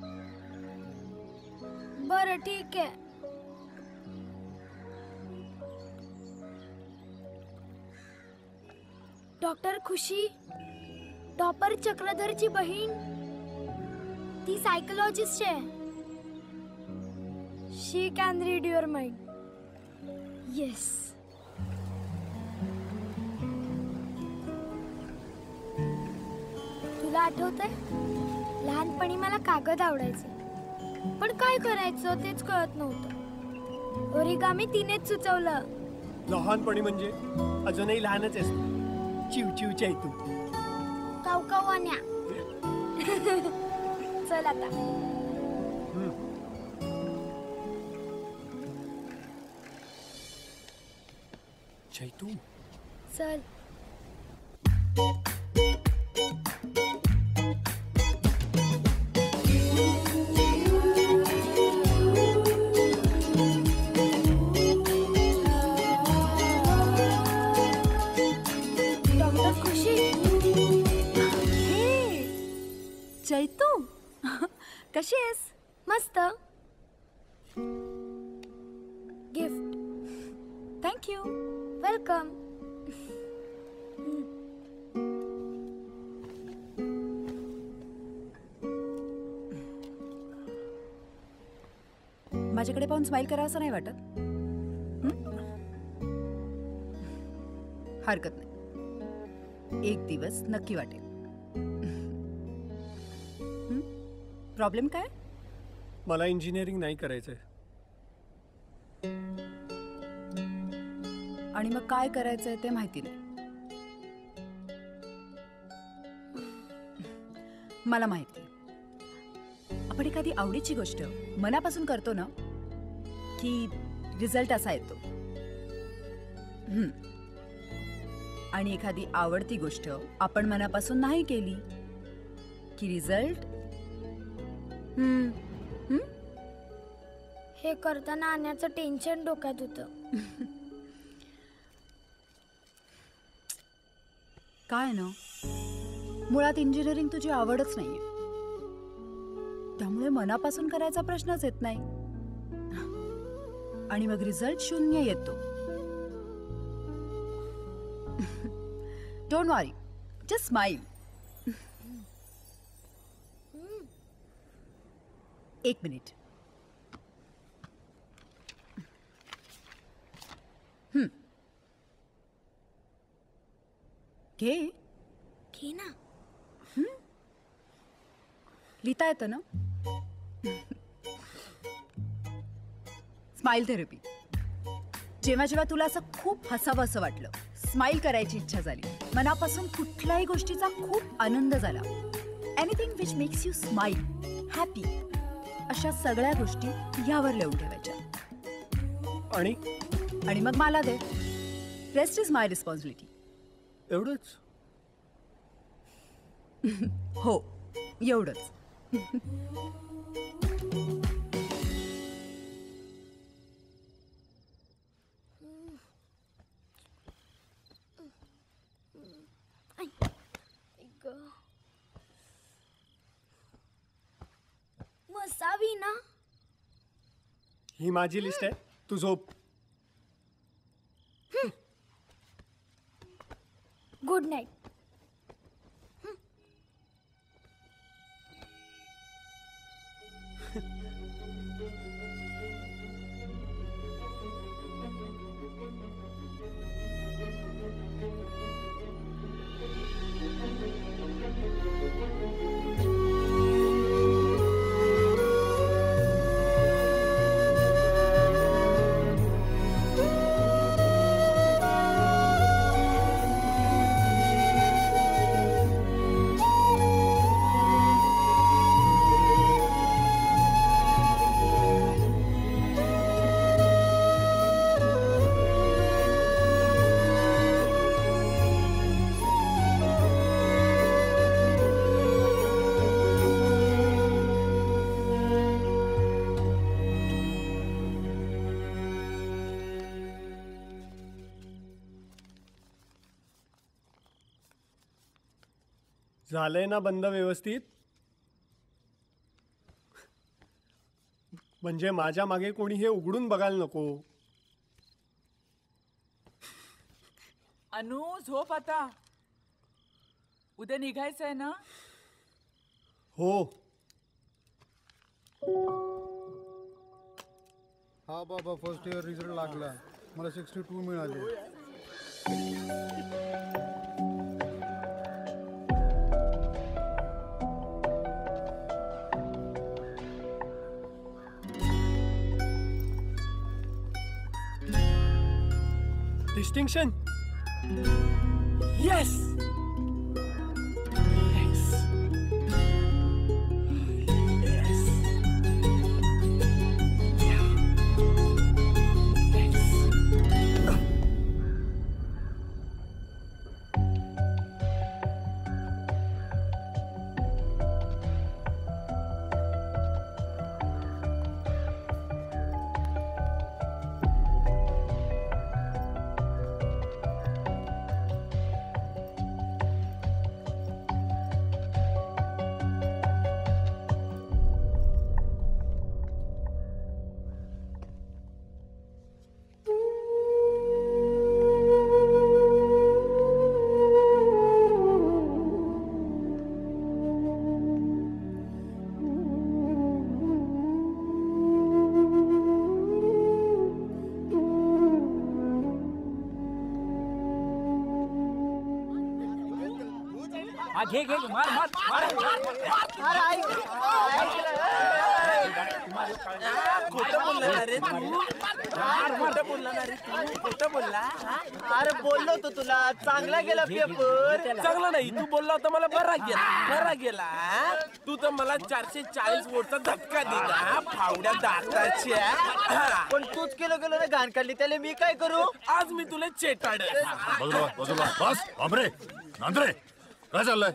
बरं ठीक आहे. डॉक्टर खुशी, टॉपर चक्रधरची बहीण, ती सायकोलॉजिस्ट आहे. She can read your mind. Yes. तुला आठवतंय लहानपणी मला कागद आवडायचे, पण काय करायचं तेच कळत नव्हतं. ओरिगामी तिनेच सुचवलं. लहानपणी म्हणजे अजूनही लहानच आहेस. चिव चिव चैतू. काव काव अन्या. चल आता. चैतू चल. डॉक्टर खुशी. हे चैतू कशी आहेस? मस्त. गिफ्ट. थँक्यू. वेलकम. माझ्याकडे पाहून स्माइल करा असं नाही वाटत? हरकत नाही. एक दिवस नक्की वाटेल. प्रॉब्लेम काय? मला इंजिनिअरिंग नाही करायचंय. आणि मग काय करायचंय ते माहिती नाही. मला माहिती. आपण एखादी आवडीची गोष्ट मनापासून करतो ना की रिझल्ट असा येतो. हम्म. आणि एखादी आवडती गोष्ट आपण मनापासून नाही केली की रिझल्ट हम्म हम्म हे करताना आणण्याचं टेन्शन डोक्यात होतं. काय ना, मुळात इंजिनिअरिंग तुझी आवडच नाहीये, त्यामुळे मनापासून करायचा प्रश्नच येत नाही. आणि मग रिझल्ट शून्य येतो. Don't worry, just smile. एक मिनिट. हम्म. घे घे ना. लिहिता येतं ना? Smile therapy. जेव्हा जेव्हा तुला असं खूप हसावं असं वाटलं, स्माइल करायची इच्छा झाली, मनापासून कुठल्याही गोष्टीचा खूप आनंद झाला, anything which makes you smile, happy, अशा सगळ्या गोष्टी यावर लिहून ठेवायच्या. आणि आणि मग मला दे. Rest is my responsibility. एवढंच? हो, एवढंच. मसावी ना. ही माझी लिस्ट आहे, तू झोप. Good night. झालंय ना बंद व्यवस्थित? म्हणजे माझ्या मागे कोणी हे उघडून बघायला नको. अनु, झोप आता. उद्या निघायचंय ना? हो. हा बाबा, फर्स्ट इयर रिझल्ट लागला. मला सिक्स्टी टू मिळाले. डिस्टिंक्शन. येस. हा घे घे मार मार खोटं बोलला ना रे तू खोटं बोलला ना रे तू खोटं बोलला अरे बोललो होतो तुला चांगला गेला पेपर चांगला नाही तू बोलला होता मला बरा गेला बरा गेला तू तर मला चारशे चाळीस वोटचा धक्का दिला फावड्या दाताच्या पण तूच केलं गेलं ना घाण काढली त्याला मी काय करू आज मी तुला चेटाड बाजूला बाजूला बस बापरे नांदरे काय चाललंय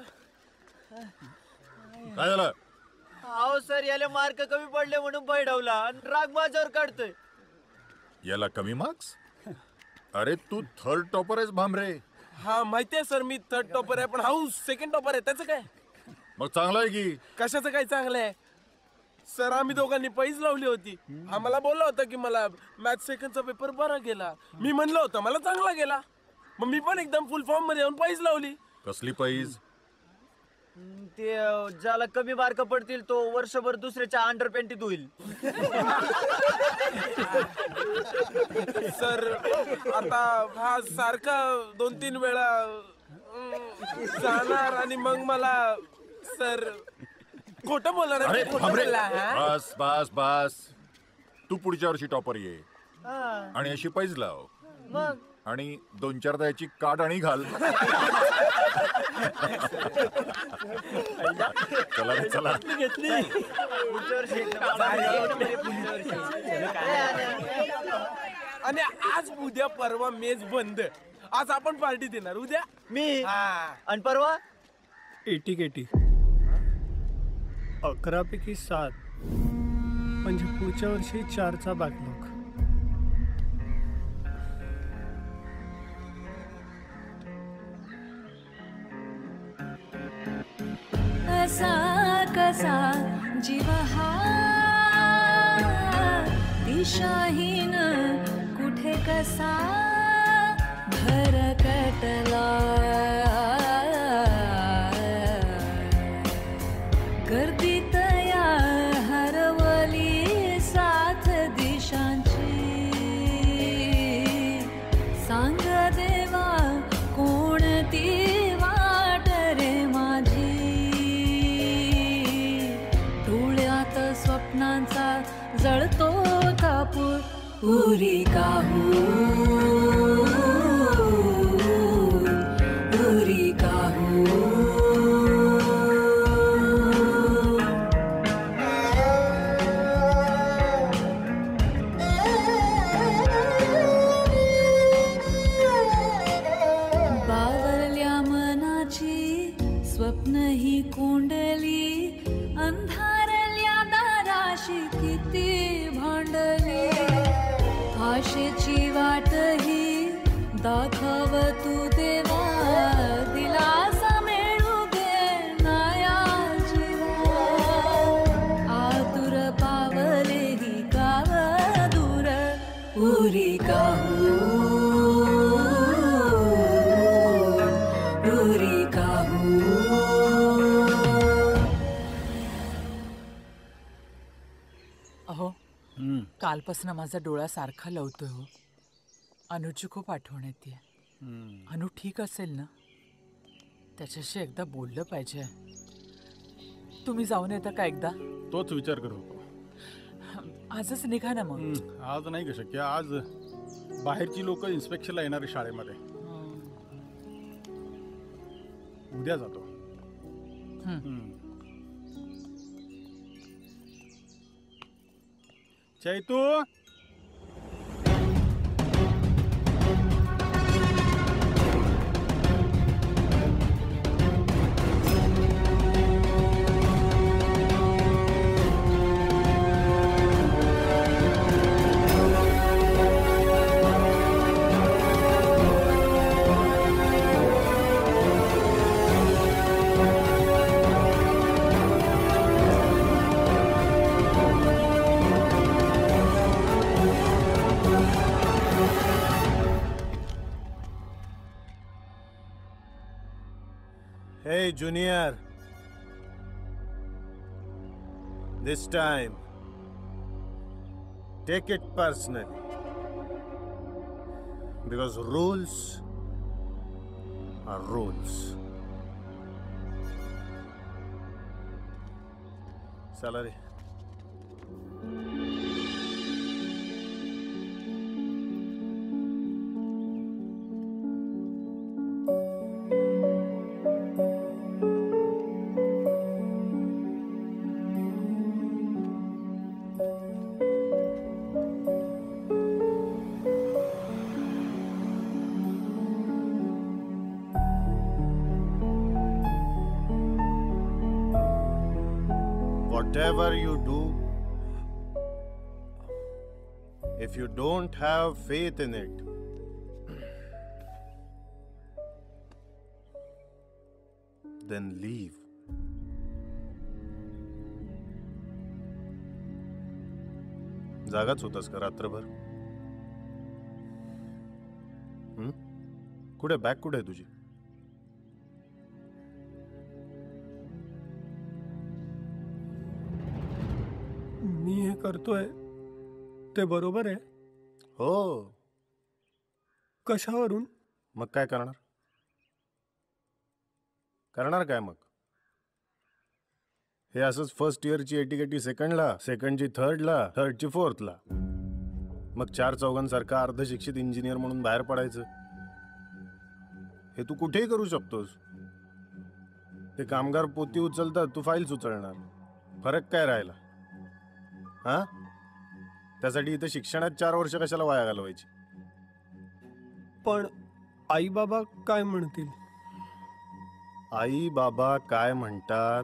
काय झालं अहो सर याला मार्क कमी पडले म्हणून बैठवला आणि राग माझ्यावर काढतोय याला कमी मार्क्स अरे तू थर्ड टॉपर आहेस भामरे हा माहितीये सर मी थर्ड टॉपर आहे पण हाऊस सेकंड टॉपर आहे त्याचं काय मग चांगलं आहे की कशाचं काय चांगलं आहे सर आम्ही दोघांनी पैज लावली होती आम्हाला बोलला होता की मला मॅथ सेकंडचा पेपर बरा गेला मी म्हणलं होतं मला चांगला गेला मग मी पण एकदम फुल फॉर्म मध्ये येऊन पैज लावली कसली पैज ते अं, ज्याला कमी मार्क पडतील तो वर्षभर दुसऱ्याच्या अंडर पेंटीत होईल सर आता हा सारखा दोन तीन वेळा अं, जाणार आणि मग मला सर खोटं बोलणार अरे खोटं भामरे बोलला, हा? बस बस बस तू पुढच्या वर्षी टॉपर ये हा, आणि अशी पैज लाव मग आणि दोन चार याची काट आणि घाल चला रे, चला घेतली पुढच्या वर्षी आणि आज उद्या परवा मेज बंद आज आपण पार्टी देणार उद्या मी आणि परवा एटी केटी अकरा पैकी सात म्हणजे पुढच्या वर्षी चारचा बॅकलॉग असा कसा जीव हा दिशाहीन कुठे कसा भरकटला गर्दीत या हरवली साथ दिशांची सांग देवा कोणती वाट रे माझी डोळ्यात स्वप्नांचा जळतो कापूर उरी काहू उरी काहू बावरल्या मनाची स्वप्न ही कोंडली अंधारल्या दाराशी किती भांडली आशेची वाट ही दाखव तू देवा दिलासा मिळू दे नाया जीवा आतुर पावले ही गाव दूर उरी काहू उरी काहू अहो कालपासून माझा डोळा सारखा लवतोय हो अनुची खूप आठवण येते अनु ठीक असेल ना त्याच्याशी एकदा बोललं पाहिजे तुम्ही जाऊन येता का एकदा तोच विचार करत होतो आजच निघा ना मग आज नाही का शक्य आज बाहेरची लोक इन्स्पेक्शनला येणार आहे शाळेमध्ये उद्या जातो हम्म. Chaitu Hey, Junior. This time, take it personally. Because rules are rules. चला रे. Whatever you do, if you don't have faith in it, then leave. जागाच होतास का रात्रभर? हं? कुठे बॅग कुठे आहे तुझी? मी हे करतोय ते बरोबर आहे. हो. कशावरून? मग काय करणार? करणार काय मग? हे असंच फर्स्ट इयरची एटीकेटी सेकंडला, सेकंडची थर्डला, थर्डची फोर्थला, मग चार चौघांसारखा अर्धशिक्षित इंजिनियर म्हणून बाहेर पडायचं. हे तू कुठेही करू शकतोस. ते कामगार पोती उचलतात, तू फाईल्स उचलणार. फरक काय राहिला? हा, त्यासाठी इथं शिक्षणात चार वर्ष कशाला वाया घालवायची? पण आई बाबा काय म्हणतील? आई बाबा काय म्हणतात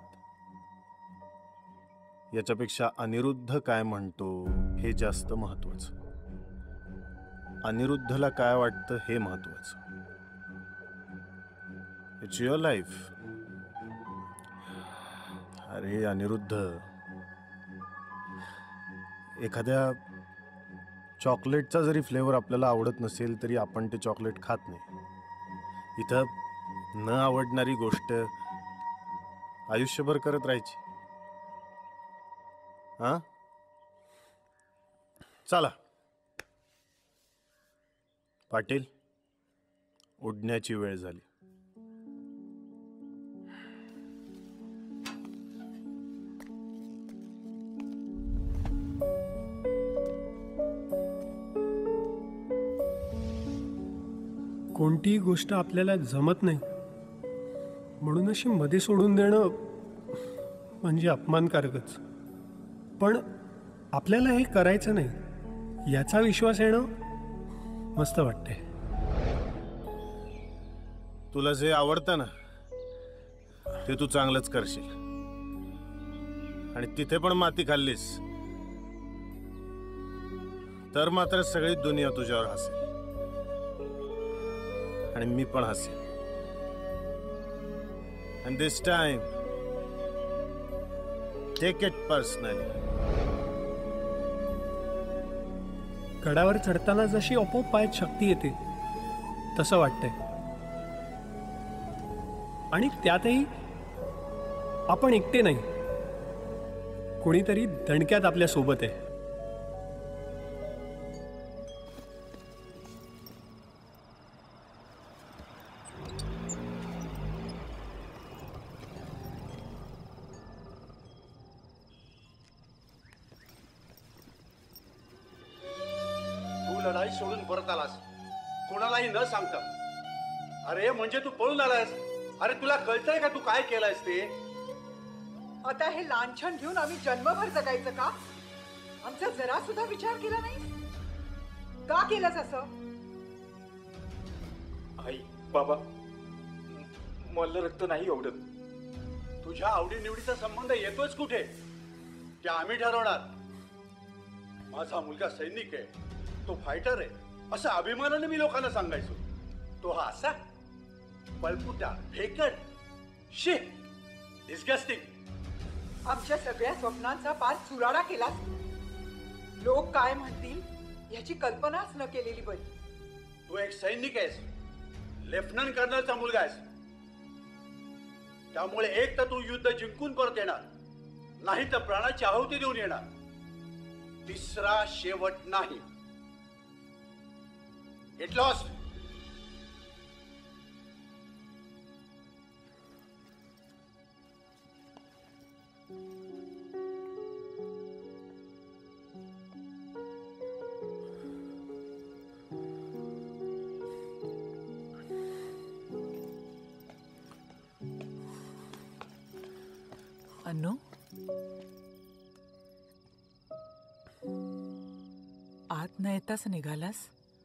याच्यापेक्षा अनिरुद्ध काय म्हणतो हे जास्त महत्वाचं. अनिरुद्धला काय वाटतं हे महत्वाचं. It's your life. अरे अनिरुद्ध, एखाद्या चॉकलेटचा जरी फ्लेवर आपल्याला आवडत नसेल तरी आपण ते चॉकलेट खात नाही. इथं न आवडणारी गोष्ट आयुष्यभर करत राहायची. हा, चला पाटील, उडण्याची वेळ झाली. कोणतीही गोष्ट आपल्याला जमत नाही म्हणून अशी मध्ये सोडून देणं म्हणजे अपमानकारकच. पण आपल्याला हे करायचं नाही याचा विश्वास येणं मस्त वाटते. तुला जे आवडतं ना ते तू चांगलंच करशील. आणि तिथे पण माती खाल्लीस तर मात्र सगळी दुनिया तुझ्यावर हसेल आणि मी पण Hussain. And this time, take it personally. गडावर चढताना जशी आपोआप पायात शक्ती येते तसं वाटतंय. आणि त्यातही आपण एकटे नाही, कोणीतरी दणक्यात आपल्या सोबत आहे. लढाई सोडून परत आलास कोणालाही न सांगता. अरे म्हणजे तू पळून आलास. अरे तुला कळतंय का तू काय केलंयस ते? आता हे लांछन घेऊन आम्ही जन्मभर जगायचं का? आमचा जरा सुद्धा विचार केला नाही का? केलंस असं? आई बाबा, मला रक्त नाही आवडत. तुझ्या आवडीनिवडीचा संबंध येतोच कुठे ते आम्ही ठरवणार. माझा मुलगा सैनिक आहे, तो फायटर आहे असं अभिमानाने मी लोकांना सांगायचो. तो हा असा पलपुटा फेकट शी डिस्गस्टिंग. आमच्या सगळ्या स्वप्नांचा पार चुराडा केलास. लोक काय म्हणतील याची कल्पनाच न केलेली बरी. तू एक सैनिक आहेस, लेफ्टनंट कर्नलचा मुलगा आहेस. त्यामुळे एक तर तू युद्ध जिंकून परत येणार, नाही तर प्राणाची आहुती देऊन येणार. तिसरा शेवट नाही. Get lost. अनु आत न येताच निघालास?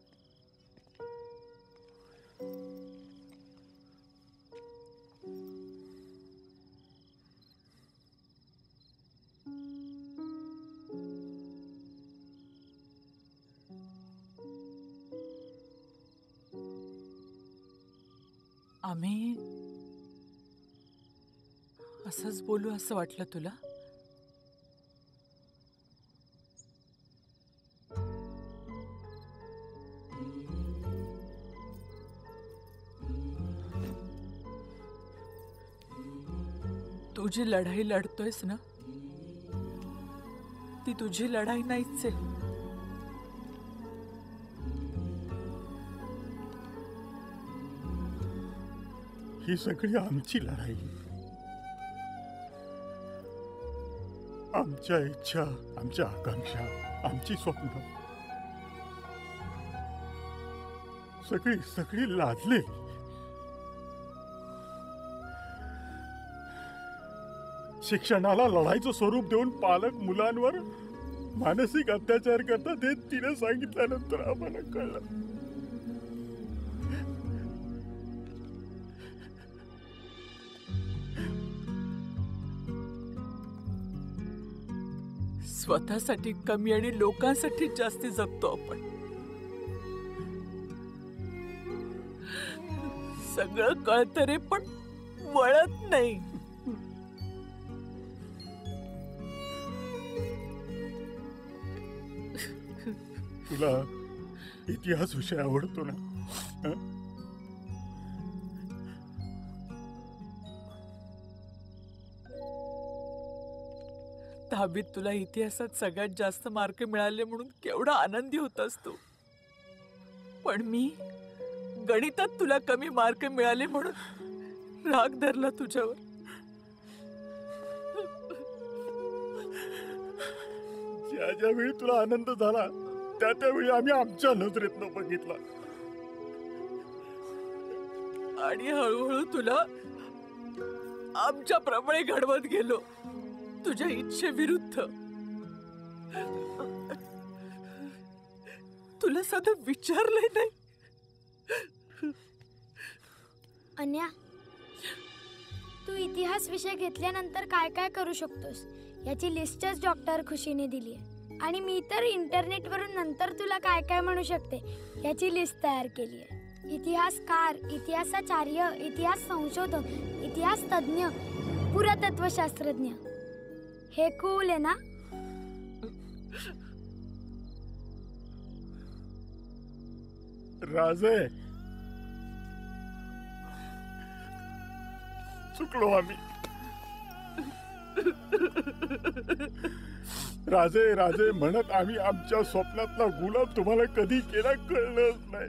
आम्ही असंच बोलू असं वाटलं तुला? तू जी लढाई लढतोयस ना, ती तुझी लढाई नाहीच आहे. ही सगळी आमची लढाई, आमच्या इच्छा, आमच्या आकांक्षा, आमची स्वप्न सगळी सगळी लादली. शिक्षणाला लढाईचं स्वरूप देऊन पालक मुलांवर मानसिक अत्याचार करतात हे तिने सांगितल्यानंतर आम्हाला कळलं. स्वतःसाठी कमी आणि लोकांसाठी जास्ती जगतो आपण. सगळं कळतं रे, पण वळत नाही. तुला इतिहास विषय आवडतो ना? हं? दहावीत तुला इतिहासात सगळ्यात जास्त मार्क मिळाले म्हणून केवढा आनंदी होतास तू. पण मी गणितात तुला कमी मार्क मिळाले म्हणून राग धरला तुझ्यावर. ज्या ज्या वेळी तुला आनंद झाला त्या त्यावेळी आम्ही आमच्या नजरेतनं बघितला. आणि हळूहळू तुला आमच्या प्रमाणे घडवत गेलो, तुझ्या इच्छेविरुद्ध. तुला साधं विचारलंय नाही. अन्या, तू इतिहास विषय घेतल्यानंतर काय काय करू शकतोस याची लिस्टच डॉक्टर खुशीने दिली आहे. आणि मी तर इंटरनेटवरून नंतर तुला काय काय म्हणू शकते याची लिस्ट तयार केली आहे. इतिहासकार, इतिहासाचार्य, इतिहास संशोधक, इतिहास तज्ञ, पुरातत्वशास्त्रज्ञ. हे कूल आहे ना? राजे, चुकलो आम्ही. राजे राजे म्हणत आम्ही आमच्या स्वप्नातला गुलाब तुम्हाला कधी केला कळलंच नाही.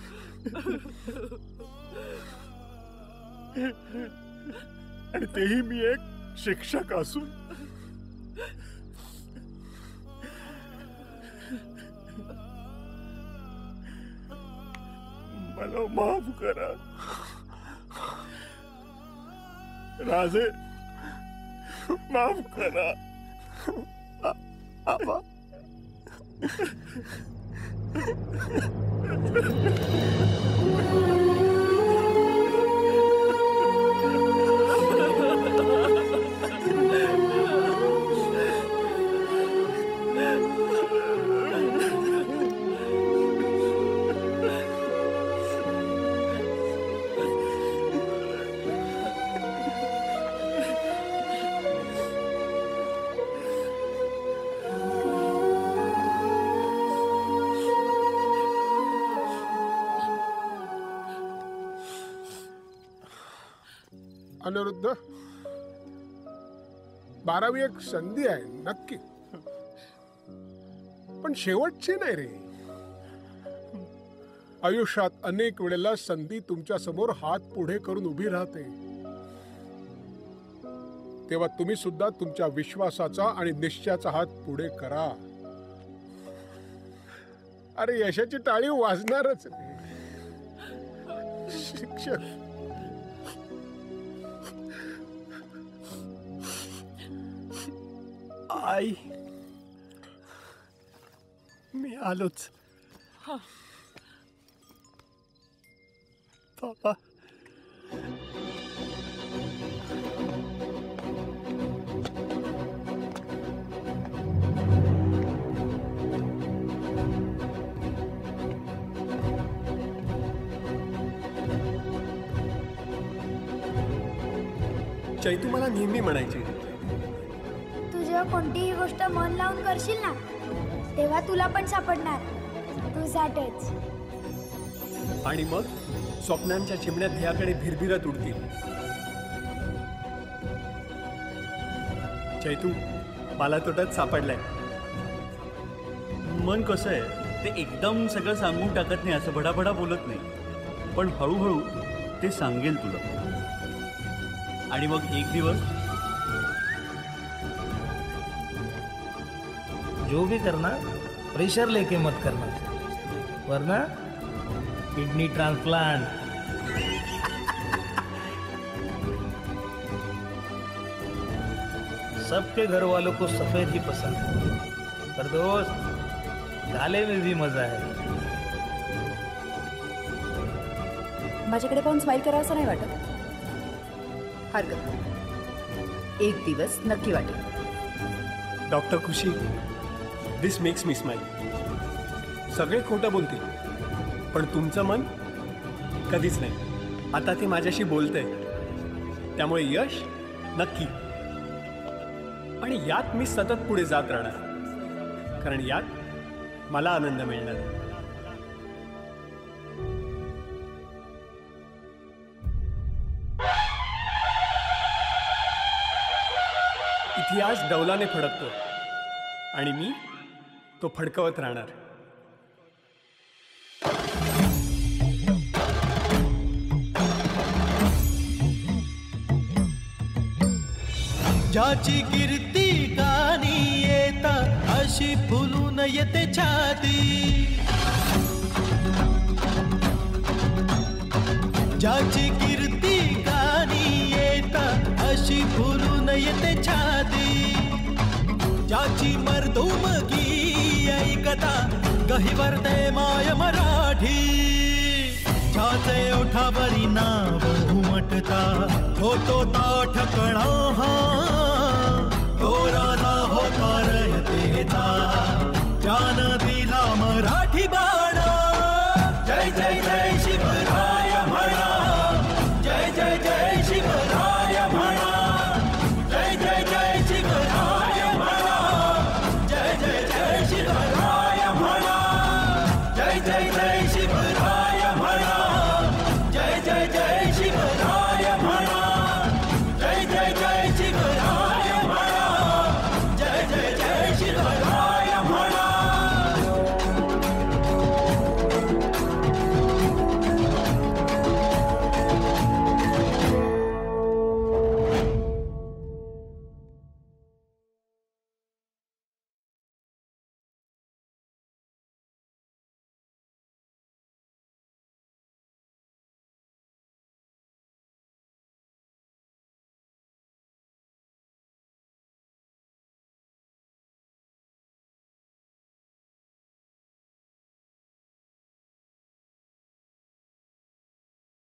आणि तेही मी एक शिक्षक असून. मला माफ करा राजे, माफ करा. आबा, अनिरुद्ध, बारावी एक संधी आहे नक्की, पण शेवटची नाही रे. आयुष्यात अनेक वेळेला संधी तुमच्या समोर हात पुढे करून उभी राहते. तेव्हा तुम्ही सुद्धा तुमच्या विश्वासाचा आणि निश्चयाचा हात पुढे करा. अरे यशाची टाळी वाजणारच रे. शिक्षक आई मी आलोच. पापा चैतू मला नेहमी म्हणायची, तू जेव्हा कोणतीही गोष्ट मन लावून करशील ना तेव्हा तुला पण सापडणार तू साठच. आणि मग स्वप्नांच्या चिमण्या ध्येयाकडे भिरभिरत उडतील. चैतू मला तोट्यात सापडलाय. मन कसं आहे ते एकदम सगळं सांगून टाकत नाही, असं भडाभडा बोलत नाही, पण हळूहळू ते सांगेल तुला. आणि मग एक दिवस जो भी करना प्रेशर लेके मत करना, वरना किडनी ट्रांसप्लांट. सबके घर वालों को सफेद ही पसंद है, पर दोस्त काले में भी मजा है. माझ्याकडे पाहून स्माइल करावं असं नाही वाटत. हरकत नाही. एक दिवस नक्की वाटेल. Doctor Khushi, this makes me smile. सगळे खोटं बोलतील पण तुमचं मन कधीच नाही. आता ते माझ्याशी बोलतंय त्यामुळे यश नक्की. आणि यात मी सतत पुढे जात राहणार, कारण यात मला आनंद मिळणार. इतिहास डौलाने फडकतो आणि मी तो फडकवत राहणार. ज्याची कीर्ती गाणी येता अशी फुलून येते छाती. ज्याची कीर्ती गाणी येता अशी फुलून येते छाती. ज्याची मर्दुमगी ऐकता गहिवरते माय मराठी. ज्याचे ओठावरी नाव उमटता होतो ताठ कणा. तो राजा होता रयतेचा, ज्यानं